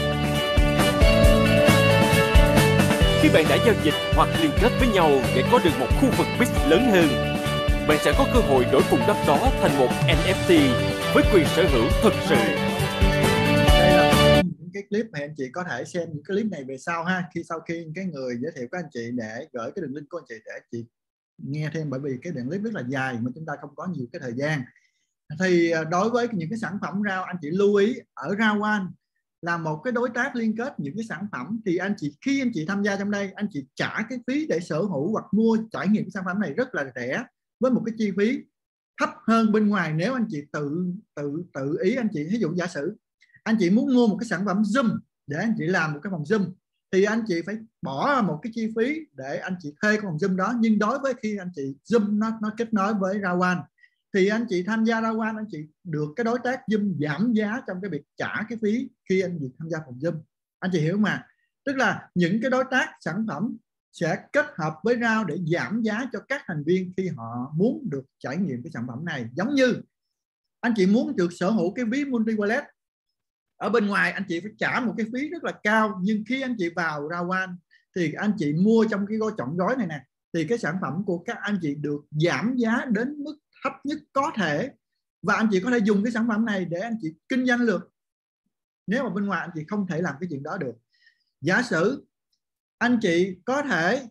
Speaker 3: Khi bạn đã giao dịch hoặc liên kết với nhau để có được một khu vực bits lớn hơn, bạn sẽ có cơ hội đổi vùng đất đó thành một NFT với quyền sở hữu thực sự.
Speaker 1: Đây là những cái clip mà anh chị có thể xem những cái clip này về sau ha. Sau khi cái người giới thiệu các anh chị để gửi cái đường link của anh chị để anh chị nghe thêm, bởi vì cái đoạn clip rất là dài mà chúng ta không có nhiều cái thời gian. Thì đối với những cái sản phẩm rau, anh chị lưu ý ở Round One là một cái đối tác liên kết những cái sản phẩm, thì anh chị khi anh chị tham gia trong đây, anh chị trả cái phí để sở hữu hoặc mua trải nghiệm cái sản phẩm này rất là rẻ, với một cái chi phí thấp hơn bên ngoài. Nếu anh chị tự ý, anh chị ví dụ giả sử anh chị muốn mua một cái sản phẩm Zoom để anh chị làm một cái phòng Zoom, thì anh chị phải bỏ một cái chi phí để anh chị thuê cái phòng Zoom đó. Nhưng đối với khi anh chị Zoom nó kết nối với Round One, thì anh chị tham gia Round One, anh chị được cái đối tác Zoom giảm giá trong cái việc trả cái phí khi anh chị tham gia phòng Zoom. Anh chị hiểu mà, tức là những cái đối tác sản phẩm sẽ kết hợp với Round để giảm giá cho các thành viên khi họ muốn được trải nghiệm cái sản phẩm này. Giống như anh chị muốn được sở hữu cái ví multi wallet, ở bên ngoài anh chị phải trả một cái phí rất là cao, nhưng khi anh chị vào Round One thì anh chị mua trong cái gói chọn gói này nè, thì cái sản phẩm của các anh chị được giảm giá đến mức thấp nhất có thể, và anh chị có thể dùng cái sản phẩm này để anh chị kinh doanh được. Nếu mà bên ngoài anh chị không thể làm cái chuyện đó được. Giả sử anh chị có thể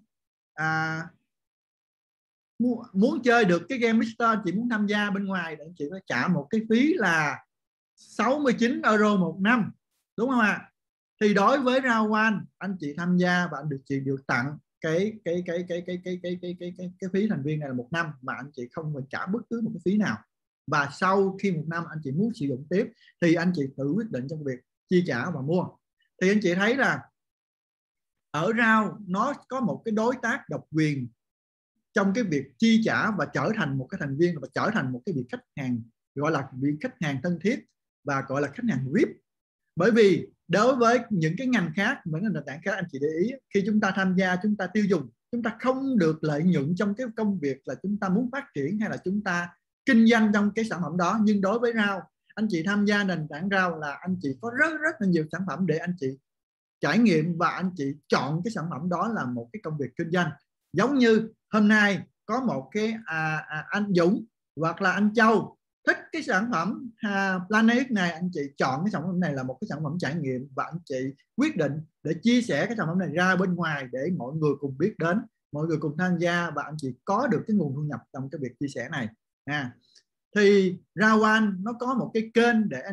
Speaker 1: muốn chơi được cái game Mr. anh chị muốn tham gia bên ngoài, để anh chị phải trả một cái phí là 69 euro một năm, đúng không ạ? Thì đối với Round One, anh chị tham gia và anh chị được tặng cái phí thành viên này là 1 năm, mà anh chị không phải trả bất cứ một cái phí nào. Và sau khi 1 năm anh chị muốn sử dụng tiếp thì anh chị tự quyết định trong việc chi trả và mua. Thì anh chị thấy là ở Round nó có một cái đối tác độc quyền trong cái việc chi trả và trở thành một cái thành viên, và trở thành một cái vị khách hàng, gọi là vị khách hàng thân thiết và gọi là khách hàng VIP. Bởi vì đối với những cái ngành khác, những nền tảng khác, anh chị để ý, khi chúng ta tham gia, chúng ta tiêu dùng, chúng ta không được lợi nhuận trong cái công việc là chúng ta muốn phát triển hay là chúng ta kinh doanh trong cái sản phẩm đó. Nhưng đối với Round, anh chị tham gia nền tảng Round là anh chị có rất là nhiều sản phẩm để anh chị trải nghiệm, và anh chị chọn cái sản phẩm đó là một cái công việc kinh doanh. Giống như hôm nay có một cái anh Dũng hoặc là anh Châu thích cái sản phẩm Planet này, anh chị chọn cái sản phẩm này là một cái sản phẩm trải nghiệm, và anh chị quyết định để chia sẻ cái sản phẩm này ra bên ngoài để mọi người cùng biết đến. mọi người cùng tham gia và anh chị có được cái nguồn thu nhập trong cái việc chia sẻ này ha. Thì Round1 nó có một cái kênh để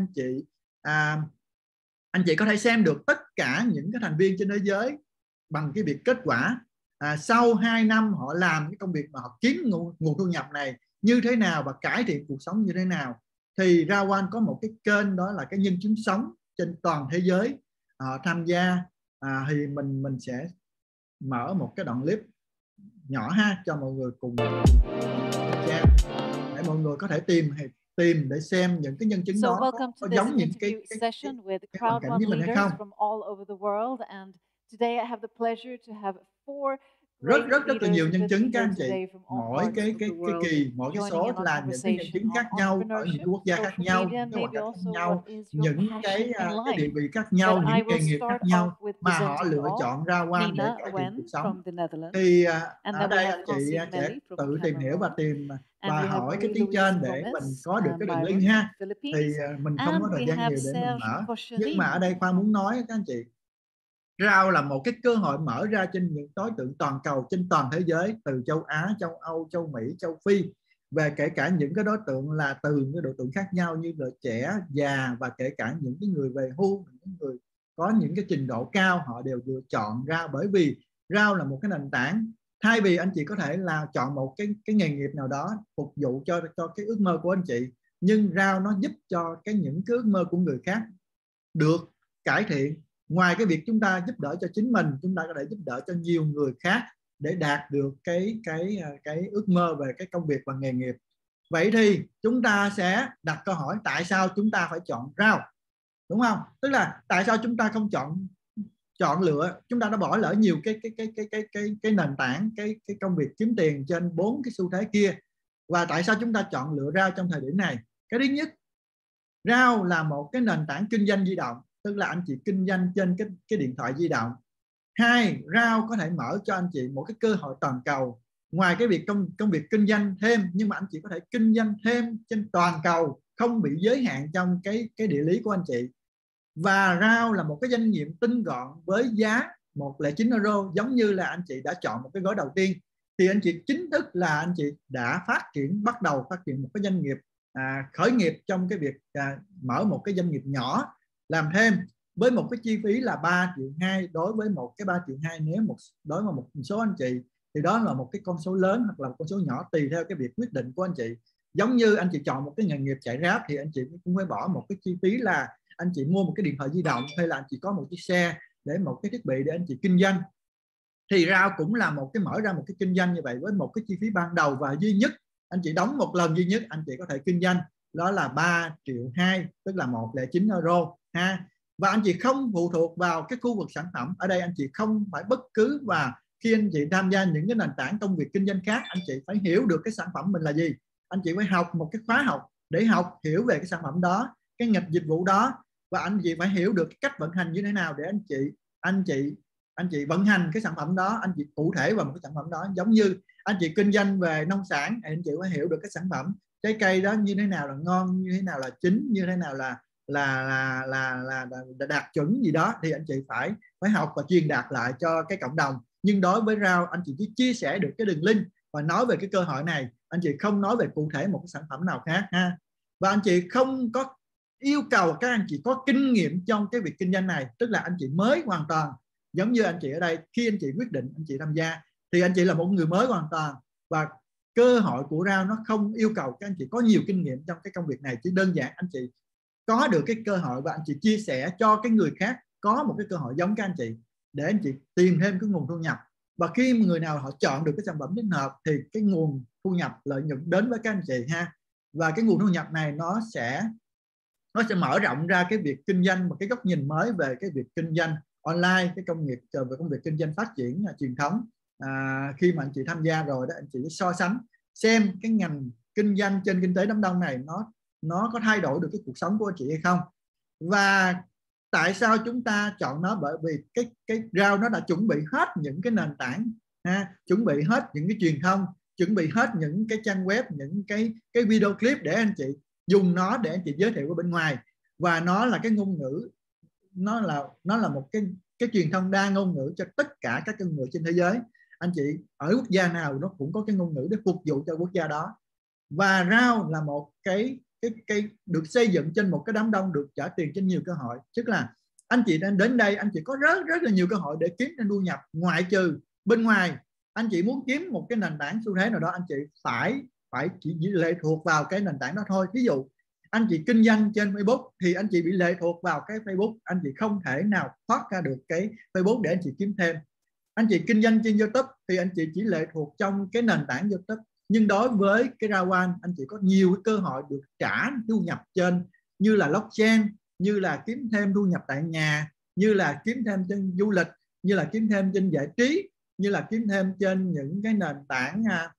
Speaker 1: anh chị có thể xem được tất cả những cái thành viên trên thế giới bằng cái việc kết quả sau 2 năm họ làm cái công việc mà họ kiếm nguồn thu nhập này như thế nào và cải thiện cuộc sống như thế nào. Thì Round1 có một cái kênh, đó là cái nhân chứng sống trên toàn thế giới tham gia. Thì mình sẽ mở một cái đoạn clip nhỏ ha cho mọi người cùng xem để mọi người có thể tìm để xem những cái nhân chứng đó có giống những cái hoàn cảnh với mình hay không. Rất là nhiều nhân chứng các anh chị. Mỗi cái kỳ, mỗi cái số là những cái nhân chứng khác nhau ở những quốc gia khác nhau, những cái hoàn cảnh khác nhau, những cái địa vị khác nhau, những nghề nghiệp khác nhau mà họ lựa chọn Round1 để cải thiện cuộc sống. Thì ở đây anh chị sẽ tự tìm hiểu và hỏi cái tiếng trên để mình có được cái đường link ha. Thì mình không có thời gian nhiều để mình mở, nhưng mà ở đây Khoa muốn nói các anh chị, Round là một cái cơ hội mở ra trên những đối tượng toàn cầu trên toàn thế giới, từ châu Á, châu Âu, châu Mỹ, châu Phi, về kể cả những cái đối tượng là từ những đối tượng khác nhau như là trẻ, già và kể cả những cái người về hưu, những người có những cái trình độ cao, họ đều lựa chọn Round bởi vì Round là một cái nền tảng. Thay vì anh chị có thể là chọn một cái nghề nghiệp nào đó phục vụ cho cái ước mơ của anh chị, nhưng Round nó giúp cho những cái ước mơ của người khác được cải thiện. Ngoài cái việc chúng ta giúp đỡ cho chính mình, chúng ta có thể giúp đỡ cho nhiều người khác để đạt được cái ước mơ về cái công việc và nghề nghiệp. Vậy thì chúng ta sẽ đặt câu hỏi tại sao chúng ta phải chọn Round, đúng không? Tức là tại sao chúng ta không chọn lựa, chúng ta đã bỏ lỡ nhiều cái nền tảng, cái công việc kiếm tiền trên 4 cái xu thế kia, và tại sao chúng ta chọn lựa Round trong thời điểm này? Cái thứ nhất, Round là một cái nền tảng kinh doanh di động, tức là anh chị kinh doanh trên cái điện thoại di động. Hai, Round có thể mở cho anh chị một cái cơ hội toàn cầu. Ngoài cái việc công việc kinh doanh thêm, nhưng mà anh chị có thể kinh doanh thêm trên toàn cầu, không bị giới hạn trong cái địa lý của anh chị. Và Round là một cái doanh nghiệp tinh gọn với giá 109 euro, giống như là anh chị đã chọn một cái gói đầu tiên. Thì anh chị chính thức là anh chị đã bắt đầu phát triển một cái doanh nghiệp khởi nghiệp trong cái việc mở một cái doanh nghiệp nhỏ làm thêm với một cái chi phí là 3,2 triệu. Đối với một cái 3,2 triệu, nếu đối với một số anh chị thì đó là một cái con số lớn hoặc là một con số nhỏ, tùy theo cái việc quyết định của anh chị. Giống như anh chị chọn một cái nghề nghiệp chạy Grab thì anh chị cũng phải bỏ một cái chi phí là anh chị mua một cái điện thoại di động, hay là anh chị có một chiếc xe để một cái thiết bị để anh chị kinh doanh. Thì Round cũng là mở ra một cái kinh doanh như vậy với một cái chi phí ban đầu và duy nhất, anh chị đóng một lần duy nhất anh chị có thể kinh doanh, đó là 3,2 triệu, tức là 109 euro ha. Và anh chị không phụ thuộc vào cái khu vực sản phẩm. Ở đây anh chị không phải bất cứ, và khi anh chị tham gia những cái nền tảng công việc kinh doanh khác, anh chị phải hiểu được cái sản phẩm mình là gì. Anh chị phải học một cái khóa học để hiểu về cái sản phẩm đó, cái ngành dịch vụ đó, và anh chị phải hiểu được cái cách vận hành như thế nào để anh chị vận hành cái sản phẩm đó, anh chị cụ thể vào một cái sản phẩm đó. Giống như anh chị kinh doanh về nông sản, anh chị phải hiểu được cái sản phẩm trái cây đó như thế nào là ngon, như thế nào là chín, như thế nào là đạt chuẩn gì đó, thì anh chị phải học và truyền đạt lại cho cái cộng đồng. Nhưng đối với Round, anh chị chỉ chia sẻ được cái đường link và nói về cái cơ hội này, anh chị không nói về cụ thể một cái sản phẩm nào khác ha. Và anh chị không có yêu cầu các anh chị có kinh nghiệm trong cái việc kinh doanh này, tức là anh chị mới hoàn toàn. Giống như anh chị ở đây, khi anh chị quyết định anh chị tham gia thì anh chị là một người mới hoàn toàn, và cơ hội của Round nó không yêu cầu các anh chị có nhiều kinh nghiệm trong cái công việc này, chỉ đơn giản anh chị có được cái cơ hội và anh chị chia sẻ cho cái người khác có một cái cơ hội giống các anh chị để anh chị tìm thêm cái nguồn thu nhập. Và khi người nào họ chọn được cái sản phẩm thích hợp thì cái nguồn thu nhập lợi nhuận đến với các anh chị ha. Và cái nguồn thu nhập này nó sẽ mở rộng ra cái việc kinh doanh, một cái góc nhìn mới về cái việc kinh doanh online, cái công việc kinh doanh phát triển truyền thống. Khi mà anh chị tham gia rồi đó, anh chị so sánh xem cái ngành kinh doanh trên kinh tế đám đông này nó có thay đổi được cái cuộc sống của anh chị hay không. Và tại sao chúng ta chọn nó? Bởi vì cái Round nó đã chuẩn bị hết những cái nền tảng chuẩn bị hết những cái truyền thông, chuẩn bị hết những cái trang web, những cái video clip để anh chị dùng nó để anh chị giới thiệu ở bên ngoài. Và nó là cái ngôn ngữ, nó là một cái truyền thông đa ngôn ngữ cho tất cả các người trên thế giới. anh chị ở quốc gia nào nó cũng có cái ngôn ngữ để phục vụ cho quốc gia đó. Và Rao là một cái được xây dựng trên một cái đám đông được trả tiền trên nhiều cơ hội. Tức là anh chị đang đến đây, anh chị có rất là nhiều cơ hội để kiếm thêm thu nhập, ngoại trừ bên ngoài anh chị muốn kiếm một cái nền tảng xu thế nào đó, anh chị phải chỉ lệ thuộc vào cái nền tảng đó thôi. Ví dụ anh chị kinh doanh trên Facebook thì anh chị bị lệ thuộc vào cái Facebook, anh chị không thể nào thoát ra được cái Facebook để anh chị kiếm thêm. Anh chị kinh doanh trên YouTube thì anh chị chỉ lệ thuộc trong cái nền tảng YouTube. Nhưng đối với cái Rawan, anh chị có nhiều cái cơ hội được trả thu nhập trên, như là blockchain, như là kiếm thêm thu nhập tại nhà, như là kiếm thêm trên du lịch, như là kiếm thêm trên giải trí, như là kiếm thêm trên những cái nền tảng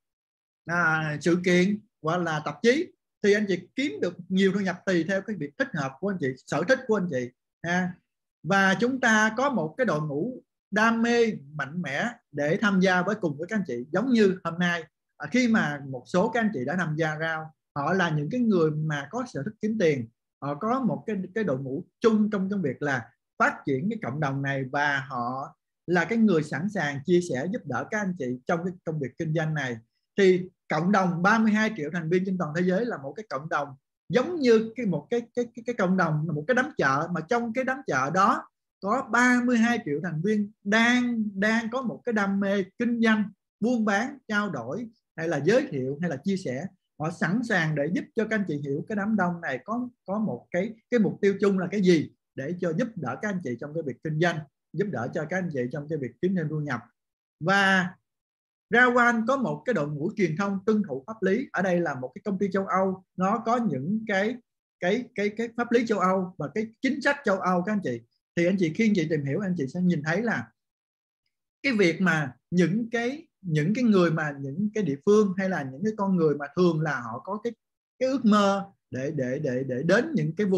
Speaker 1: sự kiện hoặc là tạp chí. Thì anh chị kiếm được nhiều thu nhập tùy theo cái việc thích hợp của anh chị, sở thích của anh chị. Và chúng ta có một cái đội ngũ đam mê mạnh mẽ để tham gia cùng với các anh chị. Giống như hôm nay khi mà một số các anh chị đã tham gia Rao, họ là những cái người mà có sở thích kiếm tiền, họ có một cái đội ngũ chung trong cái việc là phát triển cái cộng đồng này, và họ là cái người sẵn sàng chia sẻ giúp đỡ các anh chị trong cái công việc kinh doanh này. Thì cộng đồng 32 triệu thành viên trên toàn thế giới là một cái cộng đồng giống như một cái cộng đồng, một cái đám chợ, mà trong cái đám chợ đó có 32 triệu thành viên đang có một cái đam mê kinh doanh, buôn bán, trao đổi hay là giới thiệu hay là chia sẻ. Họ sẵn sàng để giúp cho các anh chị hiểu cái đám đông này có một cái mục tiêu chung là cái gì, để cho giúp đỡ các anh chị trong cái việc kinh doanh, giúp đỡ cho các anh chị trong cái việc kiếm thêm thu nhập. Và Rawan có một cái đội ngũ truyền thông tuân thủ pháp lý. Ở đây là một cái công ty châu Âu, nó có những cái pháp lý châu Âu và cái chính sách châu Âu các anh chị. Thì anh chị khi anh chị tìm hiểu, anh chị sẽ nhìn thấy là cái việc mà những cái người mà những cái địa phương hay là những cái con người mà thường là họ có cái ước mơ để đến những cái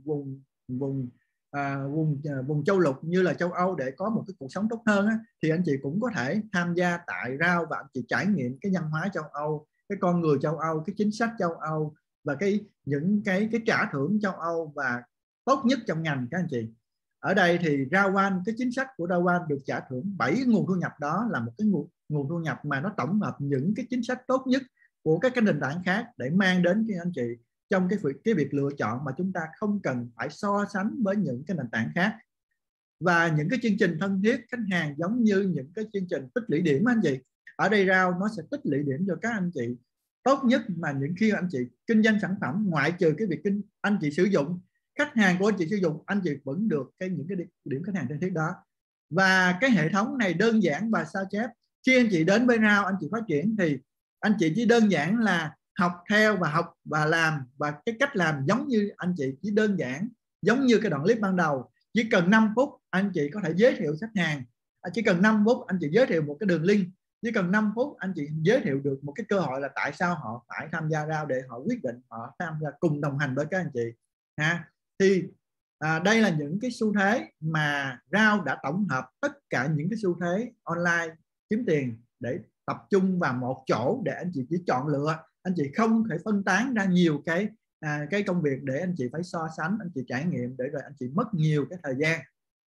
Speaker 1: vùng châu lục như là châu Âu để có một cái cuộc sống tốt hơn á, thì anh chị cũng có thể tham gia tại Rao và anh chị trải nghiệm cái văn hóa châu Âu, cái con người châu Âu, cái chính sách châu Âu và những cái trả thưởng châu Âu và tốt nhất trong ngành các anh chị. Ở đây thì Rawan, cái chính sách của Rawan được trả thưởng 7 nguồn thu nhập, đó là một cái nguồn thu nhập mà nó tổng hợp những cái chính sách tốt nhất của các cái nền tảng khác để mang đến cho anh chị trong cái việc lựa chọn, mà chúng ta không cần phải so sánh với những cái nền tảng khác. Và những cái chương trình thân thiết khách hàng giống như những cái chương trình tích lũy điểm anh chị. Ở đây Rao nó sẽ tích lũy điểm cho các anh chị tốt nhất, mà những khi anh chị kinh doanh sản phẩm, ngoại trừ cái việc anh chị sử dụng, khách hàng của anh chị sử dụng, anh chị vẫn được những cái điểm khách hàng thân thiết đó. Và cái hệ thống này đơn giản và sao chép. Khi anh chị đến với Rao, anh chị phát triển thì anh chị chỉ đơn giản là học theo và học và làm, và cái cách làm giống như anh chị, chỉ đơn giản giống như cái đoạn clip ban đầu. Chỉ cần 5 phút anh chị có thể giới thiệu khách hàng, chỉ cần 5 phút anh chị giới thiệu một cái đường link, chỉ cần 5 phút anh chị giới thiệu được một cái cơ hội là tại sao họ phải tham gia Rao, để họ quyết định họ tham gia cùng đồng hành với các anh chị Thì đây là những cái xu thế mà Rao đã tổng hợp tất cả những cái xu thế online kiếm tiền để tập trung vào một chỗ để anh chị chỉ chọn lựa. Anh chị không thể phân tán ra nhiều cái công việc để anh chị phải so sánh, anh chị trải nghiệm, để rồi anh chị mất nhiều cái thời gian.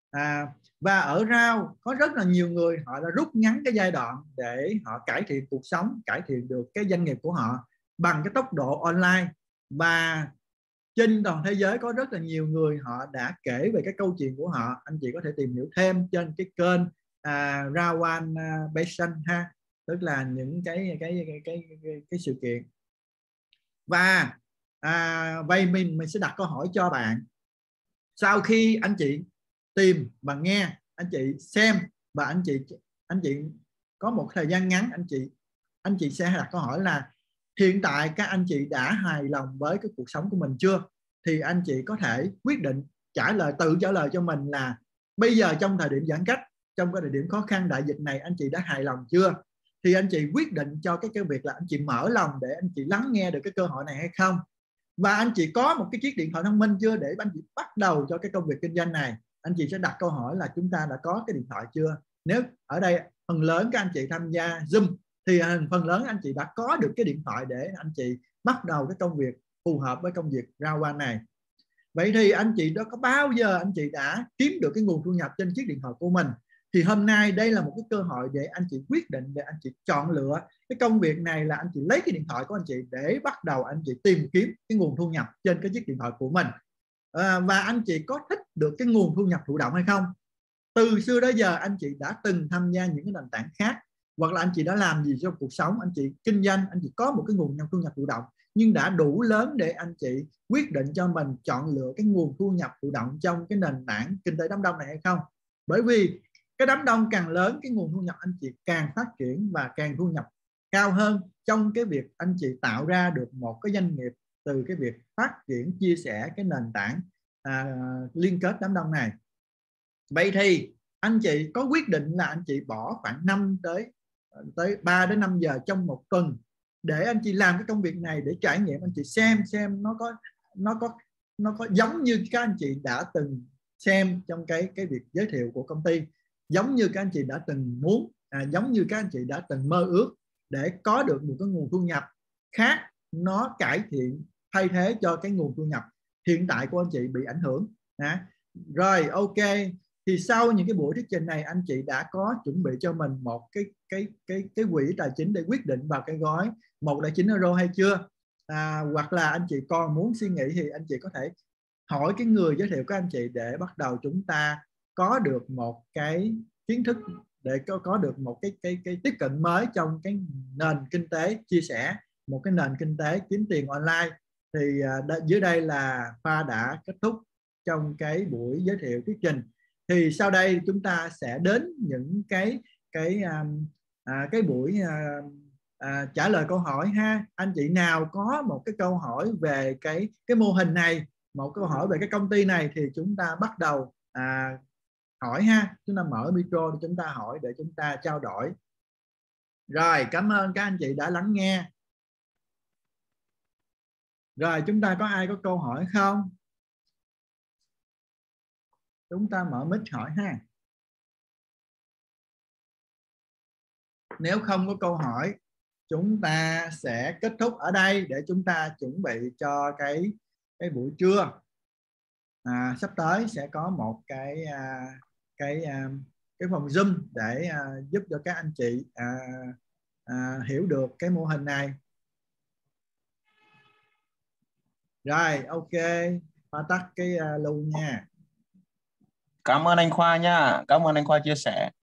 Speaker 1: Và ở Rao có rất là nhiều người họ đã rút ngắn cái giai đoạn để họ cải thiện cuộc sống, cải thiện được cái doanh nghiệp của họ bằng cái tốc độ online. Và trên toàn thế giới có rất là nhiều người họ đã kể về cái câu chuyện của họ. Anh chị có thể tìm hiểu thêm trên cái kênh Rawan Passion tức là những cái sự kiện. Và vậy mình sẽ đặt câu hỏi cho bạn. Sau khi anh chị tìm và nghe, anh chị xem và anh chị có một thời gian ngắn, anh chị sẽ đặt câu hỏi là hiện tại các anh chị đã hài lòng với cái cuộc sống của mình chưa? Thì anh chị có thể quyết định tự trả lời cho mình là bây giờ trong thời điểm giãn cách, trong cái thời điểm khó khăn đại dịch này, anh chị đã hài lòng chưa? Thì anh chị quyết định cho cái việc là anh chị mở lòng để anh chị lắng nghe được cái cơ hội này hay không? Và anh chị có một cái chiếc điện thoại thông minh chưa để anh chị bắt đầu cho cái công việc kinh doanh này? Anh chị sẽ đặt câu hỏi là chúng ta đã có cái điện thoại chưa? Nếu ở đây phần lớn các anh chị tham gia Zoom thì phần lớn anh chị đã có được cái điện thoại để anh chị bắt đầu cái công việc phù hợp với công việc Rawan này. Vậy thì anh chị đó có bao giờ anh chị đã kiếm được cái nguồn thu nhập trên chiếc điện thoại của mình? Thì hôm nay đây là một cái cơ hội để anh chị quyết định, để anh chị chọn lựa cái công việc này, là anh chị lấy cái điện thoại của anh chị để bắt đầu anh chị tìm kiếm cái nguồn thu nhập trên cái chiếc điện thoại của mình. Và anh chị có thích được cái nguồn thu nhập thụ động hay không? Từ xưa đến giờ anh chị đã từng tham gia những cái nền tảng khác, hoặc là anh chị đã làm gì trong cuộc sống, anh chị kinh doanh, anh chị có một cái nguồn thu nhập thụ động, nhưng đã đủ lớn để anh chị quyết định cho mình chọn lựa cái nguồn thu nhập thụ động trong cái nền tảng kinh tế đám đông này hay không? Bởi vì cái đám đông càng lớn, cái nguồn thu nhập anh chị càng phát triển và càng thu nhập cao hơn trong cái việc anh chị tạo ra được một cái doanh nghiệp từ cái việc phát triển, chia sẻ cái nền tảng liên kết đám đông này. Vậy thì anh chị có quyết định là anh chị bỏ khoảng 3 đến 5 giờ trong một tuần để anh chị làm cái công việc này, để trải nghiệm, anh chị xem nó có giống như các anh chị đã từng xem trong cái việc giới thiệu của công ty, giống như các anh chị đã từng muốn, giống như các anh chị đã từng mơ ước để có được một cái nguồn thu nhập khác, nó cải thiện thay thế cho cái nguồn thu nhập hiện tại của anh chị bị ảnh hưởng. Rồi, ok. Thì sau những cái buổi thuyết trình này, anh chị đã có chuẩn bị cho mình một cái quỹ tài chính để quyết định vào cái gói 109 euro hay chưa? Hoặc là anh chị còn muốn suy nghĩ thì anh chị có thể hỏi cái người giới thiệu các anh chị để bắt đầu chúng ta có được một cái kiến thức, để có được một cái tiếp cận mới trong cái nền kinh tế chia sẻ, một cái nền kinh tế kiếm tiền online. Thì dưới đây là Khoa đã kết thúc trong cái buổi giới thiệu thuyết trình. Thì sau đây chúng ta sẽ đến những cái buổi trả lời câu hỏi ha. Anh chị nào có một cái câu hỏi về cái mô hình này, một câu hỏi về cái công ty này, thì chúng ta bắt đầu hỏi ha. Chúng ta mở micro để chúng ta hỏi, để chúng ta trao đổi. Rồi, cảm ơn các anh chị đã lắng nghe. Rồi, chúng ta có ai có câu hỏi không? Chúng ta mở mic hỏi ha. Nếu không có câu hỏi, chúng ta sẽ kết thúc ở đây để chúng ta chuẩn bị cho cái buổi trưa. Sắp tới sẽ có một cái phòng Zoom để giúp cho các anh chị hiểu được cái mô hình này. Rồi, ok. Khoa tắt cái lưu nha.
Speaker 6: Cảm ơn anh Khoa nha. Cảm ơn anh Khoa chia sẻ.